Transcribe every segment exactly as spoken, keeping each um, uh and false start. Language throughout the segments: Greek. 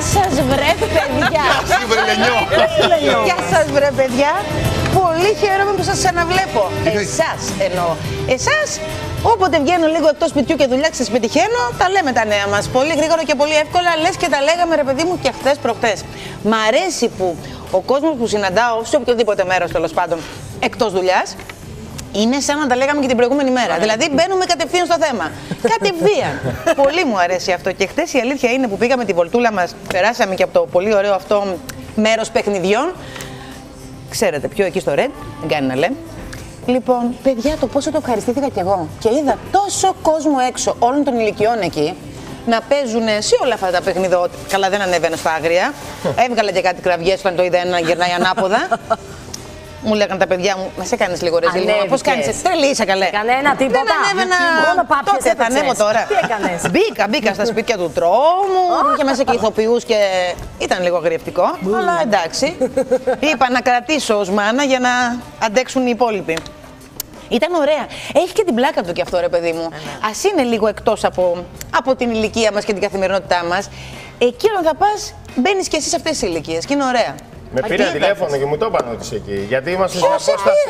σας βρε παιδιά! Γεια σας βρε παιδιά! Πολύ χαίρομαι που σας ξαναβλέπω. Εσάς εννοώ. Εσάς, όποτε βγαίνω λίγο εκτός σπιτιού και δουλειά σας πετυχαίνω, τα λέμε τα νέα μας. Πολύ γρήγορα και πολύ εύκολα, λες και τα λέγαμε ρε παιδί μου και χθες προχτές. Μ' αρέσει που ο κόσμος που συναντάω, σε οποιοδήποτε μέρος τέλος πάντων, εκτός δουλειάς, είναι σαν να τα λέγαμε και την προηγούμενη μέρα. Δηλαδή μπαίνουμε κατευθείαν στο θέμα. Κατευθείαν. Πολύ μου αρέσει αυτό. Και χθες η αλήθεια είναι που πήγαμε τη βολτούλα μας, περάσαμε και από το πολύ ωραίο αυτό μέρος παιχνιδιών. Ξέρετε, πιο εκεί στο Red, δεν κάνει να λέμε. Λοιπόν, παιδιά, το πόσο το ευχαριστήθηκα κι εγώ. Και είδα τόσο κόσμο έξω όλων των ηλικιών εκεί να παίζουν σε όλα αυτά τα παιχνίδια. Καλά, δεν ανέβαινα στα άγρια. Έβγαλα και κάτι κραυγές όταν το είδα ένα να γυρνάει ανάποδα. Μου λέγανε τα παιδιά μου, μας έκανες λίγο ρεζίλιο. Πώς κάνεις έτσι, τρελή είσαι καλέ. Κανένα τίποτα. Δεν ανέβαινα. Τότε θα ανέβω τώρα. Τι έκανες? Μπήκα, μπήκα στα σπίτια του τρόμου, είχε μέσα και ηθοποιούς και ήταν λίγο αγριευτικό. Αλλά εντάξει. Είπα να κρατήσω ως μάνα για να αντέξουν οι υπόλοιποι. Ήταν ωραία. Έχει και την πλάκα του κι αυτό, ρε παιδί μου. Ας είναι λίγο εκτός από, από την ηλικία μας και την καθημερινότητά μας. Εκεί όταν θα πας, μπαίνεις κι εσύ σε αυτές τις ηλικίες και είναι ωραία. Με πήρε τηλέφωνο και μου το είπαν ότι είσαι εκεί. Γιατί είμαστε στην απόσταση.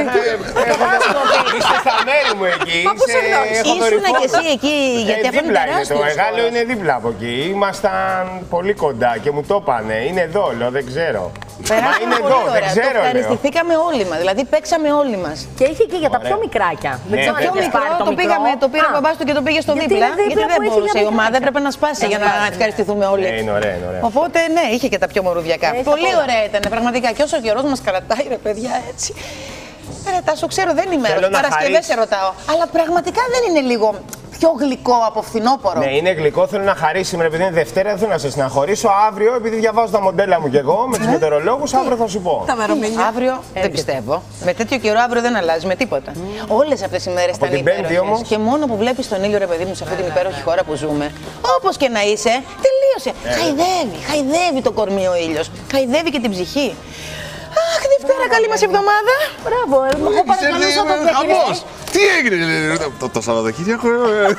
Είστε στα μέρη μου εκεί. Ήσουν και εσύ εκεί, γιατί αυτό είναι τεράστιο. Το μεγάλο είναι δίπλα από εκεί. Ήμασταν πολύ κοντά και μου το είπανε. Είναι εδώ, λέω, δεν ξέρω. Μα είναι εδώ, δεν ξέρω. Το ευχαριστηθήκαμε όλοι μας, δηλαδή παίξαμε όλοι μας. Και είχε και για τα πιο μικράκια. Δεν ξέρω πιο μικρό, το πήγαμε, το πήρε ο μπαμπάς του και το πήγε στο δίπλα. Γιατί δεν μπορούσε η ομάδα, έπρεπε να σπάσει για να ευχαριστηθούμε όλοι. Οπότε ναι, είχε και τα πιο μορουδιακά. Πολύ ωραία ήταν, πραγματικά. Και όσο ο καιρός μας κρατάει, ρε παιδιά, έτσι. Ρε Τάσο, ξέρω, δεν είμαι έρωτα. Παρασκευές σε ρωτάω. Αλλά πραγματικά δεν είναι λίγο πιο γλυκό από φθινόπωρο? Ναι, είναι γλυκό. Θέλω να χαρίσει σήμερα, επειδή είναι Δευτέρα, δεν θέλω να σε συναχωρήσω. Αύριο, επειδή διαβάζω τα μοντέλα μου κι εγώ με τους μετεωρολόγους, αύριο θα σου πω. Τα μερομηνία. Αύριο δεν πιστεύω. Με τέτοιο καιρό αύριο δεν αλλάζει με τίποτα. Mm. Όλες αυτές οι μέρες ήταν υπέροχες. Και μόνο που βλέπεις τον ήλιο, ρε παιδί μου, σε αυτή την υπέροχη χώρα που ζούμε, όπως και να είσαι, τελείωσε. Χαϊδεύει, χαϊδεύει το κορμί ο ήλιος. Χαϊδεύει και την ψυχή. Αχ, Δευτέρα, καλή μας εβδομάδα. Μπράβο, εγώ παρακαλούσα τον Διακυρές. Τι έγινε το, το Σαββατοκύριακο?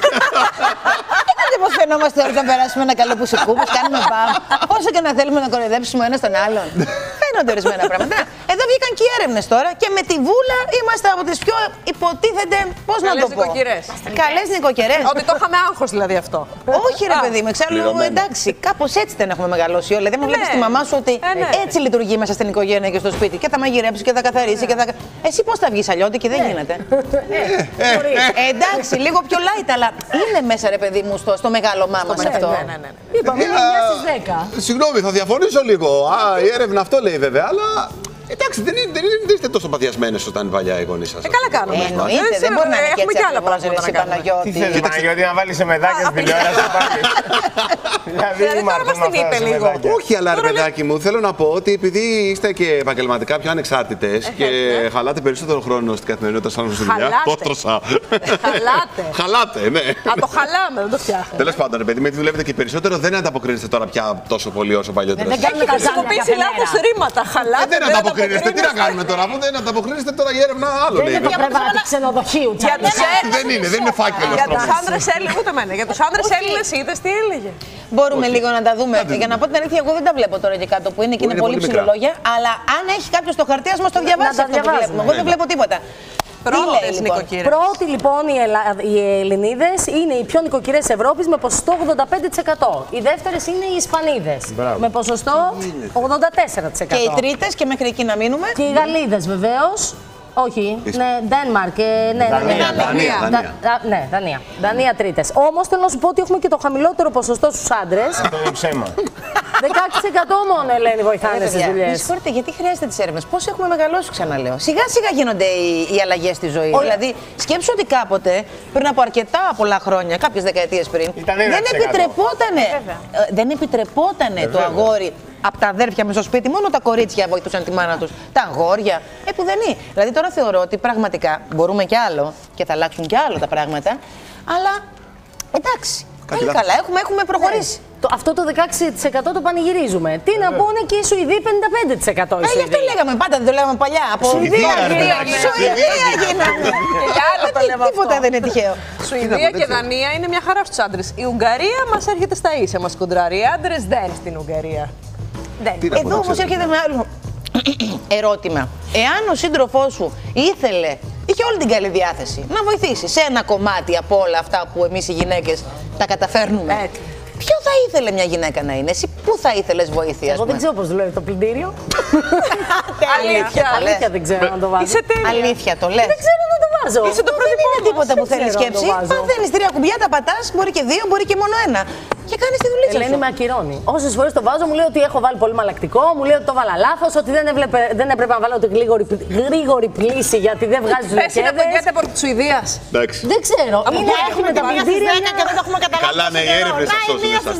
Είδατε πως φαινόμαστε όλοι όταν περάσουμε ένα καλό πουσικού, πως κάνουμε πάμε. Όσο και να θέλουμε να κοροϊδέψουμε ο ένας τον άλλον. Φαίνονται ορισμένα πράγματα. Εδώ βγήκαν και οι έρευνες τώρα και με τη Βούλα είμαστε από τις πιο υποτίθεται, πώς να το πω. Καλές νοικοκυρές. Ότι το είχαμε άγχος δηλαδή αυτό. Όχι ρε παιδί μου, εξάλλου εντάξει, κάπως έτσι δεν έχουμε μεγαλώσει όλοι. Δεν μου βλέπεις τη μαμά σου ότι έτσι λειτουργεί μέσα στην οικογένεια και στο σπίτι. Και θα μαγειρέψει και θα καθαρίσει και θα. Εσύ πώς θα βγεις αλλιώτικη, δεν γίνεται. Εντάξει, λίγο πιο light, αλλά είναι μέσα ρε παιδί μου στο, στο μεγαλωμά μας αυτό. Ναι, ναι, ναι. Είπαμε είναι εννιά στις δέκα. Συγγνώμη, θα διαφωνήσω λίγο. Α, η έρευνα αυτό λέει βέβαια, αλλά. Εντάξει, δεν, δεν, δεν είστε τόσο παθιασμένες όταν είναι παλιά οι γονείς σας. Ε, καλά κάνουμε. Ε, εννοείται, δεν μπορεί να είναι και έτσι ακριβώς, ρε Παναγιώτη. Τι θες, Παναγιώτη, να βάλεις σε μεδάκια στην τηλεόραση πάλι. Δηλαδή τώρα μας την είπε λίγο. Όχι, αλλά ρε παιδάκι μου, θέλω να πω ότι επειδή είστε και επαγγελματικά πιο ανεξάρτητες και χαλάτε περισσότερο χρόνο στην καθημερινότητα σαν στη δουλειά. Πότρωσα. Χαλάτε. Χαλάτε, ναι. Α, το χαλάμε, δεν το φτιάχνουμε. Τέλος πάντων, ρε παιδί, με τη δουλεύετε και περισσότερο, δεν ανταποκρίνεστε τώρα πια τόσο πολύ όσο παλιότερα. Δεν κάνουμε χρησιμοποιήσει λάθος ρήματα. Χαλάτε. Δεν ανταποκρίνεστε. Τι να κάνουμε τώρα, αφού δεν ανταποκρίνεστε τώρα η έρευνα άλλο λέει. Δεν είναι το κρεβάτι ξενοδοχείου, δεν είναι, δεν είναι φάκελο. Για τους άντρες Έλληνες, ούτε εμένα. Για τους άντρες Έλληνες είδες τι έλεγε. Μπορούμε λίγο να τα δούμε. Για να πω την αλήθεια, εγώ δεν τα βλέπω τώρα και κάτω που είναι και είναι πολύ ψηλολόγια. Αλλά αν έχει κάποιο το χαρτί, ας μας το διαβάσει αυτό που βλέπουμε. Εγώ δεν βλέπω τίποτα. Πρώτες νοικοκυρές. Πρώτοι λοιπόν οι, Ελλα... οι Ελληνίδες είναι οι πιο νοικοκυρές της Ευρώπης με ποσοστό ογδόντα πέντε τοις εκατό. Οι δεύτερες είναι οι Ισπανίδες με ποσοστό ογδόντα τέσσερα τοις εκατό. Και οι τρίτες και μέχρι εκεί να μείνουμε. Και οι Γαλλίδες βεβαίως. Όχι, ναι, Ντένμαρκ. Ναι, Δανία. Ναι, Δανία. Δανία τρίτες. Όμως θέλω να σου πω ότι έχουμε και το χαμηλότερο ποσοστό στους άντρες. Αυτό είναι ψέμα. δεκαέξι τοις εκατό μόνο, Ελένη, βοηθάνε στις δουλειές. Με συγχωρείτε, γιατί χρειάζεται τις έρευνες? Πώς έχουμε μεγαλώσει, ξαναλέω. Σιγά σιγά γίνονται οι, οι αλλαγές στη ζωή. Όλα. Δηλαδή, σκέψου ότι κάποτε, πριν από αρκετά πολλά χρόνια, κάποιες δεκαετίες πριν, δεν επιτρεπότανε, ε, δεν επιτρεπότανε το αγόρι από τα αδέρφια με στο σπίτι, μόνο τα κορίτσια βοηθούσαν τη μάνα τους. Τα αγόρια, ε, πουδενή. Δηλαδή τώρα θεωρώ ότι πραγματικά μπορούμε κι άλλο και θα αλλάξουν κι άλλο τα πράγματα, αλλά εντάξει. Πάλι καλά, έχουμε, έχουμε προχωρήσει. Ναι. Το, αυτό το δεκαέξι τοις εκατό το πανηγυρίζουμε. Τι να πούνε και οι Σουηδοί πενήντα πέντε τοις εκατό. Ε, γι' αυτό λέγαμε πάντα, δεν το λέγαμε παλιά. Από Σουηδία, Σουηδία γίνανε. Τίποτα δεν είναι τυχαίο. Σουηδία και Δανία είναι μια χαρά στους άντρες. Η Ουγγαρία μας έρχεται στα ίσια, μας κοντράρει. Οι άντρες δεν στην Ουγγαρία. Δεν. Εδώ όμως έρχεται με άλλο ερώτημα. Εάν ο σύντροφός σου ήθελε, είχε όλη την καλή διάθεση να βοηθήσει σε ένα κομμάτι από όλα αυτά που εμείς οι γυναίκες τα καταφέρνουμε. Έτσι. Ποιο θα ήθελε μια γυναίκα να είναι, εσύ πού θα ήθελες βοήθεια? Εγώ δεν ξέρω πώς δουλεύει το πλυντήριο. Αλήθεια, Αλήθεια δεν ξέρω να το βάζω. Αλήθεια το λες? Δεν ξέρω να το βάζω. Είσαι το δεν είναι τίποτα που θέλει σκέψη. Παθαίνεις τρία κουμπιά, τα πατάς, μπορεί και δύο, μπορεί και μόνο ένα. Και κάνεις τη δουλίτσα σου. Ελένη με ακυρώνει. Όσες φορές το βάζω, μου λέει ότι έχω βάλει πολύ μαλακτικό, μου λέει ότι το βάλα λάθος, ότι δεν, έβλεπε, δεν έπρεπε να βάλω τη γρήγορη, γρήγορη πλήση γιατί δεν βγάζει τους λεκέδες. Πες είναι το γκέτεπορ της Σουηδίας. Δεν ξέρω. Είναι, έχουμε τα πλυντήρια και δεν το έχουμε καταλάβει. Καλά, ναι, οι έρευνες αυτό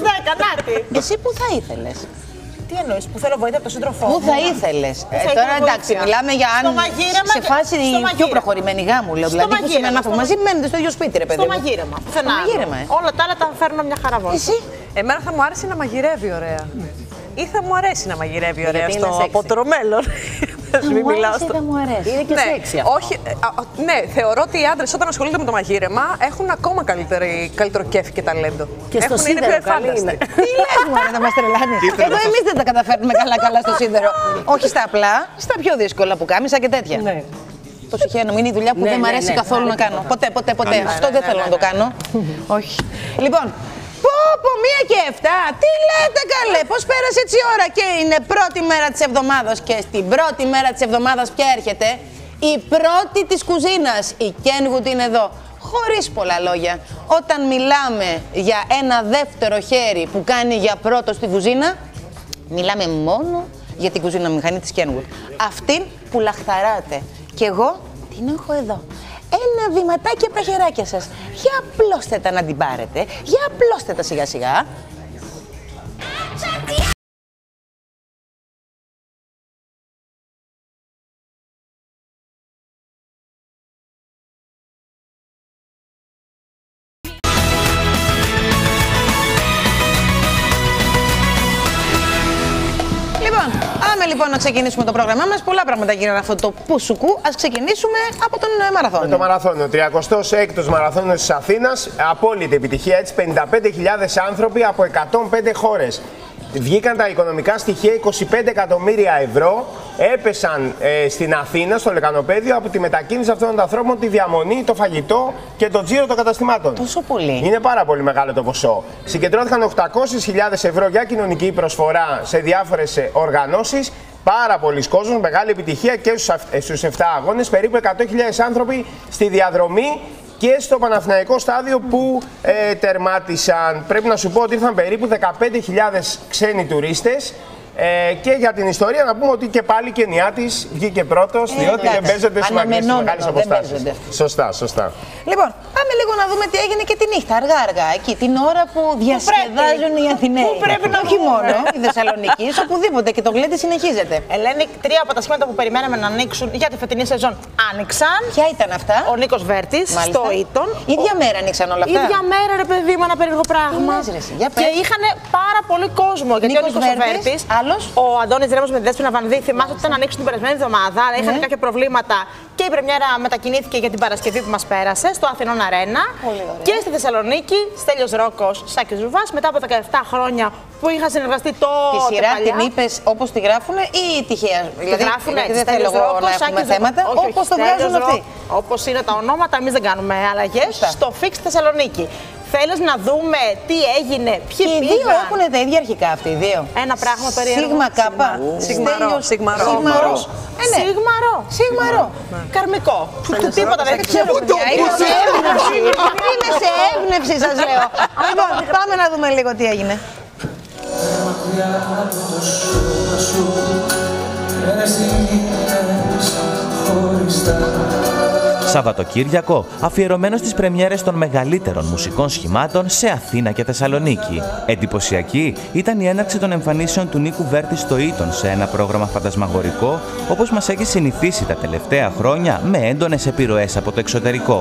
είναι. Εσύ πού θα ήθελες? Τι εννοείς, που θέλω βοήθεια από τον σύντροφό μου? Πού θα ήθελες? Ε, τώρα εντάξει, μιλάμε για αν σε φάση πιο προχωρημένη γάμου, λέω. Δηλαδή που σημαίνει να μαζί μένετε στο ίδιο σπίτι, ρε παιδί. Στο μαγείρεμα. Πουθενά. Όλα τα άλλα τα φέρνω μια χαρά βοήθεια. Εσύ? Εμένα θα μου άρεσε να μαγειρεύει ωραία. Ή θα μου αρέσει να μαγειρεύει ωραία στο απότερο μέλλον. Μην μιλάω στο. Δεν μου αρέσει. Είναι και ναι, σεξια. Όχι, ναι, θεωρώ ότι οι άντρες όταν ασχολούνται με το μαγείρεμα έχουν ακόμα καλύτερο κέφι και ταλέντο. Και στο σίδερο καλή είναι. Τι λες μωρέ, να μας τρελάνεις? Εδώ εμείς δεν τα καταφέρνουμε καλά-καλά στο σίδερο. Όχι στα απλά, στα πιο δύσκολα που κάμισα και τέτοια. Το συχαίνω, είναι η δουλειά που δεν μου αρέσει καθόλου να κάνω. Ποτέ, ποτέ, ποτέ. Αυτό δεν θέλω να το κάνω. Όχι. Λοιπόν. Πω πω, μία και εφτά, τι λέτε καλέ, πώς πέρασε έτσι η ώρα και είναι πρώτη μέρα της εβδομάδας και στην πρώτη μέρα της εβδομάδας ποια έρχεται? Η πρώτη της κουζίνας, η Kenwood είναι εδώ, χωρίς πολλά λόγια. Όταν μιλάμε για ένα δεύτερο χέρι που κάνει για πρώτο στη κουζίνα, μιλάμε μόνο για την κουζίνα μηχανή της Kenwood. Αυτήν που λαχταράτε. Και εγώ την έχω εδώ. Ένα βηματάκι από τα χεράκια σας. Για απλώστε τα να την πάρετε. Για απλώστε τα σιγά σιγά. Λοιπόν, να ξεκινήσουμε το πρόγραμμά μας. Πολλά πράγματα γίνανε αυτό το πουσουκού. Ας ξεκινήσουμε από τον μαραθώνιο. Με το μαραθώνιο. Ο τριακοστός έκτος μαραθώνιος της Αθήνας. Απόλυτη επιτυχία, έτσι. πενήντα πέντε χιλιάδες άνθρωποι από εκατόν πέντε χώρες. Βγήκαν τα οικονομικά στοιχεία, είκοσι πέντε εκατομμύρια ευρώ έπεσαν ε, στην Αθήνα, στο λεκανοπέδιο, από τη μετακίνηση αυτών των ανθρώπων, τη διαμονή, το φαγητό και το τζίρο των καταστημάτων. Τόσο πολύ. Είναι πάρα πολύ μεγάλο το ποσό. Συγκεντρώθηκαν οκτακόσιες χιλιάδες ευρώ για κοινωνική προσφορά σε διάφορες οργανώσεις. Πάρα πολλοί κόσμος, μεγάλη επιτυχία και στους επτά αγώνες, περίπου εκατό χιλιάδες άνθρωποι στη διαδρομή. Και στο Παναθηναϊκό στάδιο που ε, τερμάτισαν. Πρέπει να σου πω ότι ήρθαν περίπου δεκαπέντε χιλιάδες ξένοι τουρίστες. Ε, και για την ιστορία να πούμε ότι και πάλι η Κενιάτης βγήκε πρώτος, ε, διότι δεν παίζονται στις μεγάλες αποστάσεις. Σωστά, σωστά. Λοιπόν, πάμε λίγο να δούμε τι έγινε και τη νύχτα, αργά-αργά, εκεί, την ώρα που διασκεδάζουν οι Αθηναίοι. Πού πρέπει να όχι μόνο η Θεσσαλονίκη, οπουδήποτε και το γλέντι συνεχίζεται. Ελένη, τρία από τα σχήματα που περιμέναμε να ανοίξουν για τη φετινή σεζόν άνοιξαν. Ποια ήταν αυτά? Ο Νίκος Βέρτης στο Ήτον. Ίδια μέρα ανοίξαν όλα αυτά. Ίδια μέρα, ρε παιδί μου, ένα περίεργο πράγμα. Και είχαν πάρα πολύ κόσμο. Γιατί ο Νίκος Βέρτης. Ο Αντώνης Ρέμος με τη Δέσποινα Βανδύ, θυμάστε ότι ήταν να ανοίξουν την περασμένη εβδομάδα, αλλά είχαν ναι. κάποια προβλήματα και η πρεμιέρα μετακινήθηκε για την Παρασκευή που μας πέρασε στο Αθηνών Αρένα. Και στη Θεσσαλονίκη, Στέλιος Ρόκος, Σάκης Ζουβάς, μετά από δεκαεπτά χρόνια που είχαν συνεργαστεί τότε. Τη σειρά παλιά. Την είπες όπως τη γράφουνε ή τυχαία? Δηλαδή, γράφουνε δεν θέλω εγώ να έχουμε θέματα, όπως το βγάζουν αυτοί. Όπως είναι τα ονόματα, εμείς δεν κάνουμε αλλαγές. Στο Fix Θεσσαλονίκη. Θέλεις να δούμε τι έγινε, ποιοι πήγαν? Οι δύο έχουν τα ίδια αρχικά αυτοί οι δύο. Ένα πράγμα περίεργο. Σίγμα κάπα. Σίγμαρο. Σίγμαρο. Σίγμαρο. Σίγμαρο. Καρμικό. Τίποτα δεν ξέρω. Είμαι σε έμπνευση σας λέω. Λοιπόν, πάμε να δούμε λίγο τι έγινε. Σαββατοκύριακο, αφιερωμένο στις πρεμιέρες των μεγαλύτερων μουσικών σχημάτων σε Αθήνα και Θεσσαλονίκη. Εντυπωσιακή ήταν η έναρξη των εμφανίσεων του Νίκου Βέρτη στο Ήτον σε ένα πρόγραμμα φαντασμαγορικό, όπως μας έχει συνηθίσει τα τελευταία χρόνια, με έντονες επιρροές από το εξωτερικό.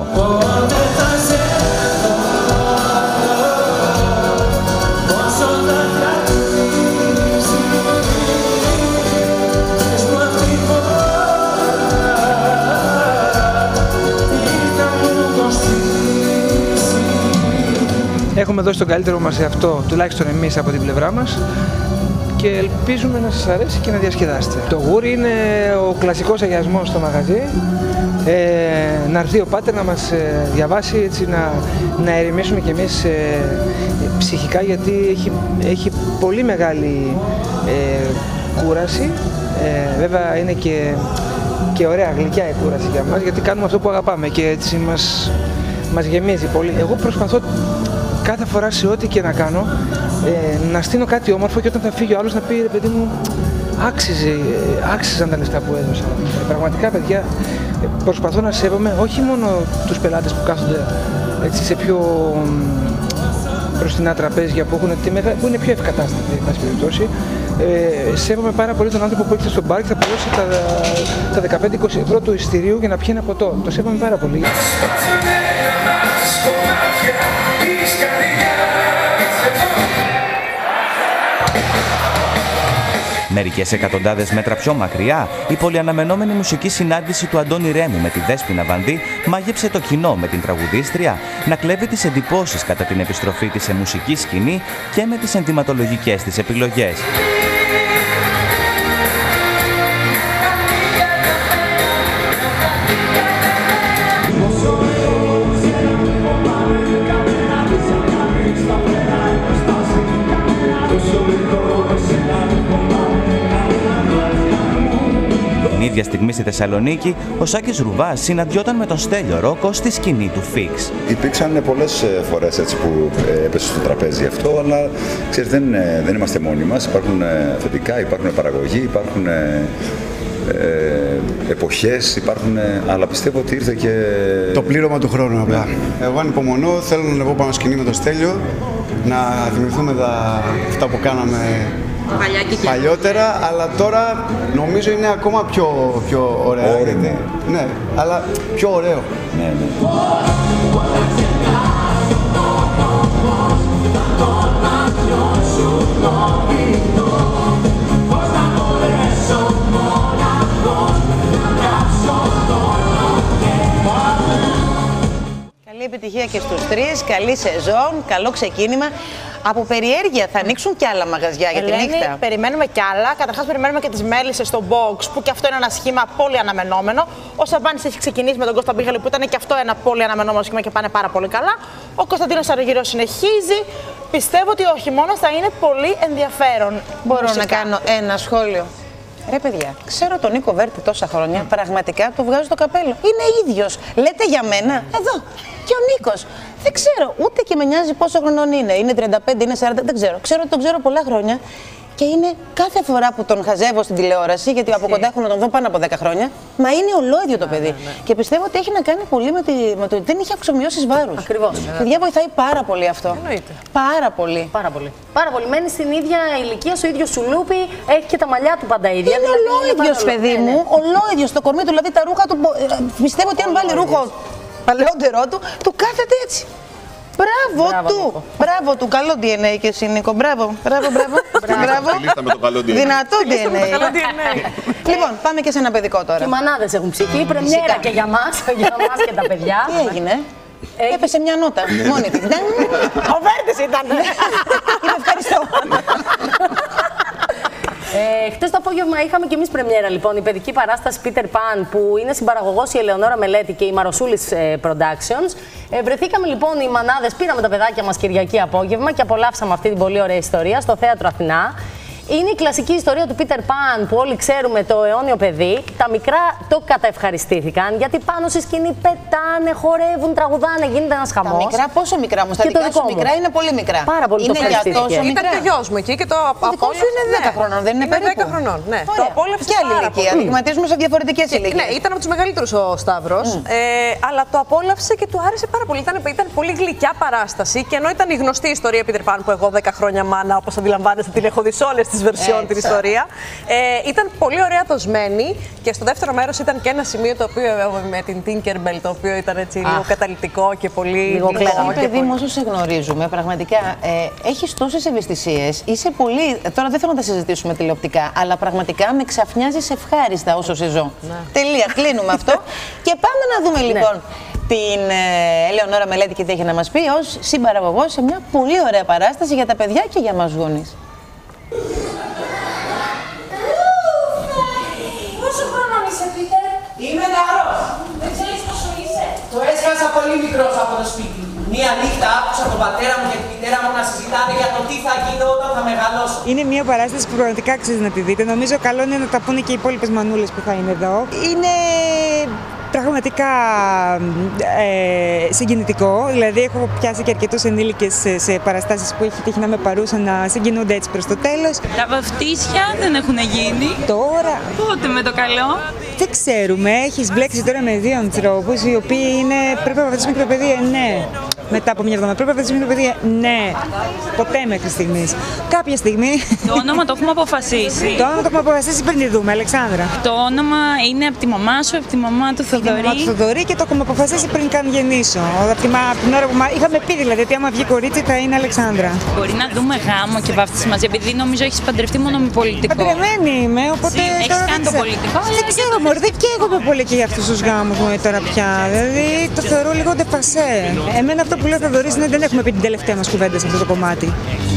Έχουμε δώσει τον καλύτερο μας σε αυτό, τουλάχιστον εμείς από την πλευρά μας. Και ελπίζουμε να σας αρέσει και να διασκεδάσετε. Το γούρι είναι ο κλασικός αγιασμός στο μαγαζί. Ε, να έρθει ο Πάτερ να μας ε, διαβάσει, έτσι, να, να ερεμήσουμε κι εμείς ε, ψυχικά, γιατί έχει, έχει πολύ μεγάλη ε, κούραση. Ε, βέβαια είναι και, και ωραία γλυκιά η κούραση για μας, γιατί κάνουμε αυτό που αγαπάμε και έτσι μας, μας γεμίζει πολύ. Εγώ προσπαθώ κάθε φορά σε ό,τι και να κάνω, ε, να στείλω κάτι όμορφο και όταν θα φύγει ο άλλος να πει, ρε παιδί μου, άξιζε, ε, άξιζαν τα λεφτά που έδωσα. Ε, πραγματικά, παιδιά, ε, προσπαθώ να σέβομαι όχι μόνο τους πελάτες που κάθονται έτσι, σε πιο μπροστινά τραπέζια που, έχουν, που είναι πιο ευκατάστατοι, εν πάση περιπτώσει. Ε, σέβομαι πάρα πολύ τον άνθρωπο που έρχεται στο μπαρ και θα πληρώσει τα, τα δεκαπέντε είκοσι ευρώ του εισιτηρίου για να πιει ένα ποτό. Το σέβομαι πάρα πολύ. Μερικές εκατοντάδες μέτρα πιο μακριά, η πολυαναμενόμενη μουσική συνάντηση του Αντώνη Ρέμου με τη Δέσποινα Βανδύ μάγεψε το κοινό με την τραγουδίστρια να κλέβει τις εντυπώσεις κατά την επιστροφή της σε μουσική σκηνή και με τις ενδυματολογικές της επιλογές. Την ίδια στιγμή στη Θεσσαλονίκη, ο Σάκης Ρουβάς συναντιόταν με τον Στέλιο Ρόκο στη σκηνή του Φίξ. Υπήρξαν πολλές φορές έτσι που έπεσε στο τραπέζι αυτό, αλλά ξέρεις, δεν, δεν είμαστε μόνοι μας. Υπάρχουν αφεντικά, υπάρχουν παραγωγή, υπάρχουν ε, ε, εποχές, υπάρχουν, αλλά πιστεύω ότι ήρθε και... το πλήρωμα του χρόνου απλά. Ναι. Εγώ ανυπομονώ, θέλω να ανεβώ πάνω σκηνή με τον Στέλιο, να θυμηθούμε τα, αυτά που κάναμε παλιότερα, αλλά τώρα νομίζω είναι ακόμα πιο, πιο ωραία. Όριμο. Ναι, αλλά πιο ωραίο. Ναι, ναι. Καλή επιτυχία και στους τρεις, καλή σεζόν, καλό ξεκίνημα. Από περιέργεια θα ανοίξουν κι άλλα μαγαζιά για τη νύχτα. Περιμένουμε κι άλλα. Καταρχάς, περιμένουμε και τις Μέλισσες στο box, που και αυτό είναι ένα σχήμα πολύ αναμενόμενο. Ο Σαββάνης έχει ξεκινήσει με τον Κώστα Μπίγαλη, που ήταν και αυτό ένα πολύ αναμενόμενο σχήμα και πάνε πάρα πολύ καλά. Ο Κωνσταντίνος Αργυρός συνεχίζει. Πιστεύω ότι ο χειμώνας θα είναι πολύ ενδιαφέρον. Μπορώ μουσικά. να κάνω ένα σχόλιο? Ρε παιδιά, ξέρω τον Νίκο Βέρτη τόσα χρόνια, mm. πραγματικά του βγάζω το καπέλο. Είναι ίδιος. Λέτε για μένα, εδώ. Και ο Νίκος. Δεν ξέρω, ούτε και με νοιάζει πόσο χρονών είναι. Είναι τριάντα πέντε, είναι σαράντα, δεν ξέρω. Ξέρω ότι τον ξέρω πολλά χρόνια. Και είναι κάθε φορά που τον χαζεύω στην τηλεόραση, γιατί από κοντά έχω να τον δω πάνω από δέκα χρόνια, μα είναι ολόιδιο το παιδί. Ναι, ναι, ναι. Και πιστεύω ότι έχει να κάνει πολύ με, τη, με το ότι δεν είχε αυξομοιώσεις βάρους. Ακριβώς. Παιδιά, βοηθάει πάρα πολύ αυτό. Εννοείται. Πάρα πολύ. Πάρα πολύ. Πάρα πολύ. Μένει στην ίδια ηλικία, στο ίδιο σουλούπι, έχει και τα μαλλιά του πάντα ίδια. Είναι δηλαδή, ολόιδιος, παιδί ναι, ναι. μου. Ολόιδιος στο κορμί του, δηλαδή τα ρούχα του. Πιστεύω ότι αν βάλει ρούχο παλαιότερό του, του κάθεται έτσι. Μπράβο, μπράβο του! Νίκο. Μπράβο του! Καλό ντι εν έι και εσύ, Νίκο. Μπράβο, μπράβο, μπράβο. μπράβο. Δυνατό ντι εν έι. Λοιπόν, πάμε και σε ένα παιδικό τώρα. Οι μανάδες έχουν ψυχή, πρεμιέρα και για μας, για μας και τα παιδιά. Τι έγινε? Έπεσε μια νότα, μόνη της. Ο Βέρτης ήταν. Ευχαριστώ. Ε, χτες το απόγευμα είχαμε και εμείς πρεμιέρα, λοιπόν, η παιδική παράσταση Peter Pan, που είναι συμπαραγωγός η Ελεονόρα Μελέτη και η Μαροσούλης ε, Productions. Ε, βρεθήκαμε λοιπόν οι μανάδες, πήραμε τα παιδάκια μας Κυριακή απόγευμα και απολαύσαμε αυτή την πολύ ωραία ιστορία στο Θέατρο Αθηνά. Είναι η κλασική ιστορία του Peter Pan που όλοι ξέρουμε, το αιώνιο παιδί. Τα μικρά το καταευχαριστήθηκαν γιατί πάνω στη σκηνή πετάνε, χορεύουν, τραγουδάνε, γίνεται ένας χαμός. Τα μικρά, πόσο μικρά όμως? Τα δικά σου μικρά είναι πολύ μικρά. Πάρα πολύ. Είναι για τόσο μικρά. Ήταν και ο γιος μου εκεί και το απόλαυσε. Το δικό σου είναι δέκα χρονών, δεν είναι περίπου? δέκα χρονών, ναι. Το απόλαυσε. Ποια άλλη ηλικία? Δειγματίζουμε σε διαφορετικές ηλικίες. Ναι, ήταν από τους μεγαλύτερους ο Σταύρος, αλλά το απόλαυσε και του άρεσε πάρα πολύ. Ήταν πολύ γλυκιά παράσταση και ενώ ήταν η γνωστή ιστορία Peter Pan που εγώ δέκα χρόνια μάνα, όπως αντιλαμβάνεστε, την έχω δει σε όλες τις βερσιόν την ιστορία. Ε, ήταν πολύ ωραία δοσμένη και στο δεύτερο μέρος ήταν και ένα σημείο το οποίο με την Tinkerbell, το οποίο ήταν έτσι λίγο καταλυτικό και πολύ λίγο κλαίγαμε. Παιδί μου, όσο σε γνωρίζουμε, πραγματικά ε, έχεις τόσες ευαισθησίες. Είσαι πολύ. Τώρα δεν θέλω να τα συζητήσουμε τηλεοπτικά, αλλά πραγματικά με ξαφνιάζεις ευχάριστα όσο σε ζω. Ναι. Τελεία. Κλείνουμε αυτό. Και πάμε να δούμε λοιπόν. Ναι. την ε, Ελεονόρα Μελέτη και τι έχει να μας πει ως συμπαραγωγός σε μια πολύ ωραία παράσταση για τα παιδιά και για μας γονείς. Πόσο χρόνο είσαι, Πίτερ? Είμαι νεαρός. Δεν ξέρεις πόσο είσαι? Το έσπασα πολύ μικρός από το σπίτι. Μία νύχτα άκουσα τον πατέρα μου και τη μητέρα μου να συζητάνε για το τι θα γίνω όταν θα μεγαλώσω. Είναι μια παράσταση που πραγματικά αξίζει να τη δείτε. Νομίζω καλό είναι να τα πούνε και οι υπόλοιπες μανούλες που θα είναι εδώ. Είναι πραγματικά ε, συγκινητικό. Δηλαδή, έχω πιάσει και αρκετούς ενήλικες σε, σε παραστάσεις που έχει τύχει να με παρούσα να συγκινούνται έτσι προς το τέλος. Τα βαφτίσια δεν έχουν γίνει. Τώρα. Πότε με το καλό? Δεν ξέρουμε. Έχεις μπλέξει τώρα με δύο ανθρώπους οι οποίοι είναι. Πρέπει να βαφτίσουμε το παιδί, ε, ναι. Μετά από μια εβδομάδα. Πρέπει να βαφτίσουμε το παιδί, ναι. Ποτέ μέχρι στιγμής. Κάποια στιγμή. Το όνομα το έχουμε αποφασίσει. Το όνομα το έχουμε αποφασίσει πριν τη δούμε, Αλεξάνδρα. Το όνομα είναι από τη μαμά σου, από τη μαμά του Θοδωρή. Από τη μαμά του Θοδωρή και το έχουμε αποφασίσει πριν καν γεννήσω. Από την, από την ώρα που είχαμε πει δηλαδή ότι άμα βγει κορίτσι θα είναι Αλεξάνδρα. Μπορεί να δούμε γάμο και βάφτιση μαζί, επειδή νομίζω έχεις παντρευτεί μόνο με πολιτικό. Παντρεμένη είμαι, οπότε. Έχεις κάνει το πολιτικό. Δεν ξέρω, μωρέ, δεν καίγομαι πολύ και για αυτούς τους γάμους μου τώρα πια. Δηλαδή το θεωρώ λίγο ντεπασέ. Εμένα αυτό που λέω Θοδωρής είναι δεν έχουμε πει την τελευταία μας κουβέντα σε αυτό το κομμάτι.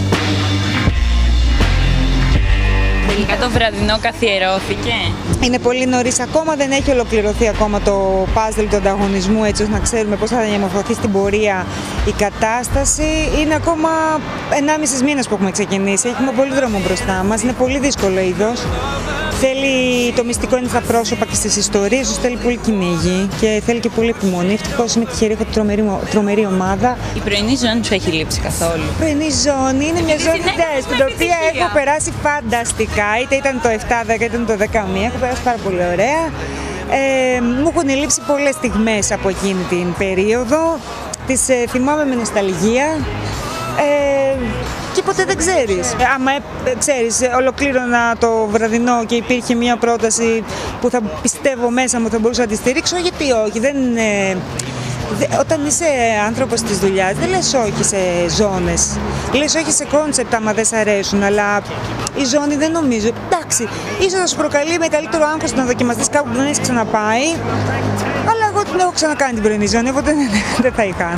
Τελικά το βραδινό καθιερώθηκε. Είναι πολύ νωρίς ακόμα, δεν έχει ολοκληρωθεί ακόμα το puzzle του ανταγωνισμού έτσι ώστε να ξέρουμε πώς θα διαμορφωθεί στην πορεία η κατάσταση. Είναι ακόμα ενάμισης μήνες που έχουμε ξεκινήσει, έχουμε πολύ δρόμο μπροστά μας, είναι πολύ δύσκολο είδος. Θέλει, το μυστικό είναι στα πρόσωπα και στις ιστορίες, ώστε θέλει πολύ κυνήγι και θέλει και πολύ επιμονή. Ευτυχώς είμαι τυχερή, έχω τρομερή, τρομερή ομάδα. Η πρωινή ζώνη σου έχει λείψει καθόλου? Η πρωινή ζώνη είναι μια ζώνη τεστ, την οποία έχω περάσει φανταστικά. Είτε ήταν το επτά δέκα, είτε ήταν το δεκαέξι, έχω περάσει πάρα πολύ ωραία. Ε, μου έχουν λείψει πολλές στιγμές από εκείνη την περίοδο. Τις ε, θυμάμαι με νοσταλγία. Ε, και ποτέ δεν ξέρεις. Άμα ε, ξέρεις, ολοκλήρωνα το βραδινό και υπήρχε μια πρόταση που θα πιστεύω μέσα μου θα μπορούσα να τη στηρίξω, γιατί όχι. Δεν, ε, δε, όταν είσαι άνθρωπος της δουλειάς δεν λες όχι σε ζώνες. Λες όχι σε κόνσεπτ άμα δεν σ' αρέσουν, αλλά η ζώνη δεν νομίζω. Εντάξει, ίσως θα σου προκαλεί μεγαλύτερο άγχος να δοκιμαστείς κάπου που δεν έχεις ξαναπάει, αλλά εγώ την έχω ξανακάνει την πρωινή ζώνη, οπότε δεν θα είχα.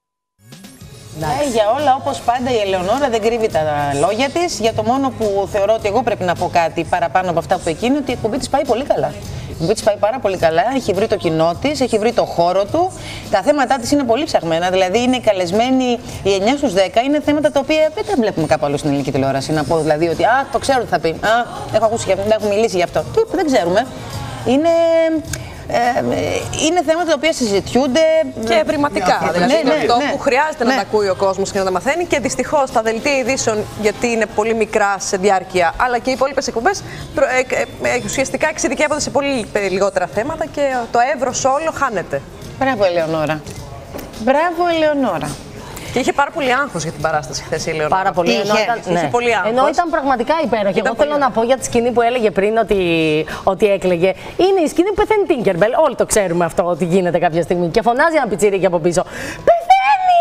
Ε, για όλα, όπως πάντα, η Ελεονόρα δεν κρύβει τα λόγια της. Για το μόνο που θεωρώ ότι εγώ πρέπει να πω κάτι παραπάνω από αυτά που εκείνη, ότι η εκπομπή της πάει πολύ καλά. Η εκπομπή της πάει πάρα πολύ καλά. Έχει βρει το κοινό της, έχει βρει το χώρο του. Τα θέματα της είναι πολύ ψαγμένα. Δηλαδή, είναι καλεσμένοι οι εννιά στους δέκα. Είναι θέματα τα οποία δεν τα βλέπουμε κάπου αλλού στην ελληνική τηλεόραση. Να πω δηλαδή ότι α, το ξέρω τι θα πει. Α, έχω ακούσει για αυτό, έχω μιλήσει γι' αυτό. Τι, δεν ξέρουμε. Είναι. Ε, είναι θέματα τα οποία συζητιούνται και ευρηματικά. Ναι, δηλαδή ναι, είναι ναι, αυτό ναι, που χρειάζεται ναι. να τα ακούει ο κόσμος και να τα μαθαίνει. Και δυστυχώς τα δελτία ειδήσεων, γιατί είναι πολύ μικρά σε διάρκεια, αλλά και οι υπόλοιπες εκπομπές ε, ε, ε, ουσιαστικά εξειδικεύονται σε πολύ λιγότερα θέματα και το εύρος όλο χάνεται. Μπράβο, Ελεονόρα. Μπράβο, Ελεονόρα. Και είχε πάρα πολύ άγχος για την παράσταση χθες η Ελεονόρα. Πάρα πολύ. Είχε, ενώ ήταν, είχε ναι. πολύ άγχος. Ενώ ήταν πραγματικά υπέροχη. Εγώ θέλω πολύ... να πω για τη σκηνή που έλεγε πριν ότι, ότι έκλαιγε. Είναι η σκηνή που πεθαίνει Τίνκερμπελ. Όλοι το ξέρουμε αυτό ότι γίνεται κάποια στιγμή. Και φωνάζει ένα πιτσίρικι από πίσω. Πεθαίνει!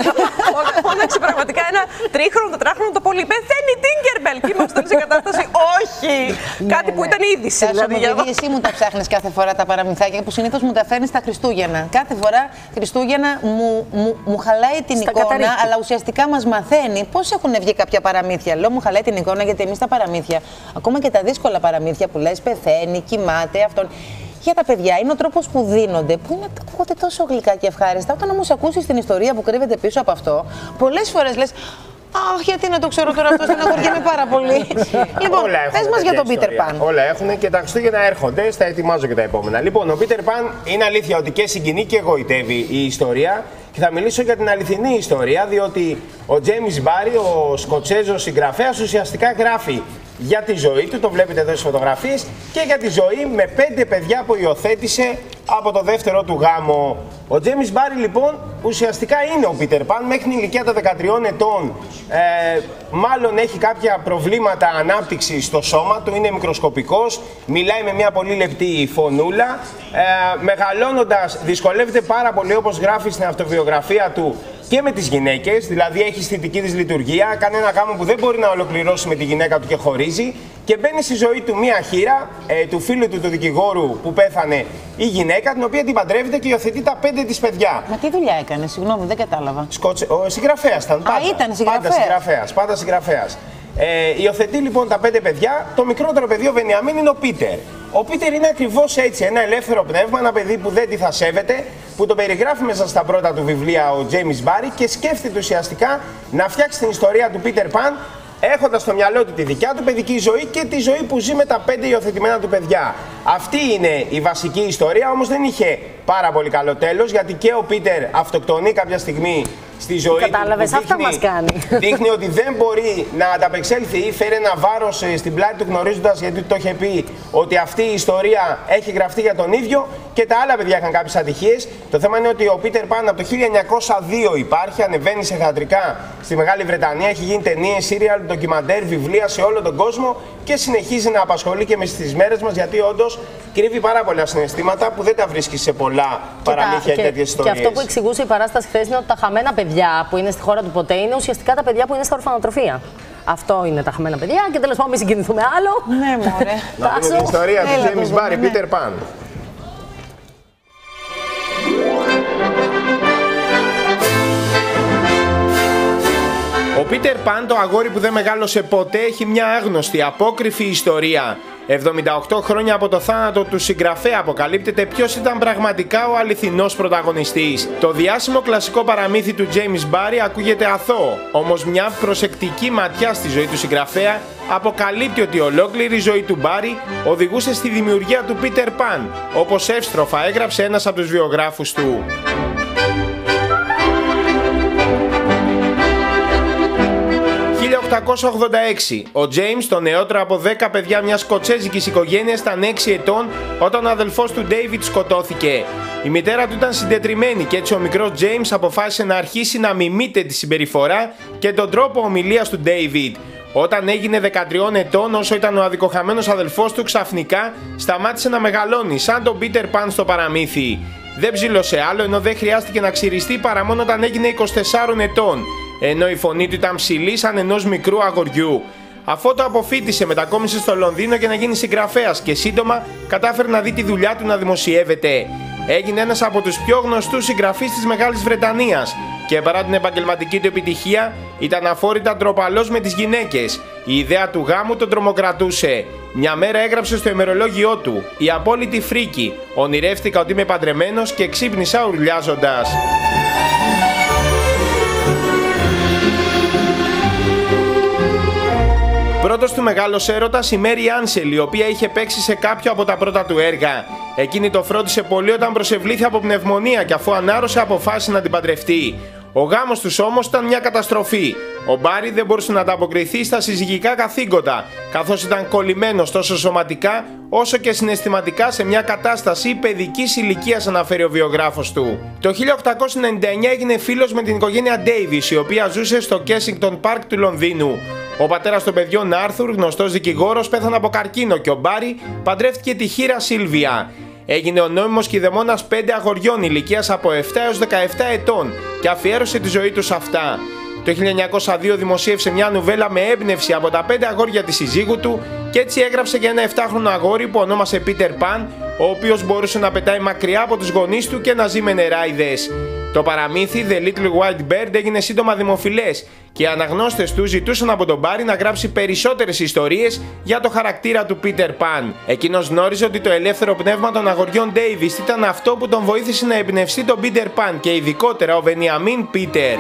Φώναξε πραγματικά ένα τρίχρονο, τετράχρονο το πολύ. Πεθαίνει η Τίνκερμπελ. Και ήμασταν σε κατάσταση όχι. Κάτι που ήταν είδηση. Δηλαδή, επειδή εσύ μου τα ψάχνεις κάθε φορά τα παραμυθάκια που συνήθως μου τα φέρνεις τα Χριστούγεννα. Κάθε φορά Χριστούγεννα μου, μου, μου χαλάει την Στα εικόνα, καταρρίκη. Αλλά ουσιαστικά μας μαθαίνει πώς έχουν βγει κάποια παραμύθια. Λέω μου χαλάει την εικόνα γιατί εμείς τα παραμύθια, ακόμα και τα δύσκολα παραμύθια που λες πεθαίνει, κοιμάται, αυτόν. Για τα παιδιά είναι ο τρόπος που δίνονται, που είναι ακούγονται τόσο γλυκά και ευχάριστα. Όταν όμως ακούσεις την ιστορία που κρύβεται πίσω από αυτό, πολλές φορές λες αχ, γιατί να το ξέρω τώρα αυτό, στεναχωριέμαι πάρα πολύ. Λοιπόν, πες μας για τον Πίτερ Παν. Όλα έχουν και τα Χριστούγεννα έρχονται, στα ετοιμάζω και τα επόμενα. Λοιπόν, ο Πίτερ Παν είναι αλήθεια ότι και συγκινεί και εγωιτεύει η ιστορία. Και θα μιλήσω για την αληθινή ιστορία, διότι ο Τζέιμς Μπάρι, ο Σκοτσέζος συγγραφέας, ουσιαστικά γράφει για τη ζωή του, το βλέπετε εδώ στις φωτογραφίες, και για τη ζωή με πέντε παιδιά που υιοθέτησε από το δεύτερο του γάμο. Ο Τζέιμς Μπάρι λοιπόν ουσιαστικά είναι ο Πίτερ Παν μέχρι την ηλικία των δεκατριών ετών. Ε, μάλλον έχει κάποια προβλήματα ανάπτυξης στο σώμα του, είναι μικροσκοπικός, μιλάει με μια πολύ λεπτή φωνούλα. Ε, μεγαλώνοντας δυσκολεύεται πάρα πολύ, όπως γράφει στην αυτοβιογραφία του, και με τις γυναίκες, δηλαδή έχει αισθητική της λειτουργία, κάνει ένα γάμο που δεν μπορεί να ολοκληρώσει με τη γυναίκα του και χωρίζει και μπαίνει στη ζωή του μία χείρα, ε, του φίλου του, του δικηγόρου που πέθανε η γυναίκα, την οποία την παντρεύεται και υιοθετεί τα πέντε της παιδιά. Μα τι δουλειά έκανε, συγγνώμη, δεν κατάλαβα. Σκοτσε... Ο συγγραφέας ήταν. Πάντα. Α, ήταν συγγραφέας. Πάντα συγγραφέας. Πάντα συγγραφέας. Ε, υιοθετεί λοιπόν τα πέντε παιδιά. Το μικρότερο παιδί, ο Βενιαμίν, είναι ο Πίτερ. Ο Πίτερ είναι ακριβώς έτσι, ένα ελεύθερο πνεύμα, ένα παιδί που δεν τη θα σέβεται, που το περιγράφει μέσα στα πρώτα του βιβλία ο Τζέιμις Μπάρι και σκέφτεται ουσιαστικά να φτιάξει την ιστορία του Πίτερ Παν, έχοντας στο μυαλό του τη δικιά του παιδική ζωή και τη ζωή που ζει με τα πέντε υιοθετημένα του παιδιά. Αυτή είναι η βασική ιστορία, όμως δεν είχε πάρα πολύ καλό τέλος, γιατί και ο Πίτερ αυτοκτονεί κάποια στιγμή στη ζωή Κατάλαβες, του. αυτά μας κάνει. Δείχνει ότι δεν μπορεί να ανταπεξέλθει ή φέρει ένα βάρος στην πλάτη του, γνωρίζοντας, γιατί το είχε πει, ότι αυτή η ιστορία έχει γραφτεί για τον ίδιο και τα άλλα παιδιά είχαν κάποιες ατυχίες. Το θέμα είναι ότι ο Πίτερ Παν από το χίλια εννιακόσια δύο υπάρχει, ανεβαίνει σε θεατρικά στη Μεγάλη Βρετανία, έχει γίνει ταινίες, σύριαλ, ντοκιμαντέρ, βιβλία σε όλο τον κόσμο και συνεχίζει να απασχολεί και με στις μέρες μας, γιατί όντως κρύβει πάρα πολλά συναισθήματα που δεν τα βρίσκει σε πολλά παραμύθια και, και τέτοιες ιστορίες. Και αυτό που εξηγούσε η παράσταση χθες είναι ότι τα χαμένα παιδιά που είναι στη χώρα του ποτέ είναι ουσιαστικά τα παιδιά που είναι στα ορφανοτροφία. Αυτό είναι τα χαμένα παιδιά και τέλος πάντων μην συγκινηθούμε άλλο. Ναι, μωρέ. Να δούμε την ιστορία του Τζέιμις Μπάρι, Πίτερ Παν. Ο Πίτερ Παν, το αγόρι που δεν μεγάλωσε ποτέ, έχει μια άγνωστη, απόκριφη ιστορία. εβδομήντα οκτώ χρόνια από το θάνατο του συγγραφέα αποκαλύπτεται ποιος ήταν πραγματικά ο αληθινός πρωταγωνιστής. Το διάσημο κλασικό παραμύθι του Τζέιμις Μπάρι ακούγεται αθώο, όμως μια προσεκτική ματιά στη ζωή του συγγραφέα αποκαλύπτει ότι ολόκληρη η ζωή του Μπάρι οδηγούσε στη δημιουργία του Πίτερ Παν, όπως εύστροφα έγραψε ένας από τους βιογράφους του. χίλια οκτακόσια ογδόντα έξι. Ο James, το νεότερο από δέκα παιδιά μιας σκοτσέζικης οικογένειας, ήταν έξι ετών όταν ο αδελφός του David σκοτώθηκε. Η μητέρα του ήταν συντετριμμένη και έτσι ο μικρός James αποφάσισε να αρχίσει να μιμείται τη συμπεριφορά και τον τρόπο ομιλίας του David. Όταν έγινε δεκατρία ετών, όσο ήταν ο αδικοχαμένος αδελφός του, ξαφνικά σταμάτησε να μεγαλώνει, σαν τον Peter Pan στο παραμύθι. Δεν ψήλωσε άλλο, ενώ δεν χρειάστηκε να ξυριστεί παρά μόνο όταν έγινε είκοσι τεσσάρων ετών, ενώ η φωνή του ήταν ψηλή σαν ενός μικρού αγοριού. Αφού το αποφοίτησε, μετακόμισε στο Λονδίνο για να γίνει συγγραφέας και σύντομα κατάφερε να δει τη δουλειά του να δημοσιεύεται. Έγινε ένας από τους πιο γνωστούς συγγραφείς της Μεγάλης Βρετανίας και παρά την επαγγελματική του επιτυχία ήταν αφόρητα ντροπαλός με τις γυναίκες. Η ιδέα του γάμου τον τρομοκρατούσε. Μια μέρα έγραψε στο ημερολόγιό του: «Η απόλυτη φρίκη. Ονειρεύτηκα ότι είμαι παντρεμένος και ξύπνησα ουρλιάζοντας». Πρώτος του μεγάλος έρωτας η Μέρι Άνσελ, η οποία είχε παίξει σε κάποιο από τα πρώτα του έργα. Εκείνη το φρόντισε πολύ όταν προσευλήθη από πνευμονία και αφού ανάρρωσε αποφάσισε να την παντρευτεί. Ο γάμος τους όμως ήταν μια καταστροφή. Ο Μπάρι δεν μπορούσε να ανταποκριθεί στα συζυγικά καθήκοντα, καθώς ήταν κολλημένος τόσο σωματικά όσο και συναισθηματικά σε μια κατάσταση παιδικής ηλικίας, αναφέρει ο βιογράφος του. Το χίλια οκτακόσια ενενήντα εννιά έγινε φίλος με την οικογένεια Ντέιβις, η οποία ζούσε στο Kensington Park του Λονδίνου. Ο πατέρας των παιδιών, Άρθουρ, γνωστός δικηγόρος, πέθανε από καρκίνο και ο Μπάρι παντρεύτηκε τη χήρα Σίλβια. Έγινε ο νόμιμος κηδεμόνας πέντε αγοριών ηλικίας από επτά έως δεκαεπτά ετών και αφιέρωσε τη ζωή του σε αυτά. Το χίλια εννιακόσια δύο δημοσίευσε μια νουβέλα με έμπνευση από τα πέντε αγόρια της συζύγου του και έτσι έγραψε για ένα επτάχρονο αγόρι που ονόμασε Peter Pan, ο οποίος μπορούσε να πετάει μακριά από τους γονείς του και να ζει με νεράιδες. Το παραμύθι The Little White Bird έγινε σύντομα δημοφιλές και οι αναγνώστες του ζητούσαν από τον Μπάρι να γράψει περισσότερες ιστορίες για το χαρακτήρα του Peter Pan. Εκείνος γνώριζε ότι το ελεύθερο πνεύμα των αγοριών Davis ήταν αυτό που τον βοήθησε να εμπνευστεί τον Peter Pan και ειδικότερα ο Βενιαμίν Πίτερ.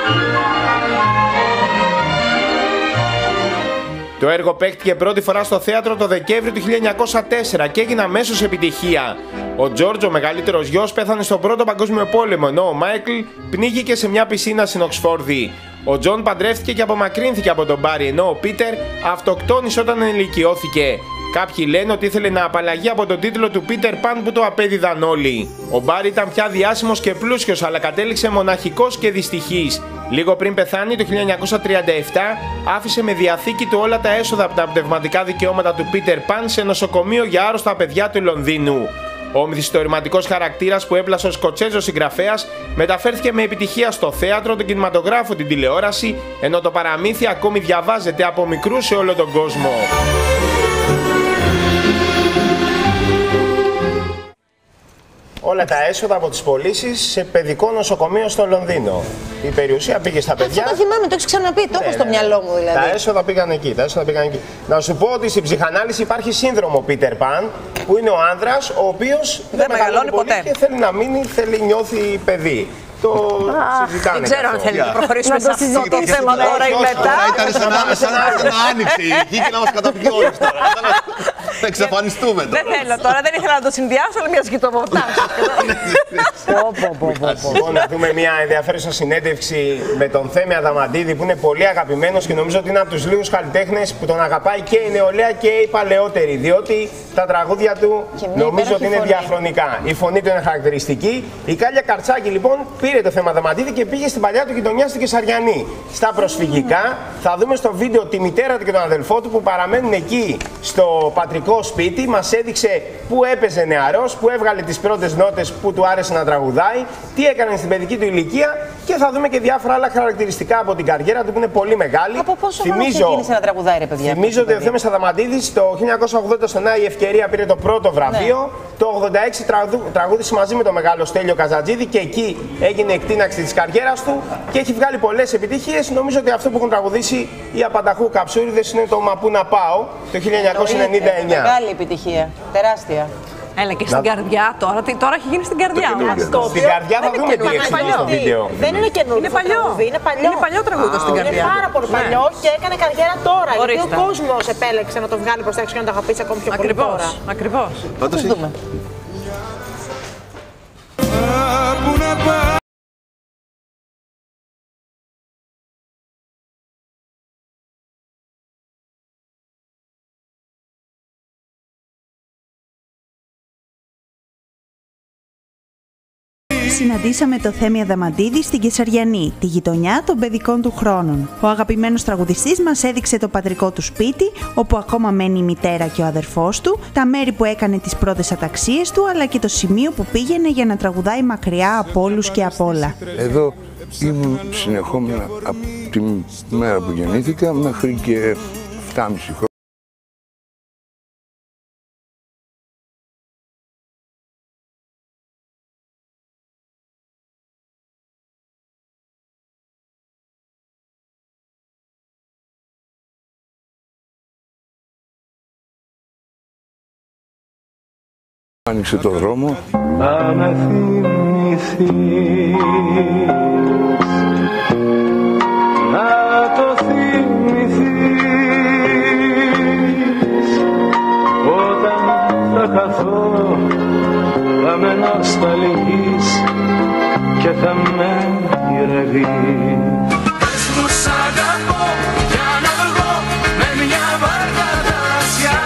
Το έργο παίχτηκε πρώτη φορά στο θέατρο το Δεκέμβριο του χίλια εννιακόσια τέσσερα και έγινε αμέσως επιτυχία. Ο Τζόρτζ, ο μεγαλύτερος γιος, πέθανε στον Πρώτο Παγκόσμιο Πόλεμο, ενώ ο Μάικλ πνίγηκε σε μια πισίνα στην Οξφόρδη. Ο Τζον παντρεύτηκε και απομακρύνθηκε από τον Μπάρι, ενώ ο Πίτερ αυτοκτόνησε όταν ενηλικιώθηκε. Κάποιοι λένε ότι ήθελε να απαλλαγεί από τον τίτλο του Peter Pan που το απέδιδαν όλοι. Ο Μπάρι ήταν πια διάσημος και πλούσιος, αλλά κατέληξε μοναχικός και δυστυχής. Λίγο πριν πεθάνει, το χίλια εννιακόσια τριάντα επτά, άφησε με διαθήκη του όλα τα έσοδα από τα πνευματικά δικαιώματα του Peter Pan σε νοσοκομείο για άρρωστα παιδιά του Λονδίνου. Ο μυθιστορηματικός χαρακτήρας που έπλασε ο Σκοτσέζος συγγραφέας μεταφέρθηκε με επιτυχία στο θέατρο, τον κινηματογράφο, την τηλεόραση, ενώ το παραμύθι ακόμη διαβάζεται από μικρούς σε όλο τον κόσμο. Όλα τα έσοδα από τις πωλήσεις σε παιδικό νοσοκομείο στο Λονδίνο. Η περιουσία πήγε στα παιδιά. Αυτό το θυμάμαι, το έχεις ξαναπεί, το έχω στο μυαλό μου δηλαδή. Τα έσοδα πήγαν εκεί, τα έσοδα πήγαν εκεί. Να σου πω ότι στην ψυχανάλυση υπάρχει σύνδρομο Peter Pan, που είναι ο άνδρας ο οποίος δεν, δεν μεγαλώνει ποτέ και θέλει να μείνει, θέλει, νιώθει παιδί. Το συζητάνε. Δεν ξέρω αν θέλει να προχωρήσουμε σε αυτό το θέμα τώρα ή μετά. Ήταν σαν να άνοιξε η γη και να μας καταπιεί όλους τώρα. Θα εξαφανιστούμε τώρα. Δεν θέλω τώρα, δεν ήθελα να το συνδυάσω, αλλά μια σκητοβοτάσου. Λοιπόν, να δούμε μια ενδιαφέρουσα συνέντευξη με τον Θέμη Αδαμαντίδη, που είναι πολύ αγαπημένος και νομίζω ότι είναι από τους λίγους καλλιτέχνες που τον αγαπάει και η νεολαία και η παλαιότερη. Διότι τα τραγούδια του νομίζω ότι είναι διαχρονικά. Η φωνή του είναι χαρακτηριστική. Η Κάλια Καρτσάκη λοιπόν πήρε το Θέμη Αδαμαντίδη και πήγε στην παλιά του γειτονιά στην Κεσαριανή. Στα προσφυγικά θα δούμε στο βίντεο τη μητέρα του και τον αδελφό του που παραμένουν εκεί στο πατρικό σπίτι. Μας έδειξε που έπαιζε νεαρός, που έβγαλε τις πρώτες νότες που του άρεσε να τραγουδάει, τι έκανε στην παιδική του ηλικία και θα δούμε και διάφορα άλλα χαρακτηριστικά από την καριέρα του που είναι πολύ μεγάλη. Από πόσο χρόνο ξεκίνησε να τραγουδάει, ρε παιδιά? Θυμίζω ότι ο Θέμης Αδαμαντίδης το χίλια εννιακόσια ογδόντα στο Νάη Ευκαιρία πήρε το πρώτο βραβείο. Ναι. Το ογδόντα έξι τραγου... τραγούδισε μαζί με τον μεγάλο Στέλιο Καζατζίδη και εκεί έγινε εκτείναξη της καριέρας του και έχει βγάλει πολλές επιτυχίες. Νομίζω ότι αυτό που έχουν τραγουδήσει οι Απανταχού Καψούριδες είναι το «Μα πού να πάω» το χίλια εννιακόσια ενενήντα εννιά. Μεγάλη επιτυχία, τεράστια. Έλα και στην να... καρδιά τώρα, τι, τώρα έχει γίνει στην καρδιά μας. Στην καρδιά θα δούμε τι έχει στο βίντεο. Δεν είναι καινούργιο. Είναι παλιό. Είναι παλιό, είναι παλιό τραγούδι στην καρδιά. Είναι πάρα πολύ παλιό και έκανε καριέρα τώρα. Γιατί ο κόσμος επέλεξε να το βγάλει προς τα έξω και να το αγαπήσει ακόμη πιο πολύ τώρα. Ακριβώς. Πάντως δούμε. Συναντήσαμε το Θέμη Αδαμαντίδη στην Κεσαριανή, τη γειτονιά των παιδικών του χρόνων. Ο αγαπημένος τραγουδιστής μας έδειξε το πατρικό του σπίτι, όπου ακόμα μένει η μητέρα και ο αδερφός του, τα μέρη που έκανε τις πρώτες αταξίες του, αλλά και το σημείο που πήγαινε για να τραγουδάει μακριά από όλους και από όλα. Εδώ ήμουν συνεχόμενα από τη μέρα που γεννήθηκα μέχρι και επτά και μισό χρόνια. Άνοιξε το δρόμο. Να με θυμηθείς, να το θυμηθείς, όταν θα καθώ θα με νοσταλγείς και θα με γυρεύεις. Πες μου σ' αγαπώ για να βγω με μια βάρκα δρασιά.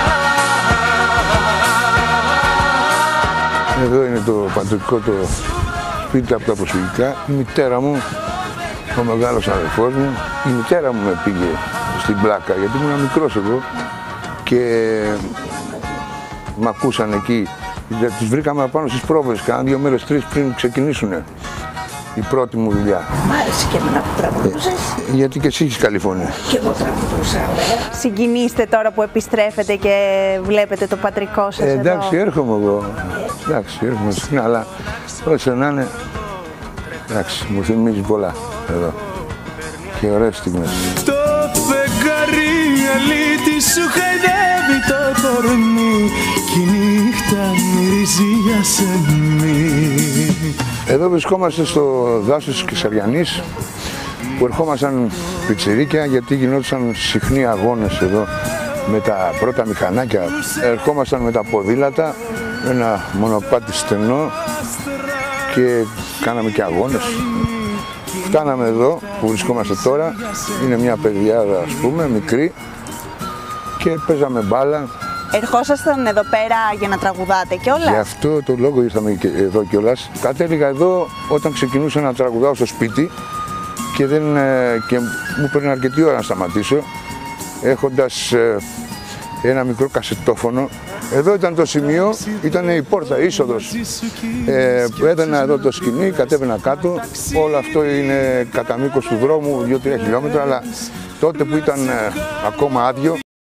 Εδώ είναι το πατρικό το σπίτι από τα προσφυγικά. Η μητέρα μου, ο μεγάλος αδελφός μου, η μητέρα μου με πήγε στην πλάκα γιατί ήμουν μικρός εγώ και μ' ακούσαν εκεί. Τις βρήκαμε απάνω στις πρόβες, κάνα δύο μέρες, τρεις πριν ξεκινήσουν η πρώτη μου δουλειά. Μ' άρεσε και εμένα που τραγουδούσες. Ε, γιατί και εσύ έχεις καλή φωνή. Και εγώ τραγουδούσα. Συγκινήστε τώρα που επιστρέφετε και βλέπετε το πατρικό σας ε, εδώ. Εντάξει, έρχομαι εγώ. Εντάξει, έρχομαι συχνά, αλλά όσο να είναι, εντάξει, μου θυμίζει πολλά εδώ. Και ωραίες στιγμές. Το φεγγάρι αλήτη σου χαϊδεύει το κορμί κι η νύχτα μυρίζει για σεμί. Εδώ βρισκόμαστε στο δάσος της Κεσαριανής που ερχόμασταν πιτσιρίκια γιατί γινόντουσαν συχνοί αγώνες εδώ με τα πρώτα μηχανάκια. Ερχόμασταν με τα ποδήλατα, ένα μονοπάτι στενό και κάναμε και αγώνες. Φτάναμε εδώ που βρισκόμαστε τώρα, είναι μια παιδιάδα ας πούμε, μικρή και παίζαμε μπάλα. Ερχόσασταν εδώ πέρα για να τραγουδάτε κιόλας. Γι' αυτό το λόγο ήρθαμε και εδώ κιόλας. Κατέληγα εδώ όταν ξεκινούσα να τραγουδάω στο σπίτι και, δεν, και μου παίρνει αρκετή ώρα να σταματήσω, έχοντας ένα μικρό κασετόφωνο Εδώ ήταν το σημείο, ήταν η πόρτα, η είσοδος. Ε, έδαινα εδώ το σκηνή, κατέβαινα κάτω. Όλο αυτό είναι κατά μήκος του δρόμου, δύο τρία χιλιόμετρα, αλλά τότε που ήταν ε, ακόμα άδειο.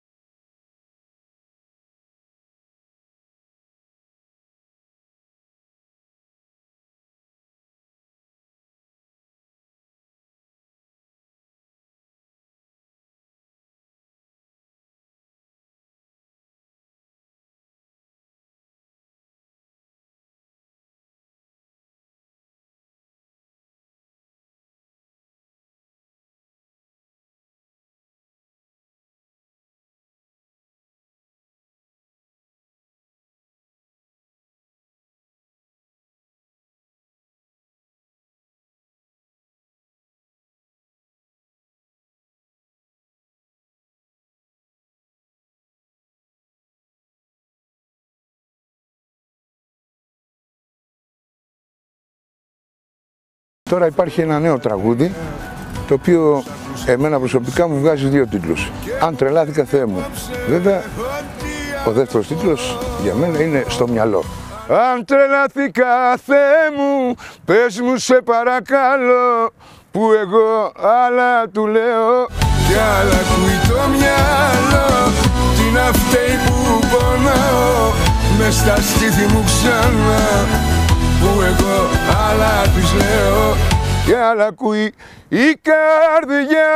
Τώρα υπάρχει ένα νέο τραγούδι, το οποίο εμένα προσωπικά μου βγάζει δύο τίτλους. Αν τρελάθηκα, Θεέ μου. Βέβαια, ο δεύτερος τίτλος για μένα είναι στο μυαλό. Αν τρελάθηκα, Θεέ μου, πες μου σε παρακαλώ, που εγώ άλλα του λέω κι άλλα ακούει το μυαλό. Τι να φταίει που πονάω μες στα στήθη μου ξανά, που εγώ άλλα της λέω και άλλα ακούει η καρδιά.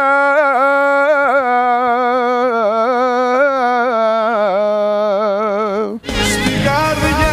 Στην καρδιά.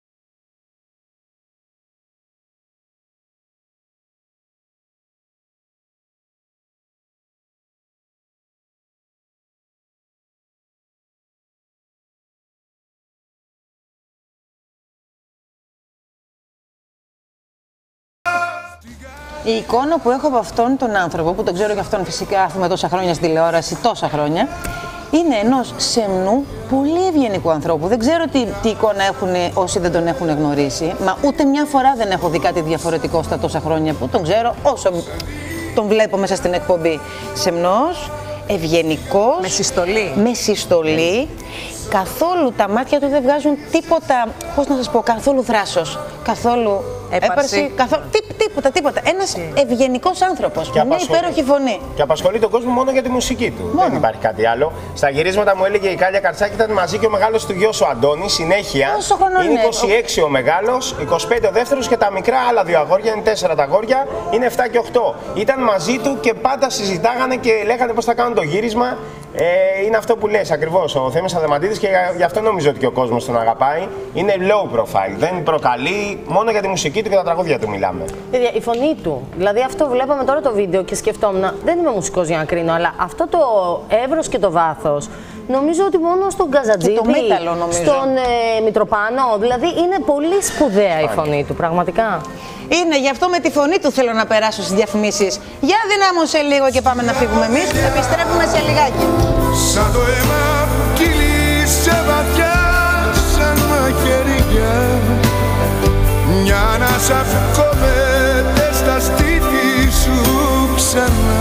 Η εικόνα που έχω από αυτόν τον άνθρωπο, που τον ξέρω και αυτόν φυσικά έχουμε τόσα χρόνια στη τηλεόραση, τόσα χρόνια, είναι ενός σεμνού, πολύ ευγενικού ανθρώπου. Δεν ξέρω τι, τι εικόνα έχουν όσοι δεν τον έχουν γνωρίσει, μα ούτε μια φορά δεν έχω δει κάτι διαφορετικό στα τόσα χρόνια που τον ξέρω, όσο τον βλέπω μέσα στην εκπομπή. Σεμνός, ευγενικός, με συστολή. Με συστολή. Καθόλου τα μάτια του δεν βγάζουν τίποτα, πώς να σας πω, καθόλου θράσος, καθόλου έπαρση, καθόλου, τί, τίποτα, τίποτα. Ένας ευγενικός άνθρωπος, με μια υπέροχη φωνή. Και απασχολεί τον κόσμο μόνο για τη μουσική του. Μόνο. Δεν υπάρχει κάτι άλλο. Στα γυρίσματα μου έλεγε η Κάλια Καρτσάκη, ήταν μαζί και ο μεγάλος του γιος ο Αντώνης, συνέχεια. Πόσο χρονών είναι είκοσι έξι ο μεγάλος, είκοσι πέντε ο δεύτερος και τα μικρά άλλα δύο αγόρια, είναι τέσσερα τα αγόρια, είναι επτά και οκτώ. Ήταν μαζί του και πάντα συζητάγανε και λέγανε πώς θα κάνουν το γύρισμα. Ε, είναι αυτό που λες ακριβώς ο Θέμης Αδεμαντίδης και γι' αυτό νομίζω ότι και ο κόσμος τον αγαπάει. Είναι low profile, δεν προκαλεί, μόνο για τη μουσική του και τα τραγούδια του μιλάμε. Η φωνή του, δηλαδή αυτό βλέπαμε τώρα το βίντεο και σκεφτόμουν, δεν είμαι μουσικός για να κρίνω, αλλά αυτό το εύρος και το βάθος, νομίζω ότι μόνο στον Καζατζίδη, στον ε, Μητροπάνο, δηλαδή είναι πολύ σπουδαία η φωνή του, πραγματικά. Είναι, γι' αυτό με τη φωνή του θέλω να περάσω στις διαφημίσεις. Για δυνάμωσε λίγο και πάμε να φύγουμε εμείς. Επιστρέφουμε σε λιγάκι. Σαν το αίμα που κύλησε βαθιά, σαν μαχαιριά, μια ανάσα που κόβεται στα στήθη σου ξανά.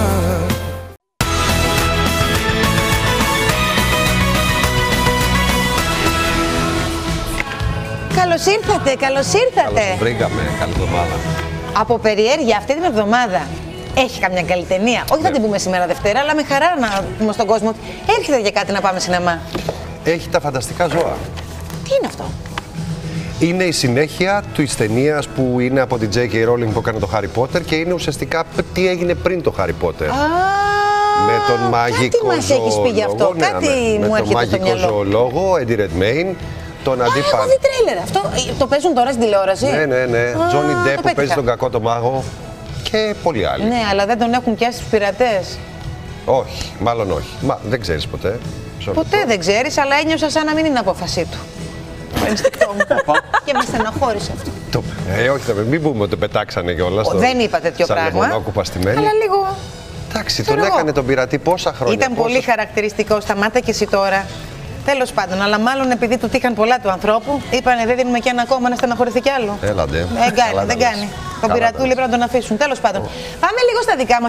Καλώς ήρθατε, καλώς ήρθατε. Καλώς βρήκαμε, καλή εβδομάδα. Από περιέργεια αυτή την εβδομάδα έχει καμιά καλή ταινία. Όχι θα την πούμε σήμερα Δευτέρα, αλλά με χαρά να πούμε στον κόσμο ότι έρχεται για κάτι να πάμε σινεμά. Έχει τα φανταστικά ζώα. Τι είναι αυτό? Είναι η συνέχεια της ταινίας που είναι από την τζέι κέι Rowling που έκανε το Harry Potter και είναι ουσιαστικά τι έγινε πριν το Harry Potter. Α, με τον μαγικό κάτι μας έχεις πει γι' αυτό, ναι, κάτι με, μου με έρχεται στο μυαλό. Με τον μαγικό ζωολόγο, Eddie Redmayne, τον αντίπαλο. Έχω δει τρέιλερ, αυτό το παίζουν τώρα στην τηλεόραση. Ναι, ναι, ναι. Τζόνι Ντεπ που παίζει τον κακό το μάγο και πολλοί άλλοι. Ναι, αλλά δεν τον έχουν πιάσει τους πειρατές. Όχι, μάλλον όχι. Μα δεν ξέρεις ποτέ. Ποτέ δεν ξέρεις, αλλά ένιωσα σαν να μην είναι απόφασή του. Το ενστικτό μου. Και με στεναχώρησε αυτό. Το, ε, όχι, μην πούμε ότι το πετάξανε κιόλας. Δεν είπα τέτοιο πράγμα. Αλλά λίγο. Εντάξει, τον έκανε τον πειρατή πόσα χρόνια. Ήταν πόσα... πολύ χαρακτηριστικό. Σταμάτα και εσύ τώρα. Τέλος πάντων, αλλά μάλλον επειδή του τύχαν πολλά του ανθρώπου, είπανε δεν δίνουμε και ένα ακόμα να στεναχωρηθεί κι άλλο. Έλαντε. Δεν κάνει, δεν κάνει. Τον πειρατούλη πρέπει να τον αφήσουν. Τέλος πάντων. Oh. Πάμε λίγο στα δικά μας.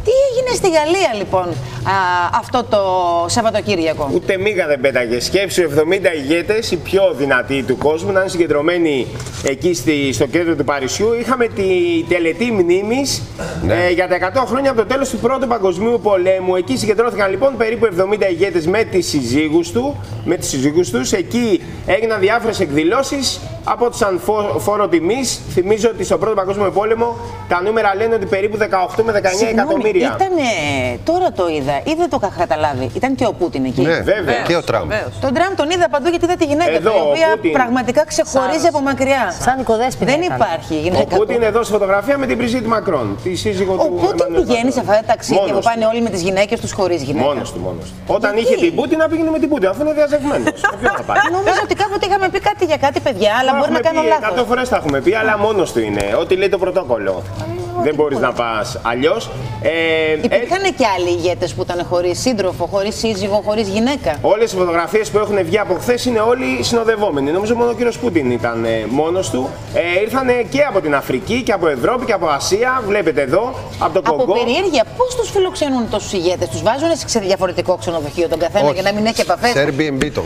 Τι έγινε στη Γαλλία λοιπόν α, αυτό το Σαββατοκύριακο? Ούτε μίγα δεν πέταγε. Σκέψου εβδομήντα ηγέτες, οι πιο δυνατοί του κόσμου, να είναι συγκεντρωμένοι εκεί στη, στο κέντρο του Παρισιού. Είχαμε τη τελετή μνήμης ναι. ε, για τα εκατό χρόνια από το τέλος του Πρώτου Παγκοσμίου Πολέμου. Εκεί συγκεντρώθηκαν λοιπόν περίπου εβδομήντα ηγέτες με τις συζύγους του, με τις συζύγους τους. Εκεί έγιναν διάφορες εκδηλώσεις, απόντουσαν φόρο τιμής. Θυμίζω ότι στον Πρώτο Παγκόσμιο Πόλεμο τα νούμερα λένε ότι περίπου δεκαοκτώ με δεκαεννιά εκατομμύρια. Ήτανε, τώρα το είδα ή δεν το είχα καταλάβει. Ήταν και ο Πούτιν εκεί. Ναι, βέβαια. Και ο Τραμπ. Τον Τραμπ τον είδα παντού γιατί είδα τη γυναίκα του, η οποία Πούτιν πραγματικά ξεχωρίζει Σαν... από μακριά. Σαν οικοδέσποτη. Δεν υπάρχει γυναίκα. Ο Πούτιν εδώ στη φωτογραφία με την Μπριζίτ Μακρόν, τη σύζυγο του. Ο Πούτιν πηγαίνει σε αυτά τα ταξίδια που πάνε όλοι με τις γυναίκες τους χωρίς γυναίκα. Μόνος του, μόνος του. Όταν είχε την Πούτιν να πήγαινε με την Πούτιν, αφού είναι διαζευμένος. Νομίζω ότι κάποτε είχαμε πει κάτι για κάτι, παιδιά, αλλά μπορεί να κάνω λάθος. εκατό φορές τα έχουμε πει, αλλά μόνος του είναι. Ό,τι λέει το πρωτόκολλο. Δεν μπορείς να πας αλλιώς. Ε, Υπήρχαν ε... και άλλοι ηγέτες που ήταν χωρίς σύντροφο, χωρίς σύζυγο, χωρίς γυναίκα. Όλες οι φωτογραφίες που έχουν βγει από χθες είναι όλοι συνοδευόμενοι. Νομίζω μόνο ο κύριος Πούτιν ήταν ε, μόνος του. Ε, ήρθαν και από την Αφρική και από Ευρώπη και από Ασία. Βλέπετε εδώ, από το Κογκό. Από περιέργεια, πώς τους φιλοξενούν τόσους ηγέτες? Τους βάζουν σε διαφορετικό ξενοδοχείο τον καθένα? Όχι. Για να μην έχει επαφές? Σε Airbnb το.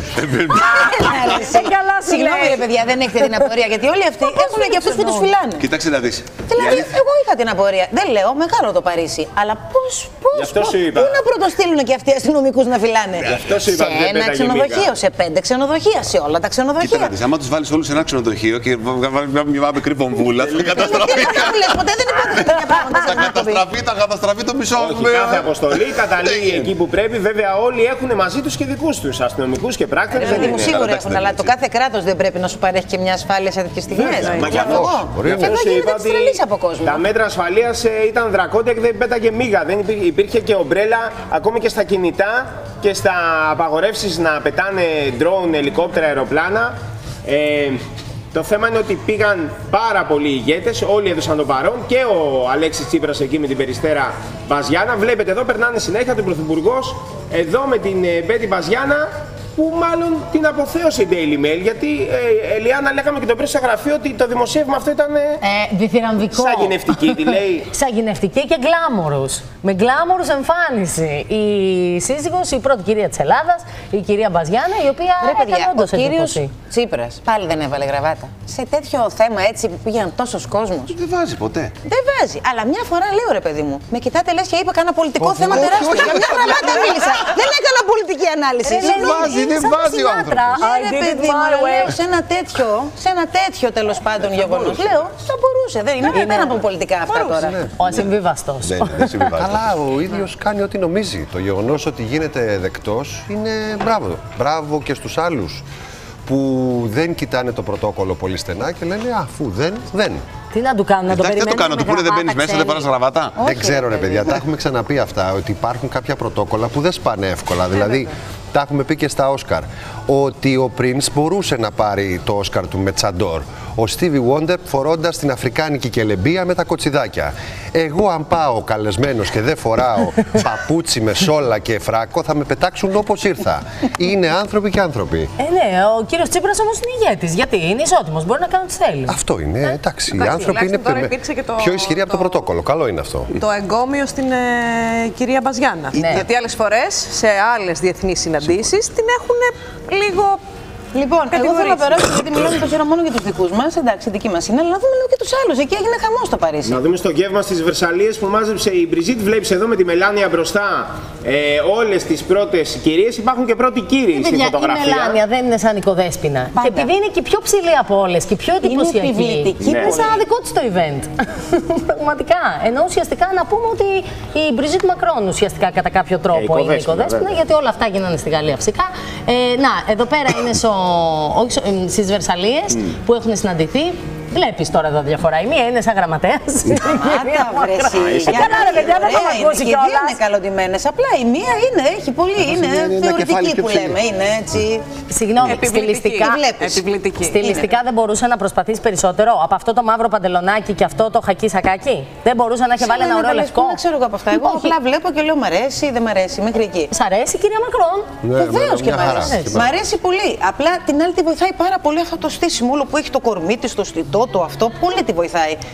Συγγνώμη, ρε παιδιά, δεν έχετε την απορία, γιατί όλοι αυτοί έχουν και αυτούς που τους φυλάνε. Κοίταξε να δεις. Δηλαδή, εγώ είχα την απορία. Δεν λέω, μεγάλο το Παρίσι. Αλλά πώς, πώς, πώς, πού να πρωτοστείλουν και αυτοί οι αστυνομικούς να φυλάνε? Σε ένα ξενοδοχείο, σε πέντε ξενοδοχεία, σε όλα τα ξενοδοχεία. Κοίτα να δεις, άμα τους βάλεις όλους σε ένα ξενοδοχείο και βάλεις μια μικρή πομπούλα, θα καταστραφεί. Ποτέ δεν υπάρχουν τέτοια πράγματα. Θα καταστραφεί, θα καταστραφεί το μισό. Κάθε αποστολή καταλήγει εκεί που πρέπει. Βέβαια, όλοι έχουν μαζί τους και δικούς τους αστυνομικούς και πράκτορες. Δηλαδή, μου σίγουρα έχουν, αλλά το κάθε κράτος δεν πρέπει να σου παρέχει και μια ασφάλεια σε τέτοιες στιγμές. Μα γι' αυτό γίνεται εξτρελής από κόσμο. Τα μέτρα ασφαλείας ήταν δρακόντια και δεν πέταγε μίγα. Δεν υπήρχε και ομπρέλα ακόμη και στα κινητά και στα απαγορεύσεις να πετάνε ντρόουν, ελικόπτερα, αεροπλάνα. Ε, το θέμα είναι ότι πήγαν πάρα πολλοί ηγέτες, όλοι έδωσαν τον παρόν και ο Αλέξης Τσίπρας εκεί με την Περιστέρα Μπαζιάνα. Βλέπετε εδώ περνάνε συνέχεια τον Πρωθυπουργός, εδώ με την Μπέτη Μπαζιάνα, που μάλλον την αποθέωσε η Daily Mail, γιατί ε, Ελιάνα, λέγαμε και το πριν στο γραφείο ότι το δημοσίευμα αυτό ήταν. Ε, διθυραμβικό. Σαγηνευτική, τι λέει. Σαγηνευτική και γκλάμορους. Με γκλάμορους εμφάνιση. Η σύζυγος, η πρώτη κυρία της Ελλάδας, η κυρία Μπαζιάνα, η οποία έκανε όντως εντύπωση. Ο κύριος Τσίπρας πάλι δεν έβαλε γραβάτα. Σε τέτοιο θέμα έτσι που πήγαιναν τόσος κόσμος. Δεν βάζει ποτέ. Δεν βάζει. Αλλά μια φορά λέω, ρε παιδί μου, με κοιτάτε λες και είπα κάνα πολιτικό θέμα τεράστιο. Για μια γραβάτα μίλησα. Δεν έκανα πολιτική ανάλυση. Δεν βάζει, δεν βάζει ο άνθρωπος. Ρε παιδί μου, λέω σε ένα τέτοιο, σε ένα τέτοιο τέλος πάντων γεγονός. Λέω, θα μπορούσε. Δεν είναι πέρα από πολιτικά αυτά τώρα. Ο ασυμβίβαστος. Αλλά ο ίδιος κάνει ό,τι νομίζει. Το γεγονός ότι γίνεται δεκτός είναι μπράβο. Μπράβο και στους άλλους που δεν κοιτάνε το πρωτόκολλο πολύ στενά και λένε αφού δεν, δεν. Τι να του κάνουν, να το περιμένουν? Δεν το κάνω, του πούνε δεν μπαίνεις μέσα, δεν πάρεις γραβάτα. Δεν ξέρω ρε παιδιά, τα έχουμε ξαναπεί αυτά, ότι υπάρχουν κάποια πρωτόκολλα που δεν σπάνε εύκολα. Δηλαδή, τα έχουμε πει και στα Όσκαρ, ότι ο Prince μπορούσε να πάρει το Όσκαρ του με Τσαντόρ. Ο Stevie Wonder φορώντας την αφρικάνικη κελεμπία με τα κοτσιδάκια. Εγώ αν πάω καλεσμένος και δεν φοράω παπούτσι με σόλα και φράκο, θα με πετάξουν όπως ήρθα. Είναι άνθρωποι και άνθρωποι. Ε, ναι, ο κύριος Τσίπρας όμως είναι ηγέτης. Γιατί είναι ισότιμος, μπορεί να κάνει ό,τι θέλει. Αυτό είναι, ε, εντάξει. Οι άνθρωποι είναι το, πιο ισχυροί το, από το πρωτόκολλο. Καλό είναι αυτό. Το εγκόμιο στην ε, κυρία Μπαζιάνα. Ναι. Γιατί άλλες φορές σε άλλες διεθνείς συναντήσεις την έχουν λίγο. Λοιπόν, εγώ θέλω να περάσω, γιατί μιλάμε τόση ώρα μόνο για τους δικούς μας. Εντάξει, δική μας είναι, αλλά να δούμε λίγο και τους άλλους. Εκεί έγινε χαμός στο Παρίσι. Να δούμε στο γεύμα στις Βερσαλίες που μάζεψε η Μπριζίτ. Βλέπεις εδώ με τη Μελάνια μπροστά ε, όλες τις πρώτες κυρίες. Υπάρχουν και πρώτοι κύριοι στη φωτογραφία. Η Μελάνια δεν είναι σαν οικοδέσποινα. Και επειδή είναι και πιο ψηλή από όλες και πιο εντυπωσιακή. Είναι, είναι σαν δικό της το event. Πραγματικά. Ενώ ουσιαστικά να πούμε ότι η Μπριζίτ Μακρόν ουσιαστικά κατά κάποιο τρόπο είναι οικοδέσποινα, γιατί όλα αυτά γίνανε στη Γαλλία φυσικά. Ε, να, εδώ πέρα είναι στο. Όχι στις Βερσαλίες mm. που έχουν συναντηθεί. Βλέπεις τώρα εδώ διαφορά. Η μία είναι σαν γραμματέας. Άτα βρεσί. Καλά ρε παιδιά, δεν θα μ' ακούσει κιόλας. Και δύο είναι καλοντημένες. Απλά η μία είναι, έχει πολύ, είναι θεωρητική που λέμε. Είναι έτσι. Συγγνώμη, στιλιστικά, στιλιστικά δεν μπορούσε να προσπαθήσει περισσότερο από αυτό το μαύρο παντελονάκι και αυτό το χακί σακάκι? Δεν μπορούσε να έχει βάλει ένα ωραίο λευκό? Δεν ξέρω εγώ από αυτά. Εγώ απλά βλέπω και λέω μ' αρέσει ή δεν μ' αρέσει. Μέχρι εκεί. Σ' αρέσει η κυρία Μακρόν? Βεβαίως και μ' αρέσει. Μ' αρέσει πολύ. Απλά την άλλη τη βοηθάει πάρα πολύ αυτό το στήσιμο όλο που έχει το κορμί τη, το στιτό. Το αυτό πολύ τη βοηθάει.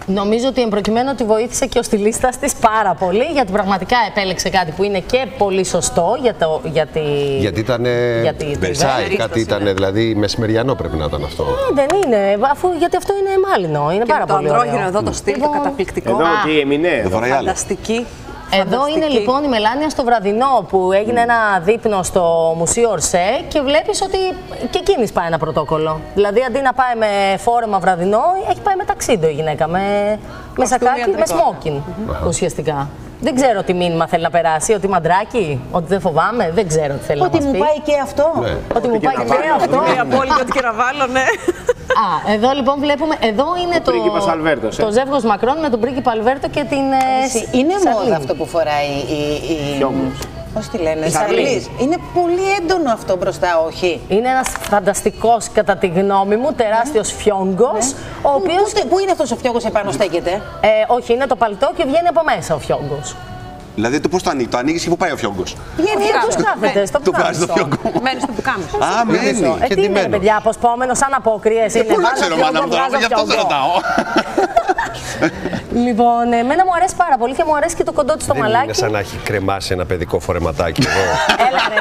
Νομίζω ότι εμπροκειμένου τη βοήθησε και ο στυλίστας της πάρα πολύ, γιατί πραγματικά επέλεξε κάτι που είναι και πολύ σωστό για, το, για τη. Γιατί ήταν. Versailles, κάτι ήταν, δηλαδή μεσημεριανό πρέπει να ήταν αυτό. Ε, δεν είναι, αφού, γιατί αυτό είναι μάλινο. Είναι και πάρα το πολύ ανδρόγυνο ωραίο. εδώ το στυλ, το καταπληκτικό. Εδώ τι έμεινε. Φανταστική. Εδώ είναι λοιπόν η Μελάνια στο βραδινό που έγινε ένα δείπνο στο Μουσείο Ορσέ και βλέπεις ότι και εκείνη πάει ένα πρωτόκολλο. Δηλαδή αντί να πάει με φόρεμα βραδινό, έχει πάει με ταξίδο η γυναίκα, με, με σακάκι, με σμόκιν mm-hmm. ουσιαστικά. Δεν ξέρω τι μήνυμα θέλει να περάσει, ότι μαντράκι, ότι δεν φοβάμαι, δεν ξέρω τι θέλει ότι να μας πει. Ότι μου πάει και αυτό. Ναι. Ότι μου πάει και αυτό. Είναι απόλυτο ότι και να βάλω, ναι. Α, εδώ λοιπόν βλέπουμε, εδώ είναι το, το, το ζεύγος Μακρόν με τον πρίγκιπα Αλβέρτο και την ε, είναι μόδα αυτό που φοράει η... η... Πώς τη λένε, η Σαρλίζ. Είναι πολύ έντονο αυτό μπροστά, όχι. Είναι ένας φανταστικός, κατά τη γνώμη μου, τεράστιος ναι. φιόγκος. Ναι. Ο οποίος... Πού, πού είναι αυτός ο φιόγκος επάνω στέκεται? Ε, όχι, είναι το παλτό και βγαίνει από μέσα ο φιόγκος. Δηλαδή το πώς το ανοίγει, το ανοίγει και πού πάει ο φιόγκος. Βγαίνει έτσι, κάθεται στο πουκάμισο. Μένει στο πουκάμισο. Α, μένει. Ε, τι είναι, παιδιά, αποσπόμενο, σαν απόκριες. Πού να ξέρω, μάνα μου, τώρα, γι' αυτό δεν ρωτάω. Λοιπόν, εμένα μου αρέσει πάρα πολύ και μου αρέσει και το κοντό της στο μαλάκι. Δεν είναι σαν να έχει κρεμάσει ένα παιδικό φορεματάκι εδώ. Έλα ρε.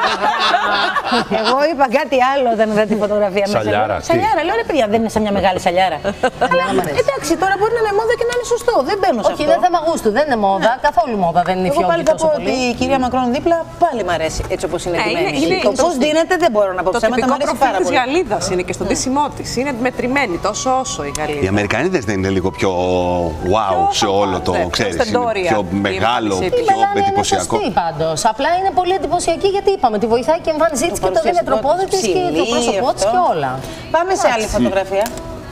Εγώ είπα κάτι άλλο όταν είδα τη φωτογραφία μέσα. Σαλιάρα. Σαλιάρα, λέω ρε παιδιά, δεν είναι σαν μια μεγάλη σαλιάρα. Αλλά εντάξει, τώρα μπορεί να είναι μόδα και να είναι σωστό. Δεν μπαίνω σε αυτό. Όχι, είναι θέμα γούστου, δεν είναι μόδα. Καθόλου μόδα δεν είναι η φιόγκη. Εγώ πάλι θα πω ότι η κυρία Μακρόν δίπλα πάλι μ' αρέσει έτσι όπως είναι ντυμένη. Το πώς δίνεται δεν μπορώ να πω ψέματα, μ' αρέσει πάρα πολύ. Το Γαλλίδας είναι και στον ντύσιμό της. Είναι μετρημένη τόσο όσο η Γαλλίδα. Οι Αμερικανίδες δεν είναι λίγο πιο wow σε όλο το, ξέρεις, είναι πιο μεγάλο, πιο εντυπωσιακό. Είναι πάντως. Απλά είναι πολύ εντυπωσιακή γιατί είπαμε, τη βοηθάει και η εμφάνισή της και το δίμετροπόδι της και το πρόσωπό της και όλα. Πάμε σε άλλη φωτογραφία.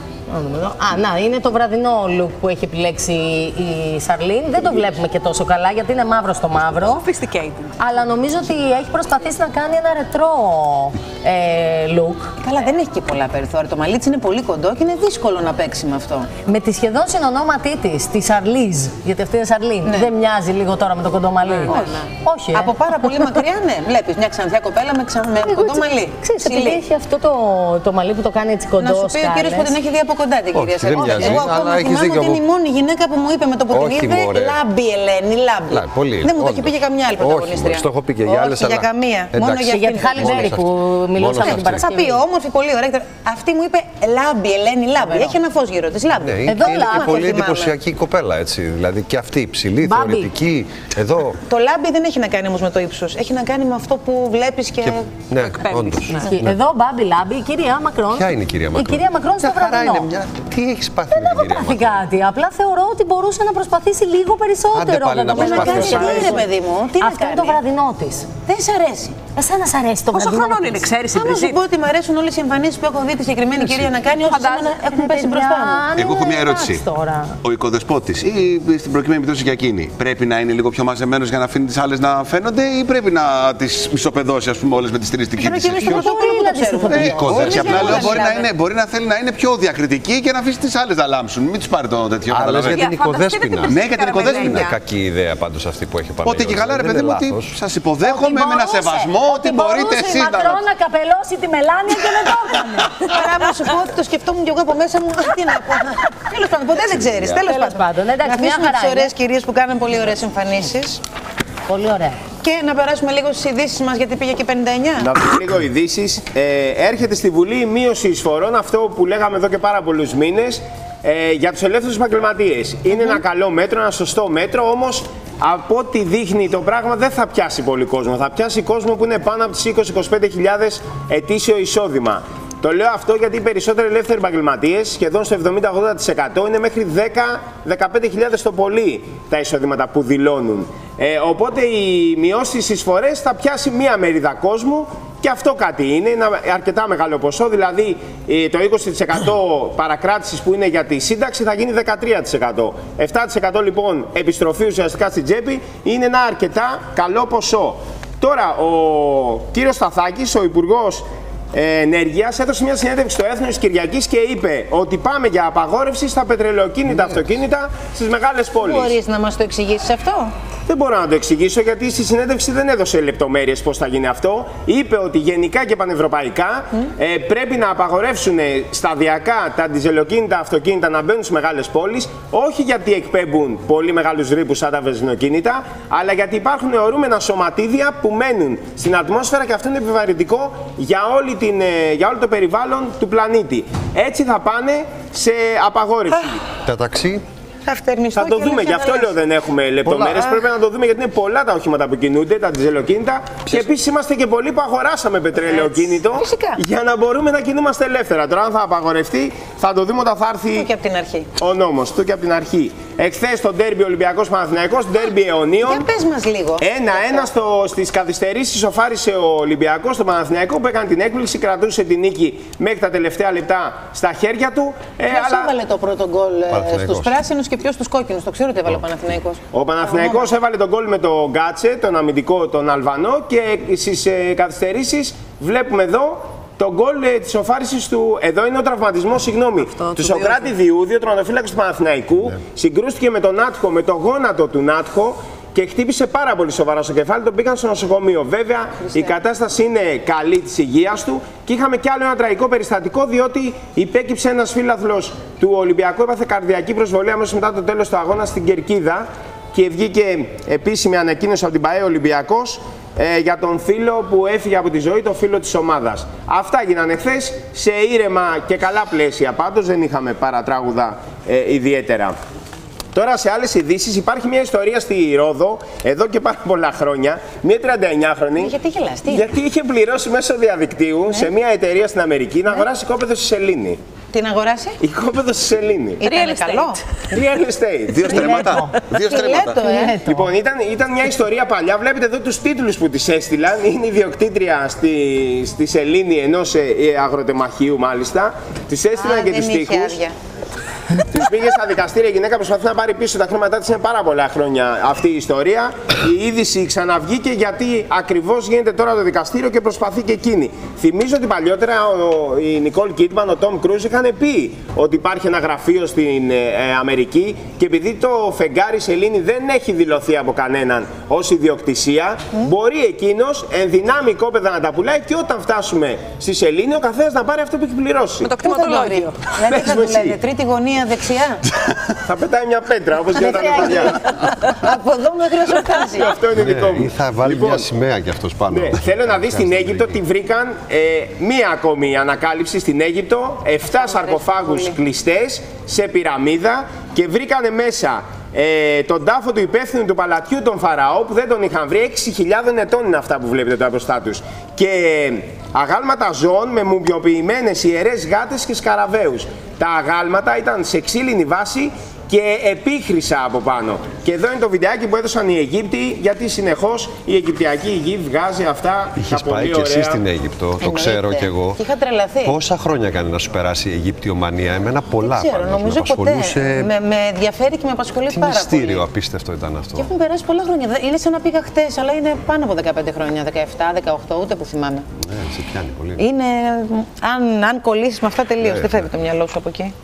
Α, να, είναι το βραδινό look που έχει επιλέξει η Σαρλίν. Δεν το βλέπουμε και τόσο καλά γιατί είναι μαύρο στο μαύρο. Sophisticated. Αλλά νομίζω ότι έχει προσπαθήσει να κάνει ένα ρετρό ε, look. Καλά, δεν έχει και πολλά περιθώρια. Το μαλλί της είναι πολύ κοντό και είναι δύσκολο να παίξει με αυτό. Με τη σχεδόν συνονόματή της, τη Σαρλίζ, γιατί αυτή είναι Σαρλίν, ναι. Δεν μοιάζει λίγο τώρα με το κοντό μαλλί. Ναι, ναι. Όχι. Ε. Από πάρα πολύ μακριά, ναι. Βλέπεις μια ξανθιά κοπέλα με, ξα... με κοντό μαλλί. Ξέρεις, επειδή έχει αυτό το, το μαλλί που το κάνει έτσι κοντό. Να σου πει ο κύριος που την έχει δει από κοντά την κυρία Σαρλίν. Εγώ ακόμα θυμάμαι ότι είναι η μόνη γυναίκα που μου είπε με το που την είδε λάμπη, Ελένη, λάμπη. Δεν μου το έχει πει για καμιά άλλη πρωταγωνίστρια. Όχι, το έχω πει και για άλλες. Όχι, για καμία. Μόνο για τη Χάλι Μπέρι που μιλούσαμε την Παρασκευή. Θα πει όμορφη, πολύ ωραία. Αυτή μου είπε λάμπη, Ελένη, λάμπη. Έχει ένα φως γύρω της, λάμπη. Εδώ είναι και πολύ εντυπωσιακή κοπέλα, έτσι. Δηλαδή και αυτή υψηλή, θεωρητική. Εδώ. Το λάμπη δεν έχει να κάνει όμως με το ύψος. Έχει να κάνει με αυτό που βλέπεις και. Ναι, όντως. Εδώ μπάμπι λάμπη, η κυρία Μακρόν. Ποια είναι η κυρία Μακρόν? Η κυρία Μακρόν στο βραδινό. Τι έχει πάθει? Δεν έχω πάθει κάτι. Απλά θεωρώ ότι μπορούσε να προσπαθήσει λίγο περισσότερο. Άντε πάλι να προσπαθήσει. Τι είναι, παιδί μου, τι να αυτό είναι το βραδινό της. Δεν σ' αρέσει. Εσένα σ' αρέσει το βραδινό. Πόσο χρονών είναι, ξέρεις, η Μπριζίτ? Αν σου πω ότι μου αρέσουν όλες οι εμφανίσεις που έχω δει τη συγκεκριμένη κυρία να κάνει, όσες έχουν πέσει μπροστά μου. Εγώ έχω μια ερώτηση. Ο οικοδεσπότης ή στην προκειμένη περίπτωση για εκείνη πρέπει να είναι λίγο πιο μαζεμένος για να αφήνει τις άλλες να φαίνονται ή πρέπει να τις ισοπεδώσει, ας πούμε, όλες με τη στιλιστική της? Όχι, απλά λέω μπορεί να θέλει να είναι πιο διακριτική και να αφήσει τις άλλες να λάμψουν. Μην τους πάρει το τέτοιο. Αλλά για την οικοδέσποινα. Ναι, για την οικοδέσποινα. Είναι κακή ιδέα πάντως αυτή που έχει πάρει. Ότι και καλά, ρε παιδί μου, ότι σας υποδέχομαι με ένα σεβασμό ότι μπορείτε εσείς να. Η Μακρόν να καπελώσει τη Μελάνια και δεν το έκανε. Παρά να σου πω ότι το σκεφτόμουν κι εγώ από μέσα μου. Τι να πω. Τέλος πάντων, ποτέ δεν ξέρεις. Τέλος πάντων. Να αφήσουμε τις ωραίες κυρίες που κάνουν πολύ ωραίες εμφανίσεις. Πολύ ωραία. Και να περάσουμε λίγο στις ειδήσεις μας, γιατί πήγε και πενήντα εννιά. Να δούμε λίγο ειδήσεις. Ε, έρχεται στη Βουλή η μείωση εισφορών, αυτό που λέγαμε εδώ και πάρα πολλούς μήνες, ε, για τους ελεύθερους επαγγελματίες. Είναι mm-hmm. ένα καλό μέτρο, ένα σωστό μέτρο, όμως από ό,τι δείχνει το πράγμα δεν θα πιάσει πολύ κόσμο. Θα πιάσει κόσμο που είναι πάνω από τις είκοσι με είκοσι πέντε χιλιάδες ετήσιο εισόδημα. Το λέω αυτό γιατί οι περισσότεροι ελεύθεροι επαγγελματίες, σχεδόν στο εβδομήντα με ογδόντα τοις εκατό, είναι μέχρι δέκα με δεκαπέντε χιλιάδες το πολύ τα εισοδήματα που δηλώνουν. Ε, οπότε οι μειώσεις στις εισφορές θα πιάσει μία μερίδα κόσμου και αυτό κάτι είναι, ένα αρκετά μεγάλο ποσό, δηλαδή το είκοσι τοις εκατό παρακράτησης που είναι για τη σύνταξη θα γίνει δεκατρία τοις εκατό. επτά τοις εκατό λοιπόν επιστροφή ουσιαστικά στην τσέπη είναι ένα αρκετά καλό ποσό. Τώρα ο κύριος Σταθάκης, ο Υπουργός Ενέργειας, έδωσε μια συνέντευξη στο Έθνος της Κυριακής και είπε ότι πάμε για απαγόρευση στα πετρελαιοκίνητα αυτοκίνητα στις μεγάλες πόλεις. Μπορείς να μας το εξηγήσεις αυτό? Δεν μπορώ να το εξηγήσω γιατί στη συνέντευξη δεν έδωσε λεπτομέρειες πώς θα γίνει αυτό. Είπε ότι γενικά και πανευρωπαϊκά mm. ε, πρέπει να απαγορεύσουν σταδιακά τα διζελοκίνητα αυτοκίνητα να μπαίνουν στις μεγάλες πόλεις. Όχι γιατί εκπέμπουν πολύ μεγάλους ρήπους σαν τα βενζινοκίνητα, αλλά γιατί υπάρχουν αιωρούμενα σωματίδια που μένουν στην ατμόσφαιρα και αυτό είναι επιβαρυντικό για, όλη την, για όλο το περιβάλλον του πλανήτη. Έτσι θα πάνε σε απαγόρευση. Τα ταξί. Θα το δούμε, γι' αυτό λέω δεν έχουμε λεπτομέρειες. Πρέπει να το δούμε γιατί είναι πολλά τα οχήματα που κινούνται, τα διζελοκίνητα. Και επίσης είμαστε και πολλοί που αγοράσαμε πετρέλαιο κίνητο για να μπορούμε να κινούμαστε ελεύθερα. Τώρα, αν θα απαγορευτεί, θα το δούμε όταν θα έρθει του και από την αρχή. Ο νόμος του και από την αρχή. Εχθές το ντέρμπι Ολυμπιακός Παναθηναϊκός, ντέρμπι αιωνίων. Για πες μας λίγο. Ένα-ένα στις καθυστερήσεις σοφάρισε ο Ολυμπιακός στον Παναθηναϊκό που έκανε την έκπληξη, κρατούσε την νίκη μέχρι τα τελευταία λεπτά στα χέρια του. Ποιος αλλά... έβαλε το πρώτο γκολ στους πράσινους και ποιος στους κόκκινους? Το ξέρω ότι έβαλε ο Παναθηναϊκός. Ο Παναθηναϊκός έβαλε τον γκολ με τον Γκάτσε, τον αμυντικό, τον Αλβανό, και στις ε, καθυστερήσεις βλέπουμε εδώ το γκολ ε, της οφάρισης του. Εδώ είναι ο τραυματισμός, συγγνώμη, του Σοκράτη Διούδη, ο τροματοφύλακας του Παναθηναϊκού. Ναι. Συγκρούστηκε με τον Νάτχο, με το γόνατο του Νάτχο και χτύπησε πάρα πολύ σοβαρά στο κεφάλι. Τον πήγαν στο νοσοκομείο. Βέβαια, Χριστέ. η κατάσταση είναι καλή της υγείας του. Και είχαμε κι άλλο ένα τραγικό περιστατικό, διότι υπέκυψε ένας φίλαθλος του Ολυμπιακού, έπαθε καρδιακή προσβολή αμέσως μετά το τέλος του αγώνα στην Κερκίδα. Και βγήκε επίσημη ανακοίνωση από την ΠΑΕ Ολυμπιακός ε, για τον φίλο που έφυγε από τη ζωή, τον φίλο της ομάδας. Αυτά γίνανε χθες σε ήρεμα και καλά πλαίσια. Πάντως δεν είχαμε παρατράγουδα ε, ιδιαίτερα. Τώρα σε άλλες ειδήσεις υπάρχει μια ιστορία στη Ρόδο, εδώ και πάρα πολλά χρόνια, μια τριανταεννιάχρονη. Γιατί γελάς, τι? Γιατί είχε πληρώσει μέσω διαδικτύου ναι. σε μια εταιρεία στην Αμερική να ναι. αγοράσει κόπεδο στη Σελήνη. Τι να αγοράσει? Η κόπεδο στη Σελήνη. Ήταν καλό. Real estate. Δύο στρέμματα. Δύο στρέμματα. Ε. Λοιπόν, ήταν, ήταν μια ιστορία παλιά. Βλέπετε εδώ τους τίτλους που της έστειλαν. Είναι ιδιοκτήτρια στη, στη Σελήνη ενός ε, αγροτεμαχίου, μάλιστα. Της έστειλαν Α, και τους τοίχους. Τους πήγε στα δικαστήρια, η γυναίκα προσπαθεί να πάρει πίσω τα χρήματά της. Είναι πάρα πολλά χρόνια αυτή η ιστορία. Η είδηση ξαναβγήκε γιατί ακριβώς γίνεται τώρα το δικαστήριο και προσπαθεί και εκείνη. Θυμίζω ότι παλιότερα ο, η Νικόλ Κίτμαν, ο Τόμ Κρούζ είχαν πει ότι υπάρχει ένα γραφείο στην ε, Αμερική και επειδή το φεγγάρι Σελήνη δεν έχει δηλωθεί από κανέναν ως ιδιοκτησία, mm. μπορεί εκείνος εν δυνάμει οικόπεδα να τα πουλάει και όταν φτάσουμε στη Σελήνη ο καθένας να πάρει αυτό που έχει πληρώσει. Με το κτηματολόγιο. Δηλαδή θα του λένε τρίτη γωνία δεξιά. Θα πετάει μια πέτρα όπως και όταν είναι παιδιά. Από εδώ μέχρι όσο φτάσει. Αυτό είναι δικό μου. Ή θα βάλει μια σημαία κι αυτός πάνω. Θέλω να δεις στην Αίγυπτο τι βρήκαν. Μία ακόμη ανακάλυψη στην Αίγυπτο. Εφτά σαρκοφάγους κλειστές σε πυραμίδα και βρήκανε μέσα Ε, τον τάφο του υπεύθυνου του παλατιού των Φαραώ που δεν τον είχαν βρει. έξι χιλιάδες ετών είναι αυτά που βλέπετε τώρα μπροστά τους. Και αγάλματα ζώων με μουμπιοποιημένες ιερές γάτες και σκαραβαίους. Τα αγάλματα ήταν σε ξύλινη βάση και επίχρησα από πάνω. Και εδώ είναι το βιντεάκι που έδωσαν οι Αιγύπτιοι, γιατί συνεχώς η Αιγυπτιακή υγεία βγάζει αυτά. Είχες πάει και εσύ στην Αίγυπτο, το Εννοείται. ξέρω κι εγώ. Είχα τρελαθεί. Πόσα χρόνια κάνει να σου περάσει η Αιγύπτιομανία? Εμένα πολλά. Δεν ξέρω, νομίζω με ποτέ. Με, με ενδιαφέρει και με απασχολεί Τι πάρα πολύ. Τι μυστήριο απίστευτο ήταν αυτό. Και έχουν περάσει πολλά χρόνια. Είναι σαν να πήγα χτες, αλλά είναι πάνω από δεκαπέντε χρόνια, δεκαεπτά, δεκαοκτώ, ούτε που θυμάμαι. Ναι, σε πιάνει πολύ. Είναι, αν, αν κολλήσεις με αυτά τελείως, δεν φεύγει το μυαλό σου από εκεί.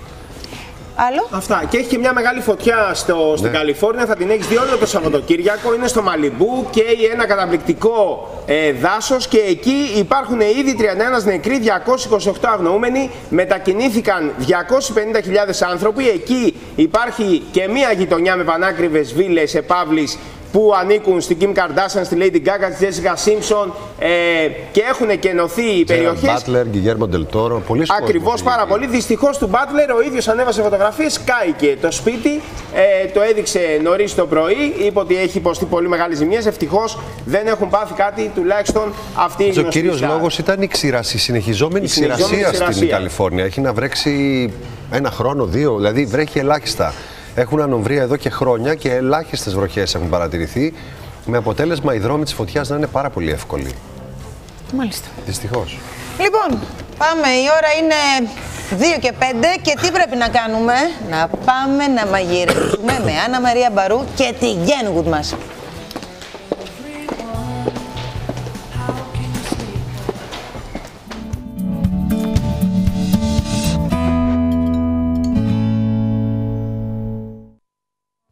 Άλλο. Αυτά. Και έχει και μια μεγάλη φωτιά στο, στην ναι. Καλιφόρνια. Θα την έχεις δει όλο το Σαββατοκύριακο. Είναι στο Μαλιμπού και ένα καταπληκτικό ε, δάσος. Και εκεί υπάρχουν ήδη τριάντα ένα νεκροί, διακόσιοι είκοσι οκτώ αγνοούμενοι. Μετακινήθηκαν διακόσιες πενήντα χιλιάδες άνθρωποι. Εκεί υπάρχει και μια γειτονιά με πανάκριβες βίλες επαύλης που ανήκουν στην Kim Kardashian, στη Lady Gaga, στη Jessica Simpson ε, και έχουν κενωθεί οι περιοχές. Butler, Guillermo del Toro, πολύ σπort. Ακριβώς, πάρα πολύ. Δυστυχώς του Butler ο ίδιος ανέβασε φωτογραφίες, κάηκε το σπίτι, ε, το έδειξε νωρίς το πρωί, είπε ότι έχει υποστεί πολύ μεγάλες ζημιές. Ευτυχώς δεν έχουν πάθει κάτι, τουλάχιστον αυτή η γνωστή. Ο κύριος λόγος ήταν η ξηρασία, η συνεχιζόμενη η ξηρασία στην Καλιφόρνια. Έχει να βρέξει ένα χρόνο, δύο, δηλαδή βρέχει ελάχιστα. Έχουν ανομβρία εδώ και χρόνια και ελάχιστες βροχές έχουν παρατηρηθεί, με αποτέλεσμα οι δρόμοι της φωτιάς να είναι πάρα πολύ εύκολοι. Μάλιστα. Δυστυχώς. Λοιπόν, πάμε. Η ώρα είναι δύο και πέντε και τι πρέπει να κάνουμε? Να πάμε να μαγειρεύουμε με Άννα Μαρία Μπαρού και τη Γένγουτ μας.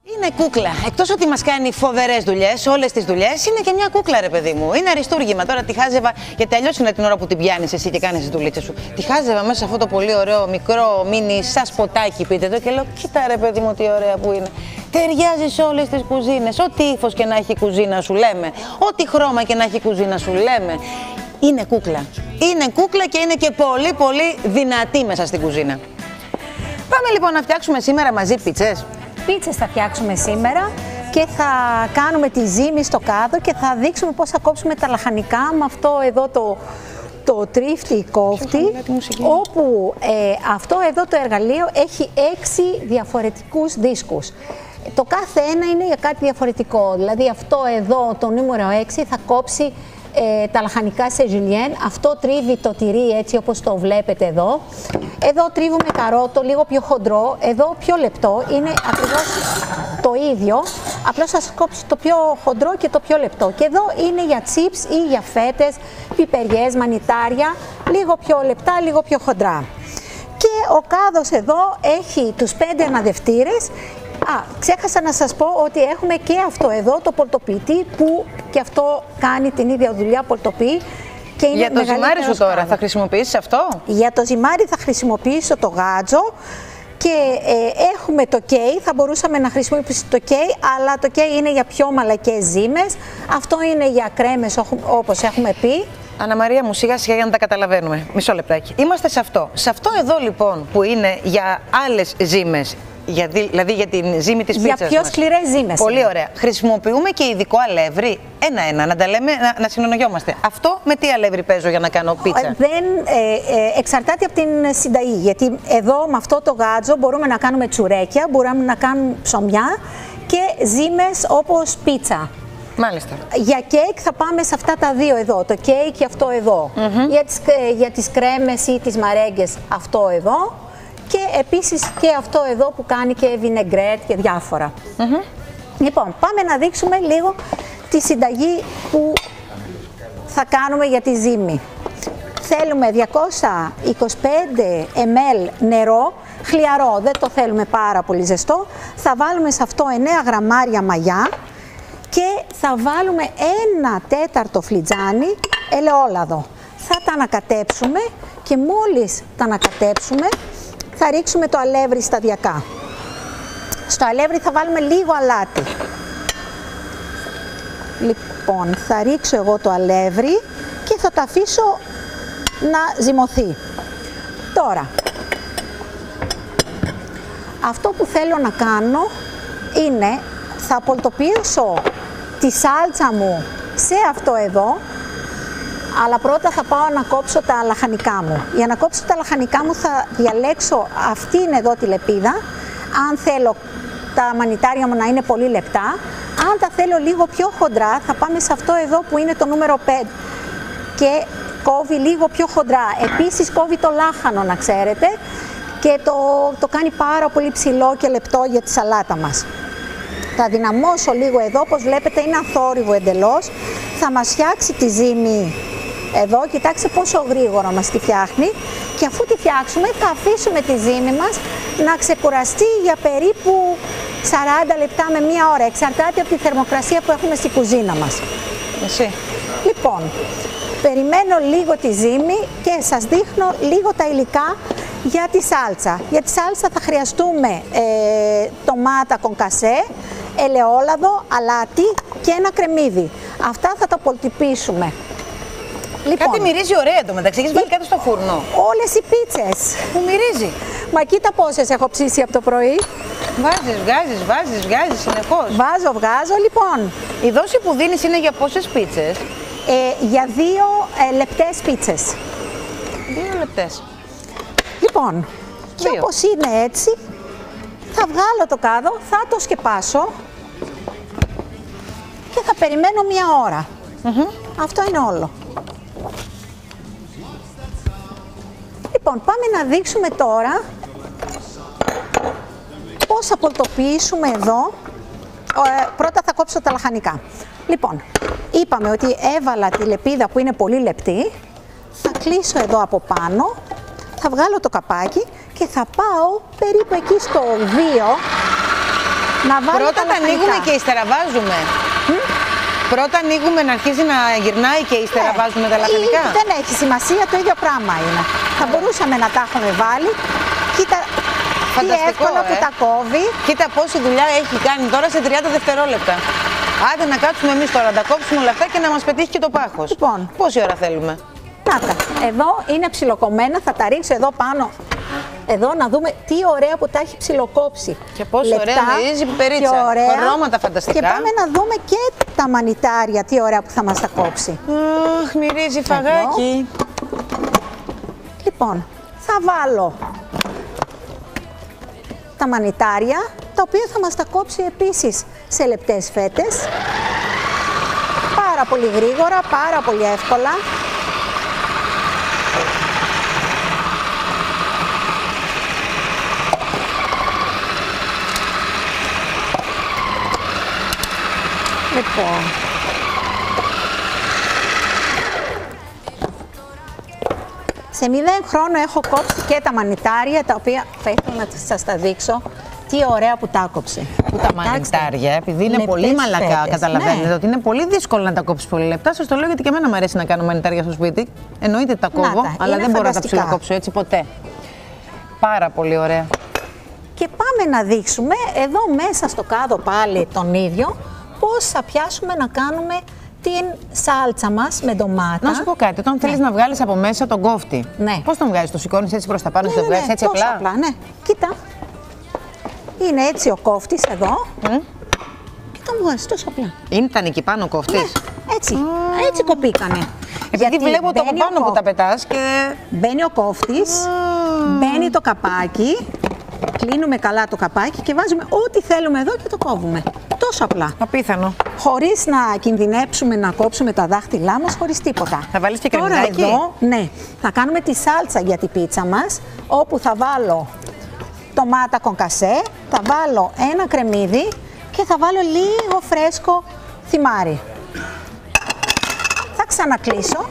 Είναι κούκλα. Εκτός ότι μας κάνει φοβερές δουλειές, όλες τις δουλειές, είναι και μια κούκλα, ρε παιδί μου. Είναι αριστούργημα. Τώρα τη χάζευα, γιατί αλλιώς είναι την ώρα που την πιάνεις εσύ και κάνεις τις δουλίτσες σου. Τη χάζευα μέσα σε αυτό το πολύ ωραίο μικρό μίνι, σαν σποτάκι, πείτε το, και λέω: κοίτα, ρε παιδί μου, τι ωραία που είναι. Ταιριάζει σε όλες τις κουζίνες. Ό,τι ύφος και να έχει η κουζίνα σου, λέμε. Ό,τι χρώμα και να έχει η κουζίνα σου, λέμε. Είναι κούκλα. Είναι κούκλα και είναι και πολύ, πολύ δυνατή μέσα στην κουζίνα. Πάμε λοιπόν να φτιάξουμε σήμερα μαζί πίτσες. Πίτσες θα φτιάξουμε σήμερα και θα κάνουμε τη ζύμη στο κάδο και θα δείξουμε πώς θα κόψουμε τα λαχανικά με αυτό εδώ το, το τρίφτη κόφτη, όπου ε, αυτό εδώ το εργαλείο έχει έξι διαφορετικούς δίσκους. Το κάθε ένα είναι για κάτι διαφορετικό, δηλαδή αυτό εδώ το νούμερο έξι θα κόψει Ε, τα λαχανικά σε ζουλιέν. Αυτό τρίβει το τυρί έτσι όπως το βλέπετε εδώ. Εδώ τρίβουμε καρότο λίγο πιο χοντρό, εδώ πιο λεπτό, είναι ακριβώς το ίδιο, απλώς θα σας κόψει το πιο χοντρό και το πιο λεπτό. Και εδώ είναι για τσίπς ή για φέτες, πιπεριές, μανιτάρια, λίγο πιο λεπτά, λίγο πιο χοντρά. Και ο κάδος εδώ έχει τους πέντε αναδευτήρες. Α, ξέχασα να σας πω ότι έχουμε και αυτό εδώ το πολτοπίτη που και αυτό κάνει την ίδια δουλειά πολτοπί. Και είναι για το ζυμάρι σου τώρα κάδο. Θα χρησιμοποιήσεις αυτό? Για το ζυμάρι θα χρησιμοποιήσω το γάτζο και ε, έχουμε το κέι, θα μπορούσαμε να χρησιμοποιήσουμε το κέι, αλλά το κέι είναι για πιο μαλακές ζύμες, αυτό είναι για κρέμες όπως έχουμε πει. Αννα Μαρία μου, σιγά σιγά για να τα καταλαβαίνουμε. Μισό λεπτάκι. Είμαστε σε αυτό. Σε αυτό εδώ λοιπόν που είναι για άλλες ζύμες. Για, δηλαδή για την ζύμη της πίτσας. Για πιο σκληρές ζύμες. Πολύ ωραία. Χρησιμοποιούμε και ειδικό αλεύρι. Ένα-ένα, να τα λέμε, να, να συνονογιόμαστε. Αυτό με τι αλεύρι παίζω για να κάνω πίτσα? Δεν, ε, ε, εξαρτάται από την συνταγή. Γιατί εδώ με αυτό το γάτζο μπορούμε να κάνουμε τσουρέκια, μπορούμε να κάνουμε ψωμιά και ζύμες όπως πίτσα. Μάλιστα. Για κέικ θα πάμε σε αυτά τα δύο εδώ, το κέικ και αυτό εδώ. Mm-hmm. Για τις, για τις κρέμες ή τις μαρέγκες αυτό εδώ. Και επίσης και αυτό εδώ που κάνει και βινεγκρέτ και διάφορα. Mm-hmm. Λοιπόν, πάμε να δείξουμε λίγο τη συνταγή που θα κάνουμε για τη ζύμη. Θέλουμε διακόσια είκοσι πέντε μιλιλίτρα νερό, χλιαρό, δεν το θέλουμε πάρα πολύ ζεστό. Θα βάλουμε σε αυτό εννέα γραμμάρια μαγιά και θα βάλουμε ένα τέταρτο φλιτζάνι ελαιόλαδο. Θα τα ανακατέψουμε και μόλις τα ανακατέψουμε θα ρίξουμε το αλεύρι σταδιακά. Στο αλεύρι θα βάλουμε λίγο αλάτι. Λοιπόν, θα ρίξω εγώ το αλεύρι και θα το αφήσω να ζυμωθεί. Τώρα, αυτό που θέλω να κάνω είναι, θα πολτοποιήσω τη σάλτσα μου σε αυτό εδώ, αλλά πρώτα θα πάω να κόψω τα λαχανικά μου. Για να κόψω τα λαχανικά μου θα διαλέξω αυτήν εδώ τη λεπίδα. Αν θέλω τα μανιτάρια μου να είναι πολύ λεπτά, αν τα θέλω λίγο πιο χοντρά θα πάμε σε αυτό εδώ που είναι το νούμερο πέντε και κόβει λίγο πιο χοντρά. Επίσης κόβει το λάχανο, να ξέρετε, και το, το κάνει πάρα πολύ ψηλό και λεπτό για τη σαλάτα μας. Θα δυναμώσω λίγο εδώ, όπως βλέπετε είναι αθόρυβο εντελώς. Θα μας φτιάξει τη ζύμη εδώ, κοιτάξτε πόσο γρήγορα μας τη φτιάχνει. Και αφού τη φτιάξουμε θα αφήσουμε τη ζύμη μας να ξεκουραστεί για περίπου σαράντα λεπτά με μία ώρα. Εξαρτάται από τη θερμοκρασία που έχουμε στη κουζίνα μας. Εσύ. Λοιπόν, περιμένω λίγο τη ζύμη και σας δείχνω λίγο τα υλικά για τη σάλτσα. Για τη σάλτσα θα χρειαστούμε ε, ντομάτα κονκασέ, ελαιόλαδο, αλάτι και ένα κρεμμύδι. Αυτά θα τα πολτυπήσουμε. Λοιπόν, κάτι μυρίζει ωραία εντωμεταξύ, έχεις βάλει κάτι στο φούρνο. Όλες οι πίτσες. Που μυρίζει. Μα κοίτα πόσες έχω ψήσει από το πρωί. Βάζεις, βγάζεις, βάζεις, βγάζεις συνεχώς. Βάζω, βγάζω, λοιπόν. Η δόση που δίνεις είναι για πόσες πίτσες? Ε, για δύο ε, λεπτές πίτσες. Δύο λεπτές. Λοιπόν, και όπως είναι έτσι, θα βγάλω το κάδο, θα το σκεπάσω και θα περιμένω μία ώρα. Mm-hmm. Αυτό είναι όλο. Λοιπόν, πάμε να δείξουμε τώρα πώς θα πολτοποιήσουμε εδώ. Ε, πρώτα θα κόψω τα λαχανικά. Λοιπόν, είπαμε ότι έβαλα τη λεπίδα που είναι πολύ λεπτή. Θα κλείσω εδώ από πάνω, θα βγάλω το καπάκι και θα πάω περίπου εκεί στο δύο να βάλει. Πρώτα τα ανοίγουμε και ύστερα βάζουμε. Mm? Πρώτα ανοίγουμε να αρχίζει να γυρνάει και ύστερα ναι. βάζουμε τα λαχανικά. Ή, δεν έχει σημασία, το ίδιο πράγμα είναι. Yeah. Θα μπορούσαμε να τα έχουμε βάλει. Κοίτα, φανταστικό, τι εύκολα ε. που τα κόβει. Κοίτα πόση δουλειά έχει κάνει τώρα σε τριάντα δευτερόλεπτα. Άντε να κάτσουμε εμείς τώρα, να τα κόψουμε όλα αυτά και να μας πετύχει και το πάχος. Λοιπόν. Πόση ώρα θέλουμε? Να τα. Εδώ είναι ψιλοκομμένα, θα τα ρίξω εδώ πάνω. Εδώ να δούμε τι ωραία που τα έχει ψιλοκόψει. Και πόσο λεπτά, ωραία μυρίζει η πιπερίτσα. Χρώματα φανταστικά. Και πάμε να δούμε και τα μανιτάρια, τι ωραία που θα μας τα κόψει. Αχ, μυρίζει φαγάκι. Λοιπόν, θα βάλω τα μανιτάρια, τα οποία θα μας τα κόψει επίσης σε λεπτές φέτες. Πάρα πολύ γρήγορα, πάρα πολύ εύκολα. Λοιπόν, σε μηδέν χρόνο έχω κόψει και τα μανιτάρια, τα οποία θα ήθελα να σας τα δείξω. Τι ωραία που τα κόψε. Που τα μανιτάρια, επειδή είναι λεπτές πολύ μαλακά, φέτες. καταλαβαίνετε Ναι. ότι είναι πολύ δύσκολο να τα κόψεις πολύ λεπτά. Σας το λέω γιατί και εμένα μου αρέσει να κάνω μανιτάρια στο σπίτι. Εννοείται τα κόβω, τα, αλλά είναι δεν μπορώ να τα φανταστικά. ψιλοκόψω έτσι ποτέ. Πάρα πολύ ωραία. Και πάμε να δείξουμε εδώ μέσα στο κάδο πάλι τον ίδιο πώς θα πιάσουμε να κάνουμε την σάλτσα μας με ντομάτα. Να σου πω κάτι, όταν θέλεις να βγάλεις από μέσα τον κόφτη, ναι. πώς τον βγάζεις, το σηκώνεις έτσι προς τα πάνω, ναι, το ναι, βγάζεις ναι, έτσι τόσο απλά. απλά. Ναι, κοίτα. Είναι έτσι ο κόφτης εδώ mm. και τον βγάζεις τόσο απλά. Ήταν εκεί πάνω ο κόφτης. Ναι, έτσι, mm. έτσι κοπήκανε. Επειδή Γιατί βλέπω το από πάνω που τα πετάς και... Μπαίνει ο κόφτης, mm. μπαίνει το καπάκι, κλείνουμε καλά το καπάκι και βάζουμε ό,τι θέλουμε εδώ και το κόβουμε. Τόσο απλά. Απίθανο. Χωρίς να κινδυνέψουμε να κόψουμε τα δάχτυλά μας, χωρίς τίποτα. Θα βάλεις και Τώρα κρεμμυδάκι. εδώ, ναι, θα κάνουμε τη σάλτσα για την πίτσα μας, όπου θα βάλω ντομάτα κονκασέ, θα βάλω ένα κρεμμύδι και θα βάλω λίγο φρέσκο θυμάρι. Θα ξανακλείσω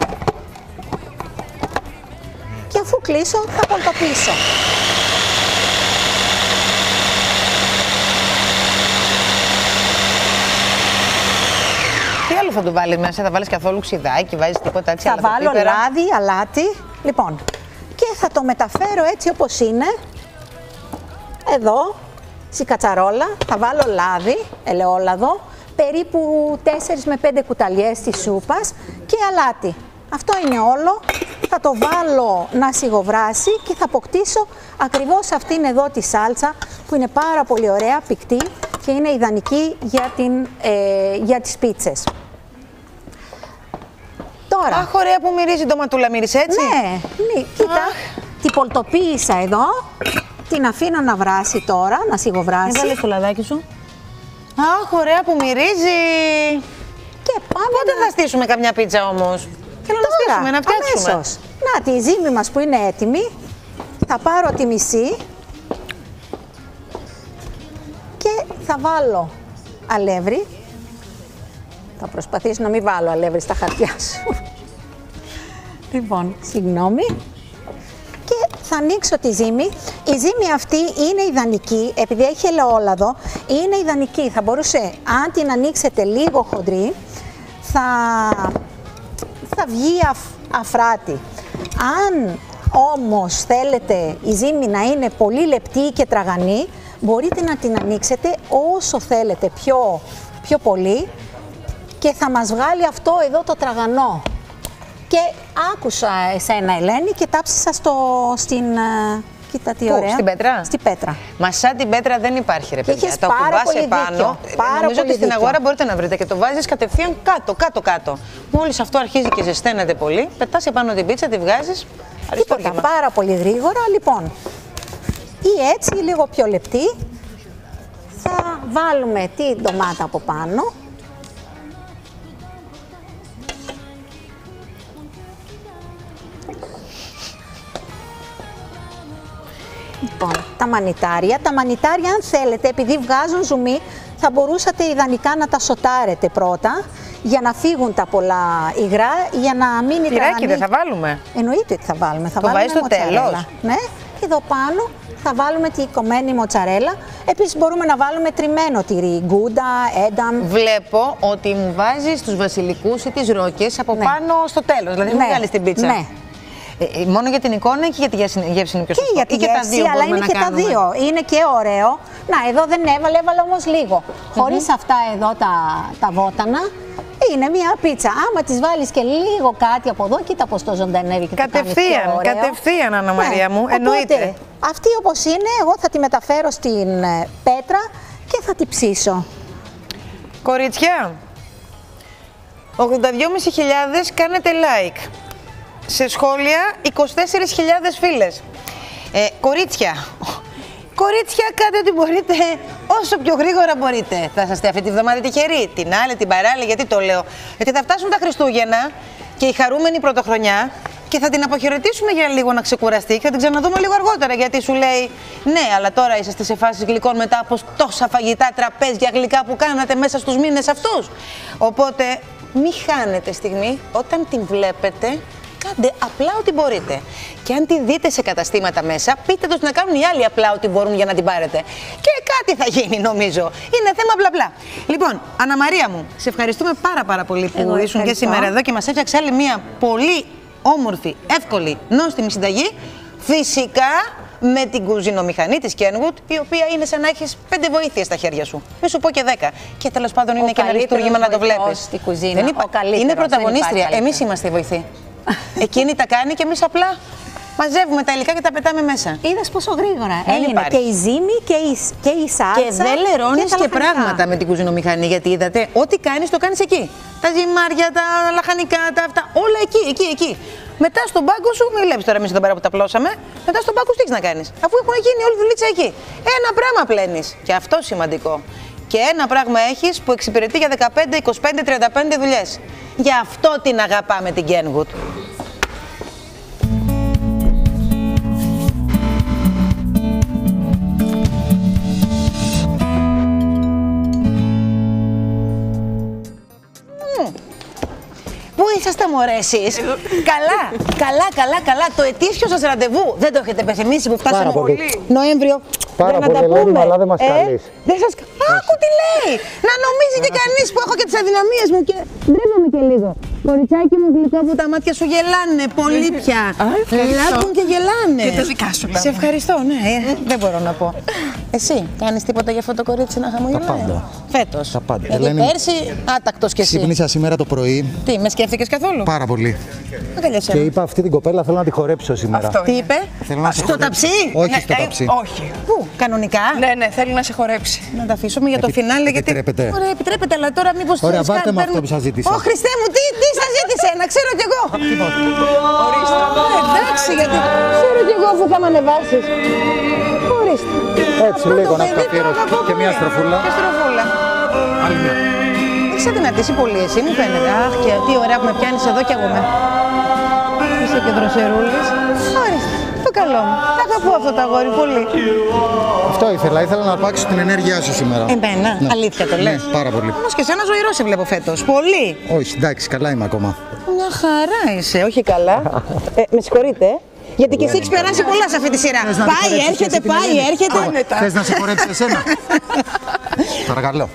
και αφού κλείσω θα πολτοπίσω. Τι άλλο θα του βάλεις μέσα, θα βάλεις καθόλου ξιδάκι, βάζεις τίποτα έτσι? Θα βάλω λάδι, αλάτι, λοιπόν, και θα το μεταφέρω έτσι όπως είναι. Εδώ, στη κατσαρόλα, θα βάλω λάδι, ελαιόλαδο, περίπου τέσσερις με πέντε κουταλιές της σούπας και αλάτι. Αυτό είναι όλο. Θα το βάλω να σιγοβράσει και θα αποκτήσω ακριβώς αυτήν εδώ τη σάλτσα που είναι πάρα πολύ ωραία, πικτή και είναι ιδανική για, την, ε, για τις πίτσες. Τώρα. Αχ, ωραία που μυρίζει ντοματούλα, μύρισε έτσι. Ναι, ναι, κοίτα, την πολτοποίησα εδώ. Την αφήνω να βράσει τώρα, να σιγοβράσει. Έβαλες το λαδάκι σου. Αχ, ωραία που μυρίζει. Και πάμε. Πότε να... θα στήσουμε καμιά πίτσα όμως? Θέλω να στήσουμε, να φτιάξουμε. Αμέσως. Να, τη ζύμη μας που είναι έτοιμη. Θα πάρω τη μισή. Και θα βάλω αλεύρι. Θα προσπαθήσω να μην βάλω αλεύρι στα χαρτιά σου. Λοιπόν, συγγνώμη. Και θα ανοίξω τη ζύμη. Η ζύμη αυτή είναι ιδανική, επειδή έχει ελαιόλαδο, είναι ιδανική. Θα μπορούσε, αν την ανοίξετε λίγο χοντρή, θα, θα βγει αφ, αφράτη. Αν όμως θέλετε η ζύμη να είναι πολύ λεπτή και τραγανή, μπορείτε να την ανοίξετε όσο θέλετε πιο, πιο πολύ και θα μας βγάλει αυτό εδώ το τραγανό. Και άκουσα εσένα, Ελένη, και τάψισα στο, στην... Κοίτα τι ωραία. Στην πέτρα? Στην πέτρα. Μα σαν την πέτρα δεν υπάρχει, ρε παιδιά. Έχεις το πάρα κουμπάς πολύ επάνω. δίκιο. Πάρα Νομίζω πολύ ότι στην δίκιο. αγορά μπορείτε να βρείτε και το βάζεις κατευθείαν κάτω, κάτω, κάτω. Μόλις αυτό αρχίζει και ζεσταίνεται πολύ, πετάς επάνω την πίτσα, τη βγάζεις. Τίποτα, πάρα πολύ γρήγορα. Λοιπόν, ή έτσι, λίγο πιο λεπτή, θα βάλουμε τη ντομάτα από πάνω. Λοιπόν, τα μανιτάρια. Τα μανιτάρια, αν θέλετε, επειδή βγάζουν ζουμί, θα μπορούσατε ιδανικά να τα σοτάρετε πρώτα, για να φύγουν τα πολλά υγρά, για να μείνει τραγανή. Τυράκι δεν θα βάλουμε? Εννοείται ότι θα βάλουμε. Θα το βάλουμε βάζεις στο μοτσαρέλα. τέλος? Ναι, εδώ πάνω θα βάλουμε τη κομμένη μοτσαρέλα. Επίσης μπορούμε να βάλουμε τριμμένο τυρί, γκούντα, ένταμ. Βλέπω ότι μου βάζεις τους βασιλικούς ή τις ρόκες από ναι. πάνω στο τέλος, δηλαδή ναι. μου βγάλεις την πίτσα. Ναι. Ε, μόνο για την εικόνα ή και για τη γεύση είναι πιο σωστό? Και για τη γεύση, αλλά είναι και κάνουμε. τα δύο. Είναι και ωραίο. Να, εδώ δεν έβαλε, έβαλε όμως λίγο. Mm-hmm. Χωρίς αυτά εδώ τα, τα βότανα, είναι μια πίτσα. Άμα τις βάλεις και λίγο κάτι από εδώ, κοίτα πώς το ζωντανεύει και κατευθείαν, το κάνεις κατευθείαν, Άννα Μαρία μου, ναι. εννοείται. Οπότε, αυτή όπως είναι, εγώ θα τη μεταφέρω στην πέτρα και θα τη ψήσω. Κορίτσια, ογδόντα δυόμισι χιλιάδες κάνετε like. Σε σχόλια είκοσι τέσσερις χιλιάδες φίλες. Ε, κορίτσια, κορίτσια κάντε ό,τι μπορείτε όσο πιο γρήγορα μπορείτε. Θα είστε αυτή τη βδομάδα τυχεροί, την άλλη, την παράλληλη, γιατί το λέω? Γιατί θα φτάσουν τα Χριστούγεννα και η χαρούμενη πρωτοχρονιά και θα την αποχαιρετήσουμε για λίγο να ξεκουραστεί και θα την ξαναδούμε λίγο αργότερα, γιατί σου λέει ναι, αλλά τώρα είσαστε σε φάσεις γλυκών μετά από τόσα φαγητά, τραπέζια, γλυκά που κάνατε μέσα στους μήνες αυτούς. Οπότε μη χάνετε στιγμή όταν την βλέπετε. Κάντε απλά ό,τι μπορείτε. Και αν τη δείτε σε καταστήματα μέσα, πείτε τους να κάνουν οι άλλοι απλά ό,τι μπορούν για να την πάρετε. Και κάτι θα γίνει, νομίζω. Είναι θέμα μπλα μπλα. Λοιπόν, Άννα Μαρία μου, σε ευχαριστούμε πάρα πάρα πολύ που Εγώ ήσουν και σήμερα εδώ και μας έφτιαξε άλλη μια πολύ όμορφη, εύκολη, νόστιμη συνταγή. Φυσικά με την κουζινομηχανή της Kenwood, η οποία είναι σαν να έχεις πέντε βοήθειες στα χέρια σου. Μη σου πω και δέκα. Και τέλος πάντων είναι ο και ένα λειτουργήμα να το βλέπεις. Δεν είπα, είναι πρωταγωνίστρια. Εμείς είμαστε οι βοηθοί. Εκείνη τα κάνει και εμείς απλά μαζεύουμε τα υλικά και τα πετάμε μέσα. Είδες πόσο γρήγορα έγινε και η ζύμη και η, και η σάλτσα. Και δεν λερώνεις και, και πράγματα με την κουζινομηχανή, γιατί είδατε, ό,τι κάνεις το κάνεις εκεί. Τα ζυμάρια, τα λαχανικά, τα αυτά, όλα εκεί, εκεί, εκεί. Μετά στον πάγκο σου, μην βλέπεις τώρα εμείς εδώ πέρα που τα πλώσαμε, μετά στον πάγκο σου τι έχεις να κάνεις? Αφού έχουν γίνει όλη τη δουλίτσα εκεί. Ένα πράγμα πλένεις. Και αυτό σημαντικό. Και ένα πράγμα έχεις που εξυπηρετεί για δεκαπέντε, είκοσι πέντε, τριάντα πέντε δουλειές. Γι' αυτό την αγαπάμε την Kenwood. Πού είσαστε μωρέ εσείς? Καλά, καλά, καλά, καλά. Το ετήσιο σας ραντεβού δεν το έχετε πεθυμίσει που φτάσαμε πολύ. Νοέμβριο. Πάρα πολύ, Ελένη, αλλά δεν μας ε, καλείς. Δεν σας... Άκου τι λέει! Να νομίζει και κανείς που έχω και τις αδυναμίες μου και ντρέπομαι και λίγο. Κοριτσάκι μου γλυκό που τα μάτια σου γελάνε πολύ πια. Λάπουν και γελάνε. Και τα δικά σου Σε ευχαριστώ, ναι. Δεν μπορώ να πω. Εσύ, κάνεις τίποτα για αυτό το κορίτσι να χαμογελάει? Τα πάντα. Φέτος. Τα πάντα. Γιατί Ελένη, πέρσι άτακτος κι εσύ. Ξύπνησα σήμερα το πρωί. Τι, με σκέφτηκες καθόλου? Πάρα πολύ. Και είπα αυτή την κοπέλα θέλω να τη χορέψω σήμερα. Αυτό. Τι είπε? Θέλω να στο ταψί? Όχι, στο ταψί. Όχι. Πού, κανονικά? Ναι, ναι, θέλει να σε χωρέψει. Να τα αφήσουμε για το φινάλε. Επιτρέπετε. Γιατί... Ωραία, επιτρέπετε, αλλά τώρα μήπως... Ωραία, βάλτε με αυτό που σας ζήτησα. Ω, Χριστέ μου, τι, τι σας ζήτησε, να ξέρω κι εγώ. Ορίστε. Εντάξει, γιατί ξέρω κι εγώ αφού θα με ανεβάσεις. Ορίστε. Έτσι, λίγο να σκαφύρω και μια στροφούλα. Και στροφούλα. Άλλη μια. Έχεις αδυνατήσει πολύ εσύ, μου φαίνεται. Αχ, και τι ωραία που με πιάνεις εδώ κι εγώ με. Είσαι και δροσερούλης. Ορίστε. Το καλό μου. Τα αγαπώ αυτό το αγόρι πολύ. Αυτό ήθελα. Ήθελα να αρπάξω την ενέργειά σου σήμερα. Εμένα, ναι. Αλήθεια το λες? Ναι, πάρα πολύ. Όμως και εσένα ζωηρό σε βλέπω φέτος. Πολύ. Όχι, εντάξει, καλά είμαι ακόμα. Μια χαρά είσαι, όχι καλά. ε, με συγχωρείτε. Γιατί και εσύ έχεις περάσει πολλά σε αυτή τη σειρά. Πάει, έρχεται, πάει, έρχεται. Θες να σε χορέψει εσένα? Παρακαλώ.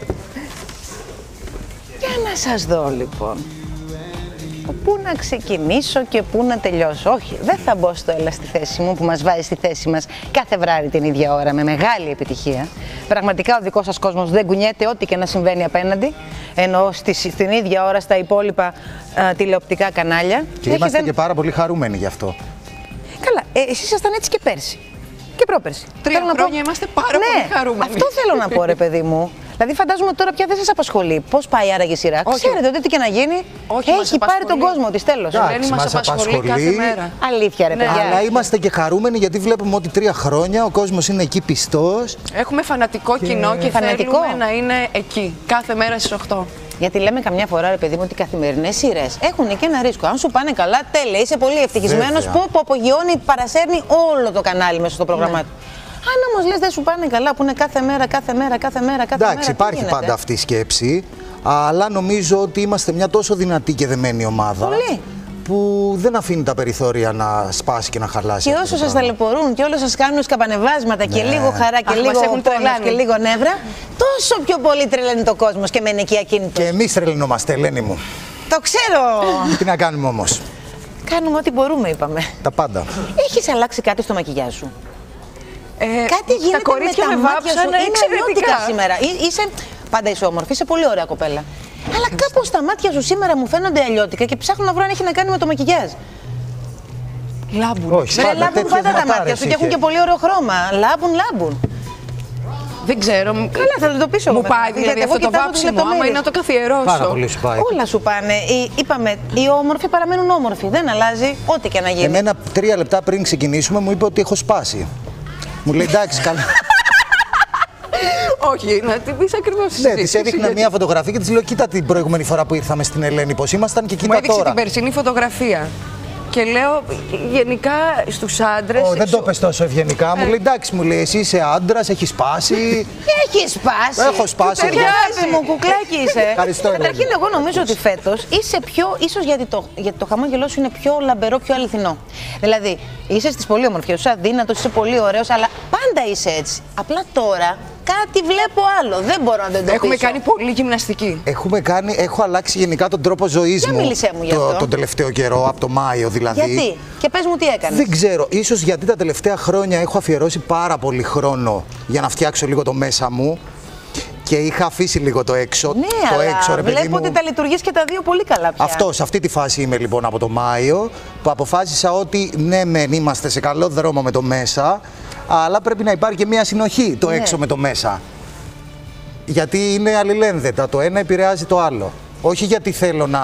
Για να σας δω λοιπόν. Πού να ξεκινήσω και πού να τελειώσω. Όχι, δεν θα μπω στο έλα στη θέση μου που μας βάζει στη θέση μας κάθε βράδυ την ίδια ώρα με μεγάλη επιτυχία. Πραγματικά ο δικός σας κόσμος δεν κουνιέται ό,τι και να συμβαίνει απέναντι. Ενώ στη, στην ίδια ώρα στα υπόλοιπα α, τηλεοπτικά κανάλια. Και είμαστε δεν... και πάρα πολύ χαρούμενοι γι' αυτό. Καλά, ε, εσείς ήσασταν έτσι και πέρσι. Και πρόπερσι. Τρία θέλω χρόνια πω... είμαστε πάρα ναι, πολύ χαρούμενοι. Αυτό θέλω να πω, ρε παιδί μου. Δηλαδή, φαντάζομαι ότι τώρα πια δεν σας απασχολεί. Πώς πάει άραγε η σειρά? Όχι. Ξέρετε ότι τι και να γίνει, όχι, έχει πάρει τον κόσμο της τέλος. Δεν μας απασχολεί κάθε μέρα. Αλήθεια, ρε ναι. παιδιά. Αλλά είμαστε και χαρούμενοι γιατί βλέπουμε ότι τρία χρόνια ο κόσμος είναι εκεί πιστός. Έχουμε φανατικό και... κοινό και φανατικό. Θέλουμε να είναι εκεί κάθε μέρα στις οκτώ. Γιατί λέμε καμιά φορά, ρε παιδί μου, ότι οι καθημερινές σειρές έχουν και ένα ρίσκο. Αν σου πάνε καλά, τέλεια, είσαι πολύ ευτυχισμένος που, που απογειώνει, παρασέρνει όλο το κανάλι μέσα στο πρόγραμμά του. Αν όμως λες δεν σου πάνε καλά, που είναι κάθε μέρα, κάθε μέρα, κάθε μέρα, κάθε μέρα. Εντάξει, υπάρχει πάντα αυτή η σκέψη. Αλλά νομίζω ότι είμαστε μια τόσο δυνατή και δεμένη ομάδα. Πολύ. που δεν αφήνει τα περιθώρια να σπάσει και να χαλάσει. Και όσο σας ταλαιπωρούν και όλο σας κάνουν σκαμπανεβάσματα ναι. και λίγο χαρά και Αχ, λίγο πόνος και λίγο νεύρα, τόσο πιο πολύ τρελαίνει το κόσμος και μένει εκεί ακίνητος. Και εμείς τρελαινόμαστε, Ελένη μου. Το ξέρω! Τι να κάνουμε όμως. Κάνουμε ό,τι μπορούμε, είπαμε. Τα πάντα. Έχεις αλλάξει κάτι στο μακιγιάζ σου? Ε, κάτι γίνεται τα κορίτσια με τα με μάτια σου. Είναι εξαιρετικά σήμερα. Είσαι, πάντα είσαι όμορφη, είσαι πολύ ωραία κοπέλα. Αλλά κάπως τα μάτια σου σήμερα μου φαίνονται αλλιώτικα και ψάχνω να βρω αν έχει να κάνει με το μακιγιάζ. Λάμπουν. Όχι, Βρε, λάμπουν πάντα τα μάτια σου και έχουν και πολύ ωραίο χρώμα. Λάμπουν, λάμπουν. Δεν ξέρω. Καλά, θα το πείσω. Μου πάει δηλαδή αυτό το βάψιμο, άμα είναι να το καθιερώσω. Πάρα πολύ σου πάει. Όλα σου πάνε. Είπαμε, οι όμορφοι παραμένουν όμορφοι. Δεν αλλάζει ό,τι και να γίνει. Εμένα τρία λεπτά πριν ξεκινήσουμε μου είπε ότι έχω σπάσει. Μου λέει εντάξει, καλά. Όχι, να την πεις ακριβώς. Ναι, της έδειχνα γιατί... μια φωτογραφία και της λέω: κοίτα την προηγούμενη φορά που ήρθαμε στην Ελένη, πώς ήμασταν και κοίτα τώρα. Μου έδειξε την περσινή φωτογραφία. Και λέω γενικά στους άντρες. Oh, δεν το πες τόσο ευγενικά. Μου λέει εντάξει, μου λέει εσύ είσαι άντρας, έχεις σπάσει. Έχεις σπάσει. Έχω σπάσει. Ταιριάζει μου, κουκλάκι είσαι. Ευχαριστώ. Καταρχήν, εγώ νομίζω ότι φέτος είσαι πιο, ίσως γιατί το, γιατί το χαμόγελό σου είναι πιο λαμπερό, πιο αληθινό. Δηλαδή, είσαι στις πολύ όμορφιες, είσαι αδύνατος, είσαι πολύ ωραίος, αλλά πάντα είσαι έτσι. Απλά τώρα κάτι βλέπω άλλο. Δεν μπορώ να το εντοπίσω. Έχουμε κάνει πολύ γυμναστική. Έχουμε κάνει, έχω αλλάξει γενικά τον τρόπο ζωής μου. Μίλησέ μου γι' το, αυτό. τον τελευταίο καιρό, από το Μάιο δηλαδή. Γιατί? Και πες μου τι έκανες. Δεν ξέρω. Ίσως γιατί τα τελευταία χρόνια έχω αφιερώσει πάρα πολύ χρόνο για να φτιάξω λίγο το μέσα μου. Και είχα αφήσει λίγο το έξω. Ναι, το αλλά έξω, ρε παιδί βλέπω μου. ότι τα λειτουργείς και τα δύο πολύ καλά πια. Αυτό, σε αυτή τη φάση είμαι λοιπόν από το Μάιο, που αποφάσισα ότι ναι, μεν είμαστε σε καλό δρόμο με το μέσα, αλλά πρέπει να υπάρχει και μια συνοχή το ναι. έξω με το μέσα. Γιατί είναι αλληλένδετα, το ένα επηρεάζει το άλλο. Όχι γιατί θέλω να,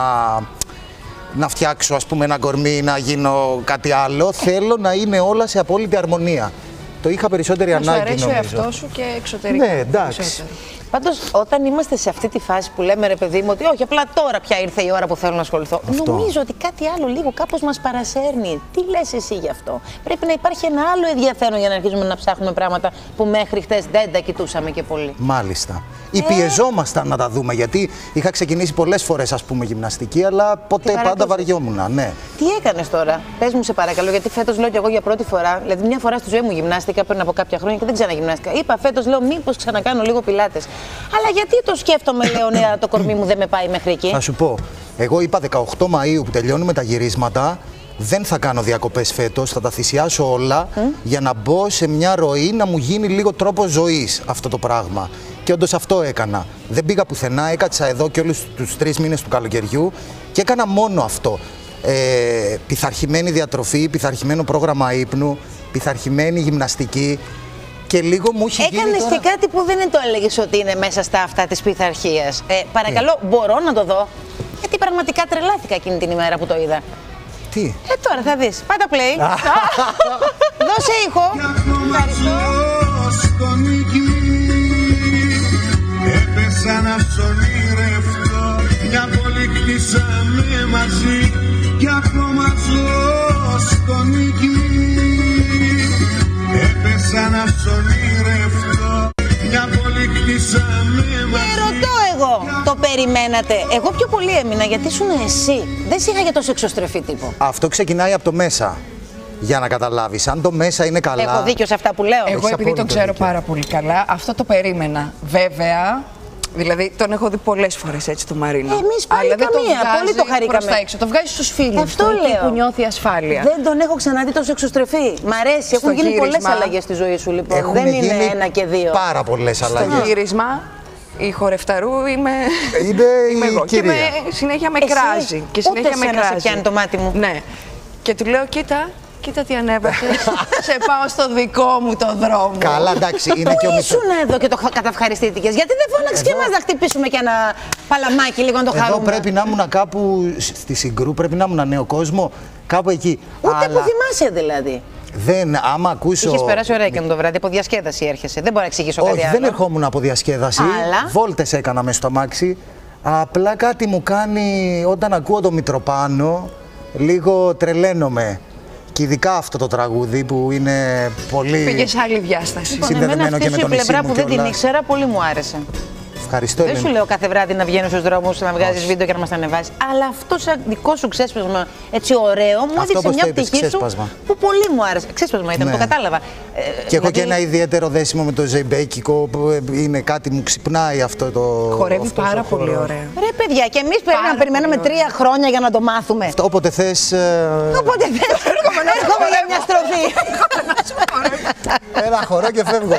να φτιάξω ας πούμε ένα κορμί, να γίνω κάτι άλλο, θέλω να είναι όλα σε απόλυτη αρμονία. Το είχα περισσότερη να ανάγκη νομίζω. νομίζω. Να σου αρέσει ο εαυτός σου και εξωτερικά. Ναι, εντάξει. Πάντως, όταν είμαστε σε αυτή τη φάση που λέμε ρε παιδί μου ότι όχι, απλά τώρα πια ήρθε η ώρα που θέλω να ασχοληθώ. Αυτό. Νομίζω ότι κάτι άλλο λίγο κάπως μας παρασέρνει. Τι λες εσύ γι' αυτό? Πρέπει να υπάρχει ένα άλλο ενδιαφέρον για να αρχίσουμε να ψάχνουμε πράγματα που μέχρι χτες δεν τα κοιτούσαμε και πολύ. Μάλιστα. Ή ε... πιεζόμασταν να τα δούμε, γιατί είχα ξεκινήσει πολλές φορές ας πούμε γυμναστική, αλλά ποτέ πάντα βαριόμουν. Ναι. Τι έκανες τώρα? Πες μου σε παρακαλώ, γιατί φέτος λέω κι εγώ για πρώτη φορά, δηλαδή μια φορά στη ζωή μου γυμνάστηκα πριν από κάποια χρόνια και δεν ξαναγυμνάστηκα. Είπα φέτος, λέω, μήπως ξανακάνω λίγο πιλάτες. Αλλά γιατί το σκέφτομαι, λέω, ναι, το κορμί μου δεν με πάει μέχρι εκεί. Θα σου πω. Εγώ είπα δεκαοκτώ Μαΐου που τελειώνουμε τα γυρίσματα, δεν θα κάνω διακοπές φέτος, θα τα θυσιάσω όλα mm. για να μπω σε μια ροή να μου γίνει λίγο τρόπο ζωής αυτό το πράγμα. Και όντως αυτό έκανα. Δεν πήγα πουθενά, έκατσα εδώ και όλους τους τρεις μήνες του καλοκαιριού και έκανα μόνο αυτό. Ε, πειθαρχημένη διατροφή, πειθαρχημένο πρόγραμμα ύπνου, πειθαρχημένη γυμναστική. Και λίγο μου έχει γίνει. Έκανες τώρα... και κάτι που δεν το έλεγες ότι είναι μέσα στα αυτά της πειθαρχίας. Ε, παρακαλώ, yeah. μπορώ να το δω? Γιατί πραγματικά τρελάθηκα εκείνη την ημέρα που το είδα. Τι? Ε, τώρα θα δεις. Πάτα play. Δώσε ήχο. Ευχαριστώ. Έπεσα να σ' ονειρευτώ, μια πόλη κλείσαμε μαζί κι ακόμα ζω στο νίκη. Έπεσα να σ' ονειρευτώ, μια πόλη κλείσαμε μαζί. Και ρωτώ εγώ, το περιμένατε? Εγώ πιο πολύ έμεινα γιατί ήσουν εσύ. Δεν σ' είχα για τόσο εξωστρεφή τύπο. Αυτό ξεκινάει από το μέσα. Για να καταλάβεις, αν το μέσα είναι καλά. Έχω δίκιο σε αυτά που λέω. Εγώ επειδή το ξέρω δίκιο. πάρα πολύ καλά, αυτό το περίμενα. Βέβαια, δηλαδή τον έχω δει πολλές φορές έτσι το Μαρίνο. Εμείς πάλι αλλά καμία, δεν πολύ το χαρήκαμε. Προς τα έξω, το βγάζει στους φίλους. Αυτό του, λέω. Εκεί που νιώθει ασφάλεια. Δεν τον έχω ξαναδεί τόσο εξωστρεφή. Μ' αρέσει, στο έχουν γίνει γύρισμα, πολλές αλλαγές στη ζωή σου λοιπόν. Έχουν δεν είναι ένα και δύο. Πάρα πολλές αλλαγές. Στο γύρισμα. Η χορευταρού είμαι, είναι είμαι η εγώ. κυρία. Και με, συνέχεια με Εσύ, κράζει. Και συνέχεια ούτε με κράζει. σε πιάνει το μάτι μου. Ναι. Και του λέω, κοίτα, κοίτα τι ανέβασες. Σε πάω στο δικό μου το δρόμο. Καλά, εντάξει, είναι και ο Πού ήσουν εδώ και το καταυχαριστήθηκες? Γιατί δεν φώναξες και εμάς να χτυπήσουμε και ένα παλαμάκι λίγο να το χαρούμε? Εδώ πρέπει να ήμουν κάπου στη Συγκρού, πρέπει να ήμουν νέο κόσμο, κάπου εκεί. Ούτε αλλά... που θυμάσαι δηλαδή. Δεν, άμα ακούσω. Είχες περάσει ωραία και το βράδυ, από διασκέδαση έρχεσαι. Δεν μπορώ να εξηγήσω Όχι, κάτι άλλο. δεν ερχόμουν από διασκέδαση. Αλλά... Βόλτες έκανα μέσα στο αμάξι. Απλά κάτι μου κάνει όταν ακούω το Μητροπάνο, λίγο τρελαίνομαι. Και ειδικά αυτό το τραγούδι που είναι πολύ. Πήγε σε άλλη διάσταση. Συνδεδεμένο λοιπόν, και με τον η πλευρά μου που δεν την ήξερα, πολύ μου άρεσε. Ευχαριστώ, Δεν σου λέω κάθε βράδυ να βγαίνω στους δρόμους, να βγάζεις βίντεο και να μας τα ανεβάσεις. Αλλά αυτό σαν δικό σου ξέσπασμα, έτσι ωραίο, μου έδειξε μια πτυχή σου που πολύ μου άρεσε. Ξέσπασμα ήταν, ναι. Το κατάλαβα. Και έχω δηλαδή... και ένα ιδιαίτερο δέσιμο με το ζεϊμπέκικο που είναι κάτι μου ξυπνάει αυτό το. Χορεύει πάρα πολύ ωραία. Ρε παιδιά, και εμείς πρέπει να περιμένουμε τρία χρόνια για να το μάθουμε. Αυτό όποτε θες. Όποτε θες. Έρχομαι για μια στροφή. Ένα χορό και φεύγω.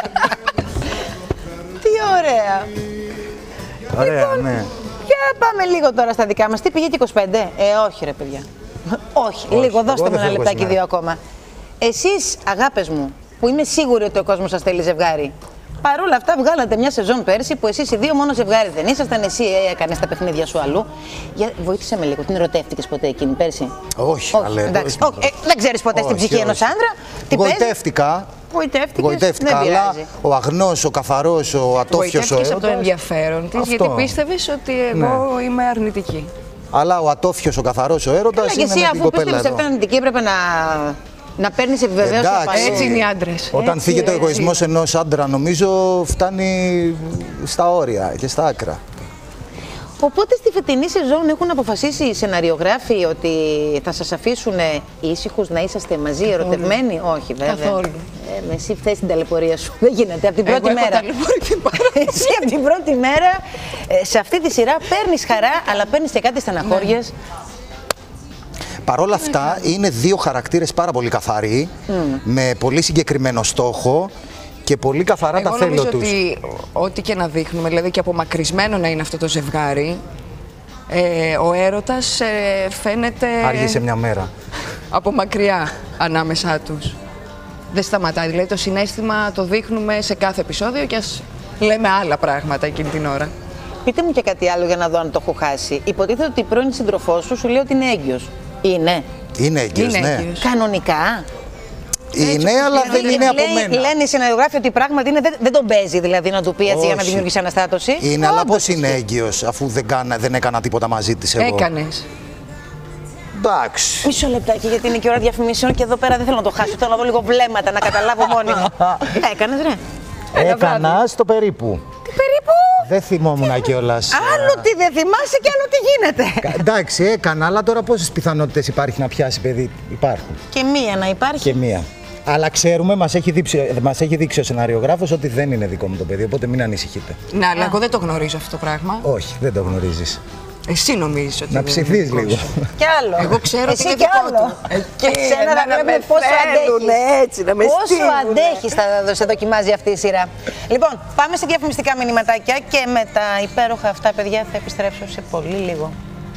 Τι ωραία. Ωραία, λοιπόν, ναι. Για πάμε λίγο τώρα στα δικά μας. Τι πήγε και είκοσι πέντε. Ε, όχι ρε παιδιά. όχι, όχι, λίγο δώστε μου ένα λεπτάκι δύο ακόμα. Εσείς, αγάπες μου, που είμαι σίγουρη ότι ο κόσμος σας θέλει ζευγάρι. Παρ' όλα αυτά, βγάλατε μια σεζόν πέρσι που εσείς οι δύο μόνο ζευγάρι δεν ήσασταν. Εσύ έκανες τα παιχνίδια σου αλλού. Για... Βοήθησε με λίγο. Την ερωτεύτηκες ποτέ εκείνη πέρσι? Όχι, όχι, αλλά, εντάξει, όχι. Ε, δεν ξέρεις ποτέ όχι, στην ψυχή ενός άντρα. Τι γοητεύτηκα. Γοητεύτηκα, αλλά ο αγνός, ο καθαρός, ο ατόφιος ο έρωτας. από το ενδιαφέρον της, γιατί πίστευες ότι εγώ ναι. είμαι αρνητική. Αλλά ο ατόφιος, ο καθαρός ο έρωτας είναι με την κοπέλα εδώ. Και εσύ αφού πίστευες ότι ήταν αρνητική έπρεπε να... Να παίρνει επιβεβαίωση από αλλού. Έτσι είναι οι άντρες. Όταν φύγεται ο εγωισμός ενός άντρα, νομίζω φτάνει στα όρια και στα άκρα. Οπότε στη φετινή σεζόν έχουν αποφασίσει οι σεναριογράφοι ότι θα σας αφήσουν ήσυχους να είσαστε μαζί, ερωτευμένοι? Όχι, βέβαια. Καθόλου. Ε, με εσύ φταίει την ταλαιπωρία σου. Δεν γίνεται. Από την πρώτη Εγώ μέρα. Εσύ από την πρώτη μέρα σε αυτή τη σειρά παίρνεις χαρά, αλλά παίρνεις και κάτι στεναχώριες. Ναι. Παρ' όλα αυτά είναι δύο χαρακτήρες πάρα πολύ καθαροί, mm. με πολύ συγκεκριμένο στόχο και πολύ καθαρά Εγώ τα θέλω τους. Εγώ νομίζω ότι ό,τι και να δείχνουμε, δηλαδή και απομακρυσμένο να είναι αυτό το ζευγάρι, ε, ο έρωτας ε, φαίνεται... Άργησε μια μέρα. Από μακριά ανάμεσά τους. Δεν σταματάει, δηλαδή το συναίσθημα το δείχνουμε σε κάθε επεισόδιο και ας λέμε άλλα πράγματα εκείνη την ώρα. Πείτε μου και κάτι άλλο για να δω αν το έχω χάσει. Υποτίθεται ότι η πρώην σύντροφός σου σου λέει ότι είναι έγκυος. Είναι. Είναι έγκυος, ναι. Έγκυος. Κανονικά. Είναι, έτσι, αλλά δεν είναι από μένα. Λένε οι σεναριογράφοι ότι πράγματι είναι, δεν, δεν τον παίζει δηλαδή να του πει έτσι για να δημιουργήσει αναστάτωση. Είναι, αλλά πώς είναι έγκυος αφού δεν, κάνα, δεν έκανα τίποτα μαζί της εγώ. Έκανες. Εντάξει. Μισό λεπτάκι γιατί είναι και ώρα διαφημίσεων και εδώ πέρα δεν θέλω να το χάσω. Θέλω να δω λίγο βλέμματα να καταλάβω μόνη μου. Έκανες, ρε. Έκανα στο περίπου. Τι περίπου? Δεν θυμόμουν κιόλας. Άλλο τι δεν θυμάσαι και άλλο τι γίνεται. Εντάξει, έκανα, αλλά τώρα πόσες πιθανότητες υπάρχει να πιάσει παιδί? Υπάρχουν. Και μία να υπάρχει. Και μία. Αλλά ξέρουμε, μας έχει, δείξει, μας έχει δείξει ο σεναριογράφος ότι δεν είναι δικό μου το παιδί, οπότε μην ανησυχείτε. Ναι, αλλά εγώ δεν το γνωρίζω αυτό το πράγμα. Όχι, δεν το γνωρίζεις. Εσύ νομίζεις ότι. Να ψηθείς λίγο. Κι άλλο. Εγώ ξέρω ότι είναι δικό του. Και εσένα να βλέπουμε πόσο αντέχεις. Έτσι, να με πόσο αντέχεις θα σε δοκιμάζει αυτή η σειρά. Λοιπόν, πάμε σε διαφημιστικά μηνυματάκια και με τα υπέροχα αυτά παιδιά θα επιστρέψω σε πολύ λίγο.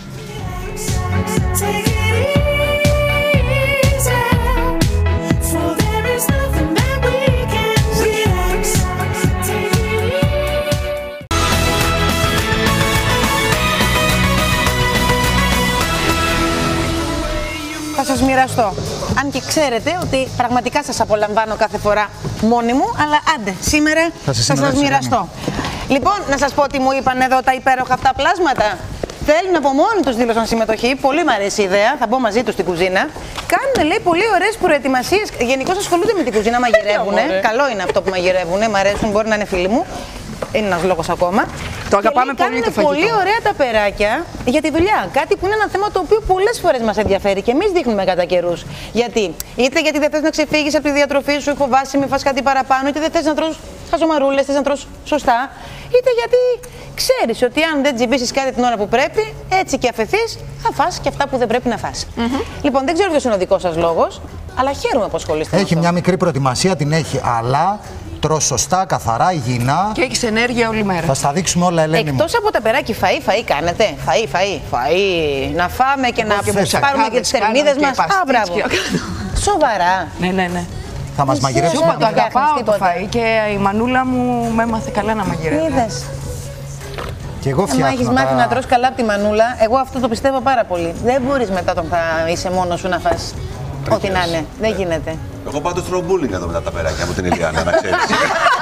Θα σας μοιραστώ. Αν και ξέρετε ότι πραγματικά σας απολαμβάνω κάθε φορά μόνη μου, αλλά άντε, σήμερα θα, θα σας μοιραστώ. Λοιπόν, να σας πω τι μου είπαν εδώ τα υπέροχα αυτά πλάσματα. Θέλουν από μόνοι τους, δήλωσαν συμμετοχή. Πολύ μου αρέσει η ιδέα. Θα μπω μαζί τους στην κουζίνα. Κάνουν, λέει, πολύ ωραίες προετοιμασίες. Γενικώς ασχολούνται με την κουζίνα, μαγειρεύουν. Καλό είναι αυτό που μαγειρεύουν. Μ' αρέσουν, μπορεί να είναι φίλοι μου. Είναι ένας λόγος ακόμα. Το αγαπάμε και, λέει, πολύ το φαγητό. Πολύ ωραία τα περάκια για τη δουλειά. Κάτι που είναι ένα θέμα το οποίο πολλές φορές μας ενδιαφέρει και εμείς δείχνουμε κατά καιρούς. Γιατί είτε γιατί δεν θες να ξεφύγεις από τη διατροφή σου, φοβάσαι μη φας κάτι παραπάνω, είτε δεν θες να τρως χαζομαρούλες, θες να τρως σωστά, είτε γιατί ξέρεις ότι αν δεν τσιμπήσεις κάτι την ώρα που πρέπει, έτσι και αφεθείς, θα φας και αυτά που δεν πρέπει να φας. Mm-hmm. Λοιπόν, δεν ξέρω ποιος είναι ο δικός σας λόγος, αλλά χαίρομαι που ασχολείστε. Έχει μια μικρή προετοιμασία, την έχει, αλλά. Τρως σωστά, καθαρά, υγιεινά. Και έχεις ενέργεια όλη μέρα. Θα στα δείξουμε όλα, Ελένη. Εκτός μου. από τα περάκι, φαΐ, φαΐ κάνετε. Φαΐ, φαΐ, φαΐ. Να φάμε και να και πάρουμε και τις θερμίδες μας. Α, μπράβο. Σοβαρά. Ναι, ναι, ναι. Θα μας μαγειρέψει. Εγώ το αγαπάω το φαΐ και η μανούλα μου με έμαθε καλά να μαγειρεύει. Είδες. Και εγώ φτιάχνω. Αν έχεις μάθει να τρως καλά από τη μανούλα, εγώ αυτό το πιστεύω πάρα πολύ. Δεν μπορείς μετά όταν θα είσαι μόνος σου να φας ό,τι να είναι. Δεν γίνεται. Εγώ πάντως τρώω μπούλινγκ εδώ μετά τα περάκια από την Ηλιάνα, να ξέρεις.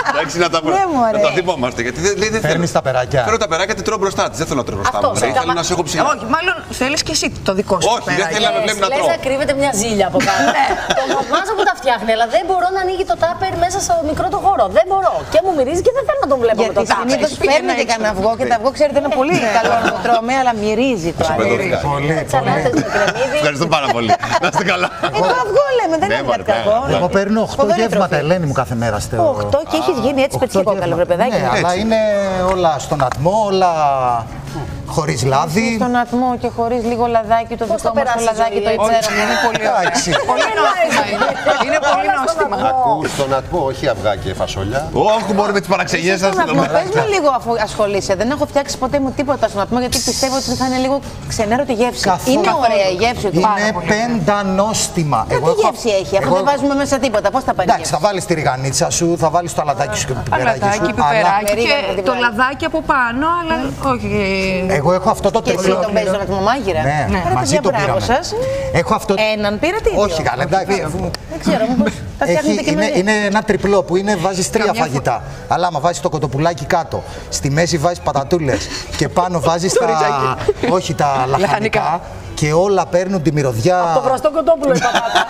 Εντάξει, να τα να τα θυμόμαστε. Γιατί δεν Φέρνεις τα περάκια. Φέρνω τα περάκια, τη τρώω μπροστά της. Δεν θέλω να τρώω μπροστά μου. Θέλω να σε έχω ψηλά. Όχι, μάλλον θέλεις και εσύ το δικό σου. Όχι, δεν θέλω να με βλέπει να τρώω. Λες να κρύβεται μια ζήλια από κάτω. Το θαυμάζω που τα φτιάχνει, αλλά δεν μπορώ να ανοίγει το τάπερ μέσα στο μικρό το χώρο. Δεν μπορώ. Και μου μυρίζει και δεν θέλω να τον βλέπω με το τάπερ. Συνήθως παίρνει και κανένα αυγό και το αυγό ξέρετε είναι πολύ καλό να το τρώμε, αλλά μυρίζει το αυγό. Ευχαριστώ πάρα πολύ. Να είστε καλά. Ε, το αυγό λέμε, δεν είναι κάτι κακό. Εγώ παίρνω οκτώ γεύματα, Ελένη μου, κάθε μέρα στο. οκτώ και έχει γίνει έτσι πετσικόκαλο, βρε παιδάκι. Ναι, αλλά είναι όλα στον ατμό, όλα χωρίς λάδι. Στον ατμό και χωρίς λίγο λαδάκι, το δικό μας το λαδάκι το υπέροχο. Είναι πολύ νόστιμα. Είναι πολύ νόστιμα. Ακούς στον ατμό, όχι αυγά και φασολιά. Όχι, μπορεί με τις παραξενιές σας. Πες μου λίγο αφού ασχολείσαι. Δεν έχω φτιάξει ποτέ μου τίποτα στον ατμό γιατί πιστεύω ότι θα είναι λίγο ξενέρωτη γεύση. Είναι ωραία η γεύση. Είναι πεντανόστιμα. Τι γεύση έχει, αφού δεν βάζουμε μέσα τίποτα. Πώς θα πάει? Εντάξει, θα βάλεις τη ριγανίτσα σου, θα βάλεις το αλατάκι σου και το πιπεράκι σου. Πιπεράκι και το λαδάκι από πάνω, αλλά όχι. Εγώ έχω αυτό το τριπλό. Και εσύ τον παίζεις τον ατμομάγειρα. Ναι, ναι, μαζί το πήραμε. Έχω αυτό... Έναν πήρατε ή δύο? Όχι, καλά, εντάξει. Δεν ξέρω, μήπως τα φτιάχνετε και μαζί. Είναι ένα τριπλό που είναι, βάζεις τρία φαγητά. Αλλά άμα βάζεις το κοτοπουλάκι κάτω, στη μέση βάζεις πατατούλες και πάνω βάζεις τα... όχι τα λαχανικά. Και όλα παίρνουν τη μυρωδιά. Από το βραστό κοτόπουλο η πατάτα.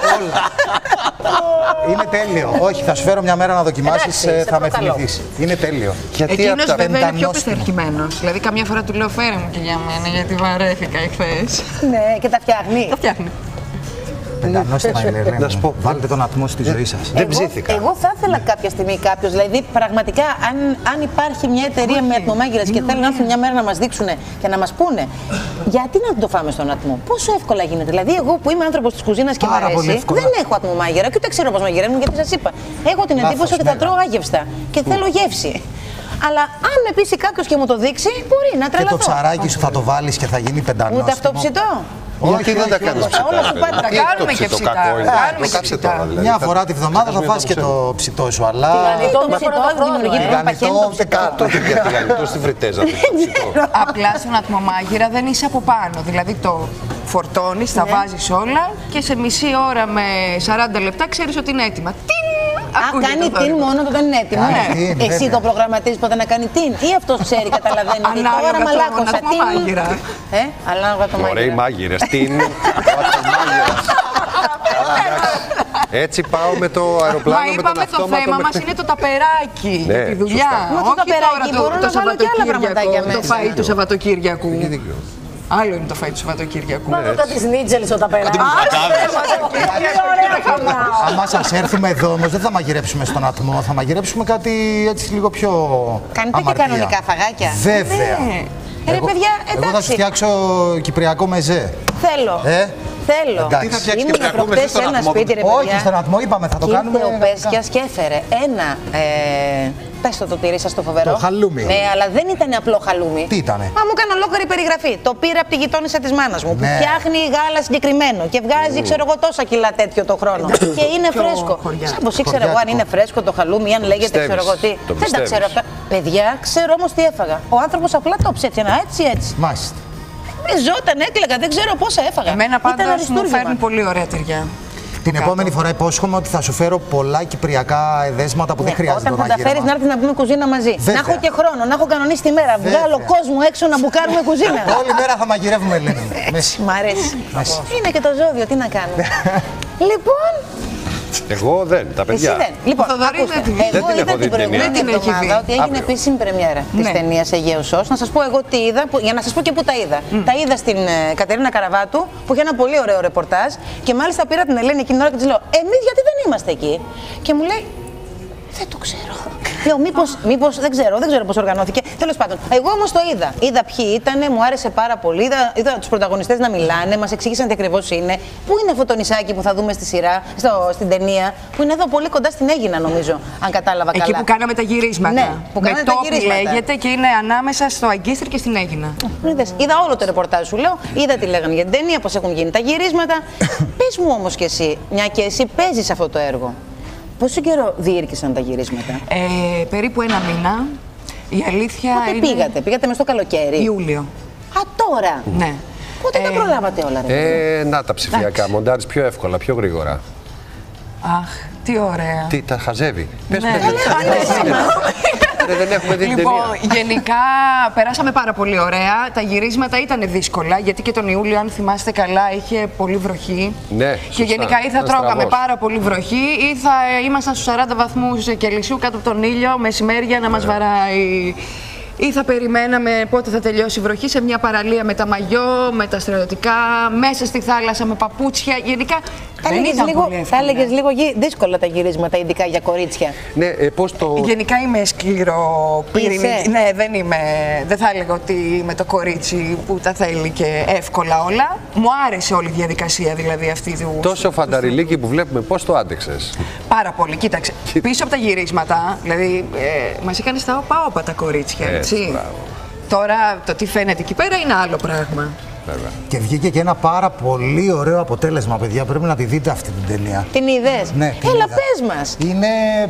Είναι τέλειο. Όχι, θα σου φέρω μια μέρα να δοκιμάσεις, θα με θυμηθείς. Είναι τέλειο. Εκείνος βέβαια είναι πιο πειθαρχημένος. Δηλαδή, καμιά φορά του λέω φέρε μου και για μένα, γιατί βαρέθηκα εχθές. Ναι, και τα φτιάχνει. Τα φτιάχνει. Πεντανόστιμα είναι, να σου πω. Βάλτε τον ατμό στη ζωή σας. Δεν ψήθηκα. Εγώ θα ήθελα κάποια στιγμή κάποιος, δηλαδή πραγματικά αν, αν υπάρχει μια εταιρεία με ατμομάγειρες και θέλουν να έρθουν μια μέρα να μας δείξουν και να μας πούνε, γιατί να το φάμε στον ατμό, πόσο εύκολα γίνεται. Δηλαδή, εγώ που είμαι άνθρωπος της κουζίνας και μου αρέσει, δεν έχω ατμομάγειρα και ούτε ξέρω πώς μαγειρεύουν γιατί σας είπα. Έχω την εντύπωση ότι θα τρώω άγευστα και θέλω γεύση. Αλλά αν με πείσει κάποιος και μου το δείξει, μπορεί να τρελαθώ. Και το ψαράκι σου θα το βάλεις και θα γίνει πεντανόστιμο. Ούτε αυτό ψητό. Γιατί δεν τα κάνεις ψητά? Τα κάνουμε και ψητά. Μια φορά τη βδομάδα θα φας και το ψητό σου, αλλά... Το ψητό δημιουργεί την παχαίνω το κάτω. Τηγανιτό στη φριτέζα. Απλά στον ατμομάγειρα δεν είσαι από πάνω. Δηλαδή το φορτώνεις, τα βάζεις όλα και σε μισή ώρα με σαράντα λεπτά ξέρεις ότι είναι έτοιμα. Α, κάνει την μόνο όταν είναι έτοιμο. Ναι. Εσύ το προγραμματίζεις πότε να κάνει την ή αυτός ξέρει, καταλαβαίνει ότι τώρα μαλάκωσα την. Ε, ανάλογα το μάγειρα. Ωραίοι μάγειρες. Την. Έτσι πάω με το αεροπλάνο. Μα είπαμε το θέμα μας είναι το ταπεράκι για τη δουλειά. Όχι το ταπεράκι, μπορώ να βάλω και άλλα πραγματάκια μέσα. Το φαΐ του Σαββατοκύριακου. Άλλο είναι το φαΐ του Σαββατοκύριακου. Μα μετά τις νίτζελες ο ταπεράκι. Άμα σας έρθουμε εδώ όμως δεν θα μαγειρέψουμε στον ατμό, θα μαγειρέψουμε κάτι έτσι λίγο πιο κάνετε και κανονικά φαγάκια. Βέβαια. Ρε παιδιά, εντάξει. Εγώ θα σου φτιάξω κυπριακό μεζέ. Θέλω. Ε? Θέλω. Τι θα φτιάξεις κυπριακό μεζέ στον ατμό? Όχι, στον ατμό είπαμε, θα το κάνουμε. Και ο Πέσκιας και έφερε ένα... Πες το το τυρί σας το φοβερό. Το χαλούμι. Ναι, αλλά δεν ήταν απλό χαλούμι. Τι ήτανε? Μα μου έκανε ολόκληρη περιγραφή. Το πήρα από τη γειτόνισσα της μάνας μου. Ναι. Που φτιάχνει γάλα συγκεκριμένο και βγάζει, ξέρω εγώ, τόσα κιλά τέτοιο το χρόνο. Και είναι φρέσκο. Σαν πως ήξερα εγώ αν είναι φρέσκο το χαλούμι, αν λέγεται, ξέρω εγώ τι. Δεν τα ξέρω αυτά. Παιδιά, ξέρω όμως τι έφαγα. Ο άνθρωπος απλά το ψέφτιανα έτσι έτσι. Μάλιστα. Ζόταν, έκλαιγα, δεν ξέρω πόσα έφαγα. Εμένα πάντως μου φέρνουν πολύ ωραία τυριά. Την επόμενη φορά υπόσχομαι ότι θα σου φέρω πολλά κυπριακά εδέσματα που ναι, δεν χρειάζεται να μαγείρεμα. Όταν θα τα φέρεις να έρθεις να πούμε κουζίνα μαζί. Βέβαια. Να έχω και χρόνο, να έχω κανονίσει τη μέρα. Βέβαια. Βγάλω κόσμο έξω να μπουκάρουμε κουζίνα. Όλη μέρα θα μαγειρεύουμε, Ελένη. Μ' αρέσει. Είναι και το ζώδιο, τι να κάνουμε. Λοιπόν. Εγώ δεν, τα παιδιά. Εσύ δεν. Λοιπόν, ακούστε, εγώ είδα την προηγούμενη εβδομάδα ότι έγινε επίσημη πρεμιέρα της ταινίας Αιγαίος Ος. Να σας πω εγώ τι είδα, για να σας πω και πού τα είδα. Τα είδα στην Κατερίνα Καραβάτου, που είχε ένα πολύ ωραίο ρεπορτάζ και μάλιστα πήρα την Ελένη εκείνη την ώρα και της λέω: εμείς γιατί δεν είμαστε εκεί? Και μου λέει: δεν το ξέρω. Λέω, μήπως, μήπως, δεν ξέρω, δεν ξέρω πώς οργανώθηκε. Τέλος πάντων, εγώ όμως το είδα. Είδα ποιοι ήτανε, μου άρεσε πάρα πολύ. Είδα, είδα τους πρωταγωνιστές να μιλάνε, μας εξήγησαν τι ακριβώς είναι. Πού είναι αυτό το νησάκι που θα δούμε στη σειρά, στο, στην ταινία, που είναι εδώ πολύ κοντά στην Αίγινα, νομίζω, αν κατάλαβα καλά. Εκεί που κάναμε τα γυρίσματα. Ναι, που κάναμε τα γυρίσματα. Λέγεται και είναι ανάμεσα στο Αγκίστρι και στην Αίγινα. Είδα όλο το ρεπορτάζ σου, λέω. Είδα τι λέγανε για την ταινία, πώς έχουν γίνει τα γυρίσματα. Πες μου όμως κι εσύ, μια και εσύ παίζεις αυτό το έργο. Πόσο καιρό διήρκησαν τα γυρίσματα? Ε, περίπου ένα μήνα. Η αλήθεια Πότε είναι... πήγατε, πήγατε μες στο καλοκαίρι? Ιούλιο. Α, τώρα! Ναι. Πότε ε, τα προλάβατε όλα, ρε? Ε, να τα ψηφιακά, μοντάρεις πιο εύκολα, πιο γρήγορα. Αχ, Τι ωραία. Τι, τα χαζεύει. Πες Ναι. πες, πες. Δεν έχουμε δει την Λοιπόν, ταινία. γενικά περάσαμε πάρα πολύ ωραία. Τα γυρίσματα ήταν δύσκολα, γιατί και τον Ιούλιο, αν θυμάστε καλά, είχε πολύ βροχή. Ναι, Και σωστά. γενικά ή θα Ένας τρώγαμε στραβός. πάρα πολύ βροχή ή θα ε, ήμασταν στους σαράντα βαθμούς Κελσίου κάτω από τον ήλιο, μεσημέρια να μας βαράει. Ή θα περιμέναμε πότε θα τελειώσει η βροχή σε μια παραλία με τα μαγιό, με τα στρατιωτικά, μέσα στη θάλασσα με παπούτσια. Γενικά Θα δεν έλεγες ήταν λίγο, πολύ θα εύκολα. έλεγες λίγο γυ- δύσκολα τα γυρίσματα, ειδικά για κορίτσια. Ναι, ε, πώς το... Γενικά είμαι σκληροπυρηνική. Είσαι? Ναι, δεν είμαι. Δεν θα έλεγα ότι είμαι το κορίτσι που τα θέλει και εύκολα όλα. Μου άρεσε όλη η διαδικασία δηλαδή αυτή του. Τόσο φανταριλίκι που βλέπουμε, πώς το άντεξες? Πάρα πολύ. Κοίταξε. Πίσω από τα γυρίσματα, δηλαδή ε, μας είχαν στα όπα-όπα τα κορίτσια. Έτσι. Έτσι, μπράβο. Τώρα το τι φαίνεται εκεί πέρα είναι άλλο πράγμα. Βέβαια. Και βγήκε και ένα πάρα πολύ ωραίο αποτέλεσμα, παιδιά. Πρέπει να τη δείτε αυτή την ταινία. Την είδες? Ναι, την Έλα, είδα. πες μας. Είναι.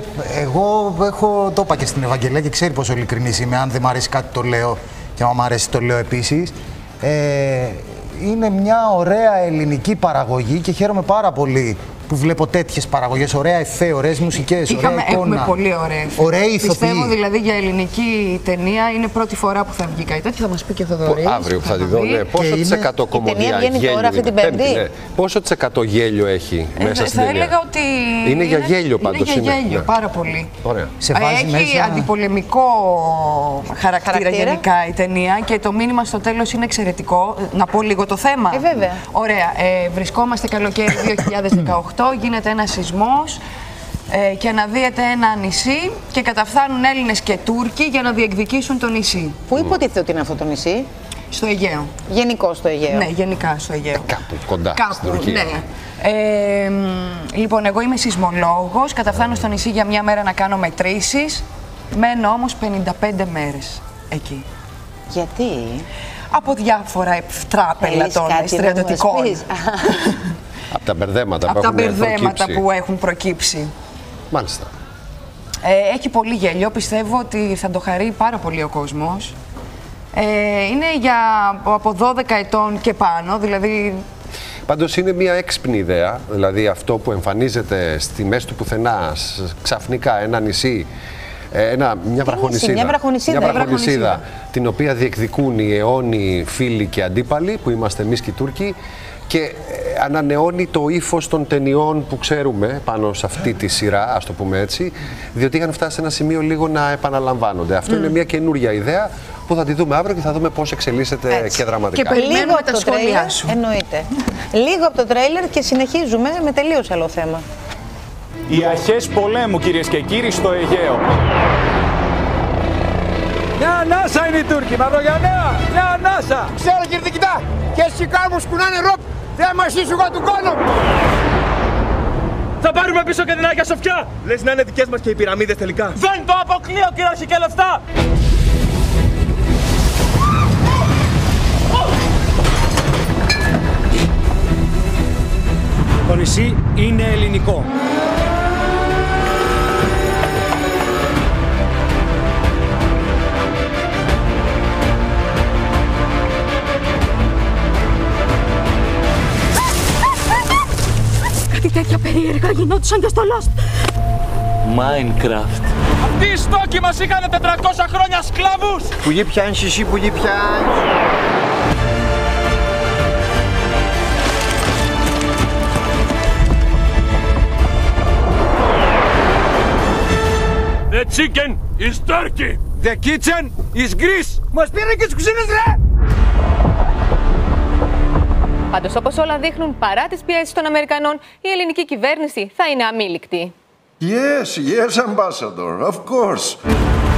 Εγώ έχω. Το είπα και στην Ευαγγελία και ξέρει πόσο ειλικρινής είμαι. Αν δεν μ' αρέσει κάτι, το λέω. Και αν μ' αρέσει, το λέω επίσης. Ε, είναι μια ωραία ελληνική παραγωγή και χαίρομαι πάρα πολύ που βλέπω τέτοιες παραγωγές. Ωραία εφέ, ωραίες μουσικές, ωραία Είχαμε, εικόνα. έχουμε πολύ ωραία. Ωραία ηθοποιοί. Πιστεύω δηλαδή για ελληνική ταινία είναι πρώτη φορά που θα βγει κάτι τέτοιο. Θα μας πει και ο Θοδωρής. Αύριο που θα τη δω, ναι. Πόσο της εκατό κομμωδία ταινία βγαίνει γέλιο τώρα αυτή είναι? την Πέμπτη. Ναι. Πόσο της εκατό γέλιο έχει Ε, μέσα στην θα ταινία? έλεγα ότι. Είναι για γέλιο πάντως. Είναι για είναι. γέλιο, Ναι. πάρα πολύ. Ωραία. Σε Ε, βάζει Έχει μέσα- αντιπολεμικό χαρακτήρα, Χαρακτήρα. γενικά η ταινία και το μήνυμα στο τέλος είναι εξαιρετικό. Να πω λίγο το θέμα. Ε, βέβαια. Ωραία. Ε, βρισκόμαστε καλοκαίρι δύο χιλιάδες δεκαοκτώ, γίνεται ένας σεισμός ε, και αναδύεται ένα νησί και καταφθάνουν Έλληνες και Τούρκοι για να διεκδικήσουν το νησί. Πού υποτίθεται ότι είναι αυτό το νησί? Στο Αιγαίο. Γενικώ στο Αιγαίο. Ναι, γενικά στο Αιγαίο. Κάπου κοντά στην Κάπου, Τουρκία. ναι. Ε, μ, λοιπόν, εγώ είμαι σεισμολόγος, καταφθάνω στο νησί για μια μέρα να κάνω μετρήσεις. Μένω όμως πενήντα πέντε μέρες εκεί. Γιατί? Από διάφορα ευτράπελα Θέλεις των κάτι να στρατιωτικών. μας πεις? Από τα μπερδέματα που Από τα έχουν μπερδέματα προκύψει. που έχουν προκύψει. Μάλιστα. Ε, έχει πολύ γέλιο, πιστεύω ότι θα το χαρεί πάρα πολύ ο κόσμος. Ε, είναι για από δώδεκα ετών και πάνω, δηλαδή Πάντως είναι μια έξυπνη ιδέα, δηλαδή αυτό που εμφανίζεται στη μέση του πουθενά, σ- ξαφνικά ένα νησί, ε, ένα, μια βραχονισίδα, μια βραχονισίδα, μια η βραχονισίδα, την οποία διεκδικούν οι αιώνιοι φίλοι και αντίπαλοι, που είμαστε εμείς και οι Τούρκοι, και ε, ανανεώνει το ύφος των ταινιών που ξέρουμε πάνω σε αυτή τη σειρά, ας το πούμε έτσι, διότι είχαν φτάσει σε ένα σημείο λίγο να επαναλαμβάνονται. Αυτό είναι μια καινούρια ιδέα που θα τη δούμε αύριο και θα δούμε πώς εξελίσσεται Έτσι. και δραματικά. Και περιμένουμε Λίγο από τα το σχόλιά τρέιλερ, σου. εννοείται. Λίγο από το τρέιλερ και συνεχίζουμε με τελείως άλλο θέμα. Οι αρχές πολέμου, κυρίες και κύριοι, στο Αιγαίο. Μια ανάσα είναι οι Τούρκοι, Μαυρογιαννέα! Μια ανάσα! Ξέρω κύριε Δικητά, και εσύ κάμου σκουνάνε ροπ, δεν μας είσαι εγώ του κόλου. Θα πάρουμε πίσω και την Άγια Σοφιά! Λες να είναι δικές μας και οι πυραμίδες τελικά. Δεν το αποκλείω, κύριε Αρχικέλευτα! Το νησί είναι ελληνικό. Κάτι τέτοια περίεργα γινόντουσαν και στο Lost. Minecraft. Αυτοί οι στόκοι μας είχαν τετρακόσια χρόνια σκλάβους! Που γη πιάνεις εσύ, που γη πιάνεις. The chicken is Turkey. The kitchen is Greece. Μας πήραν και τις κουζίνες, ρε! Πάντως, όπως όλα δείχνουν, παρά τις πιέσεις των Αμερικανών, η ελληνική κυβέρνηση θα είναι αμήλικτη. Yes, yes, Ambassador, of course.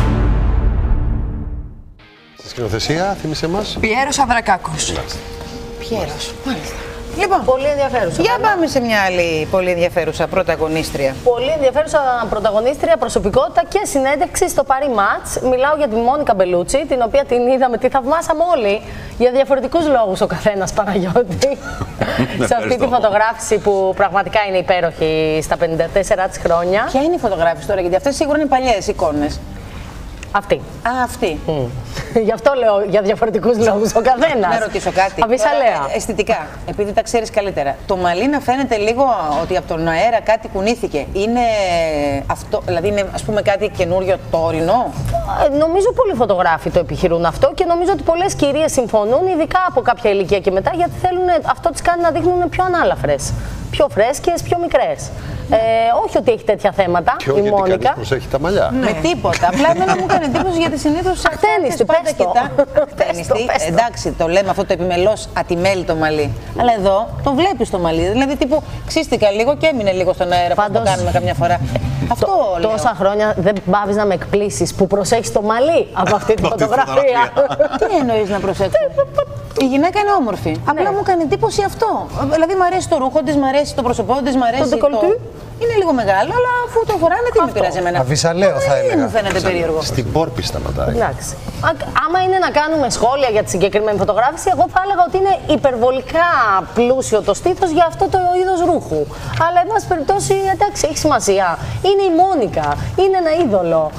Στη σκηνοθεσία, θύμισε μας. Πιέρος Αβρακάκος. Πιέρος, μάλιστα. Λοιπόν, πολύ ενδιαφέρουσα. Για πάμε σε μια άλλη πολύ ενδιαφέρουσα πρωταγωνίστρια. Πολύ ενδιαφέρουσα πρωταγωνίστρια, προσωπικότητα και συνέντευξη στο Paris Match. Μιλάω για τη Μόνικα Μπελούτσι, την οποία την είδαμε, τη θαυμάσαμε όλοι για διαφορετικούς λόγους ο καθένας, Παναγιώτη. Σε αυτή τη φωτογράφηση που πραγματικά είναι υπέροχη στα πενήντα τέσσερα της χρόνια. Ποια είναι η φωτογράφηση τώρα, γιατί αυτές σίγουρα είναι παλιές εικόνες. Αυτή. Α, αυτή. Mm. Γι' αυτό λέω για διαφορετικούς λόγους ο καθένας. Να ρωτήσω κάτι. Αβυσαλέα. Αισθητικά, επειδή τα ξέρεις καλύτερα. Το μαλλί να φαίνεται λίγο ότι από τον αέρα κάτι κουνήθηκε. Είναι αυτό, δηλαδή είναι ας πούμε κάτι καινούριο τόρινο. Ε, νομίζω πολλοί φωτογράφοι το επιχειρούν αυτό και νομίζω ότι πολλές κυρίες συμφωνούν, ειδικά από κάποια ηλικία και μετά, γιατί θέλουν, αυτό τις κάνει να δείχνουν πιο ανάλαφρες. Πιο φρέσκες, πιο μικρές. Ε, όχι ότι έχει τέτοια θέματα Ποιο, η γιατί Μόνικα. κανείς προσέχει τα μαλλιά. Ναι. Με τίποτα. Απλά εμένα μου έκανε εντύπωση γιατί συνήθως αχτένιστη, πες το. Αχτένιστη. Εντάξει, το λέμε αυτό το επιμελώς ατιμέλητο μαλλί. Αλλά εδώ το βλέπεις το μαλλί. Δηλαδή τύπου ξύστηκα λίγο και έμεινε λίγο στον αέρα. Πάντως, που το κάνουμε καμιά φορά. Αυτό το, λέω. Τόσα χρόνια δεν πάβεις να με εκπλήσεις που προσέχεις το μαλλί από αυτή τη φωτογραφία. Τι εννοείς να προσέξω? Η γυναίκα είναι όμορφη. Ναι. Απλά μου έκανε εντύπωση αυτό. Δηλαδή μου αρέσει το ρούχο της, μου αρέσει το πρόσωπό της, μου αρέσει το. το... Είναι λίγο μεγάλο, αλλά αφού το φοράνε, τι με πειράζει εμένα. Αβυσαλαίο θα έλεγα. Δεν μου φαίνεται περίεργο. Στην πόρπη σταματάει. Εντάξει. Άμα είναι να κάνουμε σχόλια για τη συγκεκριμένη φωτογράφηση, εγώ θα έλεγα ότι είναι υπερβολικά πλούσιο το στήθος για αυτό το είδος ρούχου. Αλλά, εν πάση περιπτώσει, εντάξει, έχει σημασία. Είναι η Μόνικα. Είναι ένα είδωλο.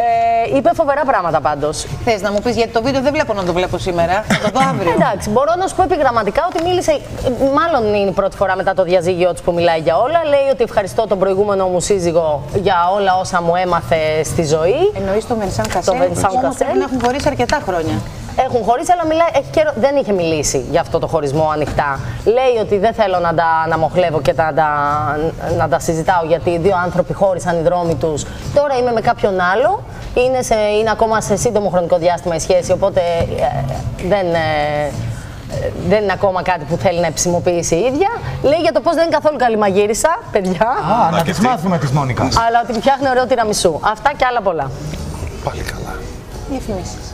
Ε, είπε φοβερά πράγματα πάντως. Θες να μου πεις, γιατί το βίντεο δεν βλέπω να το βλέπω σήμερα. Θα το δω αύριο. Εντάξει, μπορώ να σου πω επιγραμματικά ότι μίλησε. Μάλλον είναι η πρώτη φορά μετά το διαζύγιο της που μιλάει για όλα. Λέει ότι ευχαριστώ τον προηγούμενο μου σύζυγο για όλα όσα μου έμαθε στη ζωή. Εννοείς το Βενσάν Κασέλ. Όμως πρέπει να έχουν χωρίσει αρκετά χρόνια. Έχουν χωρίσει, αλλά μιλάει, έχει καιρό, δεν είχε μιλήσει για αυτό το χωρισμό ανοιχτά. Λέει ότι δεν θέλω να τα αναμοχλεύω και να τα, να τα συζητάω, γιατί οι δύο άνθρωποι χώρισαν οι δρόμοι τους. Τώρα είμαι με κάποιον άλλο. Είναι, σε, είναι ακόμα σε σύντομο χρονικό διάστημα η σχέση, οπότε ε, δεν, ε, δεν είναι ακόμα κάτι που θέλει να επισημοποιήσει η ίδια. Λέει για το πώς δεν είναι καθόλου καλή μαγείρισα, παιδιά. Α, να τις μάθουμε της Μόνικας. Αλλά ότι φτιάχνει ωραίο τυραμισού. Αυτά και άλλα πολλά. Πάλι καλά. Διαφημίσεις.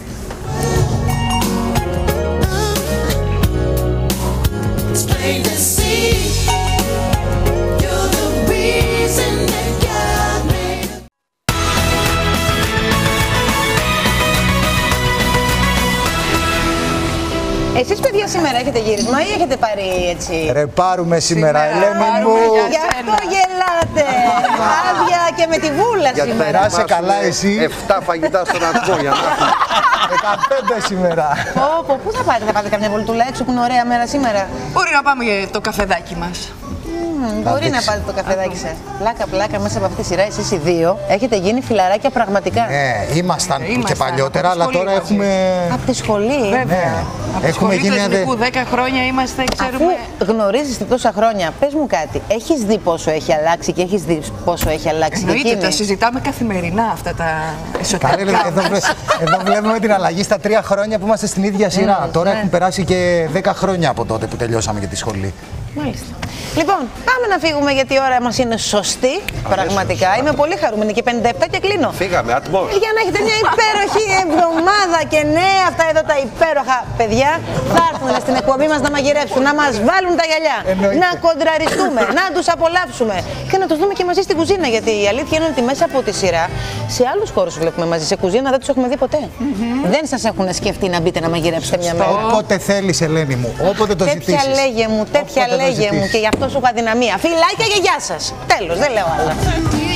Εσείς παιδιά σήμερα έχετε γύρισμα ή έχετε πάρει έτσι? Ρε πάρουμε σήμερα, Ελένη μου. Γι' αυτό γελάτε. Άδεια και με τη βούλα για σήμερα. Περάσε καλά εσύ. Εφτά φαγητά στον ατμό για να δεκαπέντε σήμερα. Πω, πού θα πάτε, θα πάτε καμιά βολτούλα έξω που είναι ωραία μέρα σήμερα? Μπορεί να πάμε για το καφεδάκι μας. Mm, μπορεί να πάτε το καφεδάκι σας. Πλάκα, πλάκα, μέσα από αυτή τη σειρά εσείς οι δύο έχετε γίνει φιλαράκια πραγματικά. Ναι, ήμασταν, ήμασταν και παλιότερα, αλλά τώρα μαζί. έχουμε. Από τη σχολή. Βέβαια. Ναι. Από τη σχολή του εθνικού, δέκα χρόνια είμαστε, ξέρουμε. Αφού γνωρίζεις τόσα χρόνια, πες μου κάτι. Έχεις δει πόσο έχει αλλάξει και έχεις δει πόσο έχει αλλάξει και εκείνη? Τα συζητάμε καθημερινά αυτά τα εσωτερικά. Καλέ, εδώ, εδώ βλέπουμε την αλλαγή στα τρία χρόνια που είμαστε στην ίδια σειρά. Mm, τώρα ναι. Έχουν περάσει και δέκα χρόνια από τότε που τελειώσαμε και τη σχολή. Μάλιστα. Λοιπόν, πάμε να φύγουμε γιατί η ώρα μας είναι σωστή. Αμέσως. Πραγματικά. Είμαι πολύ χαρούμενη και πενήντα επτά και κλείνω. Φύγαμε, ατμός. Για να έχετε μια υπέροχη εβδομάδα και ναι, αυτά εδώ τα υπέροχα παιδιά θα έρθουν στην εκπομπή μας να μαγειρέψουν, να μας βάλουν τα γυαλιά, εννοείται. Να κοντραριστούμε, να τους απολαύσουμε και να τους δούμε και μαζί στην κουζίνα. Γιατί η αλήθεια είναι ότι μέσα από τη σειρά σε άλλους χώρους βλέπουμε μαζί. Σε κουζίνα δεν τους έχουμε δει ποτέ. Mm-hmm. Δεν σας έχουν σκεφτεί να μπείτε να μαγειρέψετε μια μέρα? Όποτε θέλεις, Ελένη μου, όποτε το ζητήσεις. Τέτοια λέγε μου, τέτοια λέγε μου και γι' αυτό σου είχα δυναμία. Φιλάκια και γεια σας. Τέλος, δεν λέω άλλα.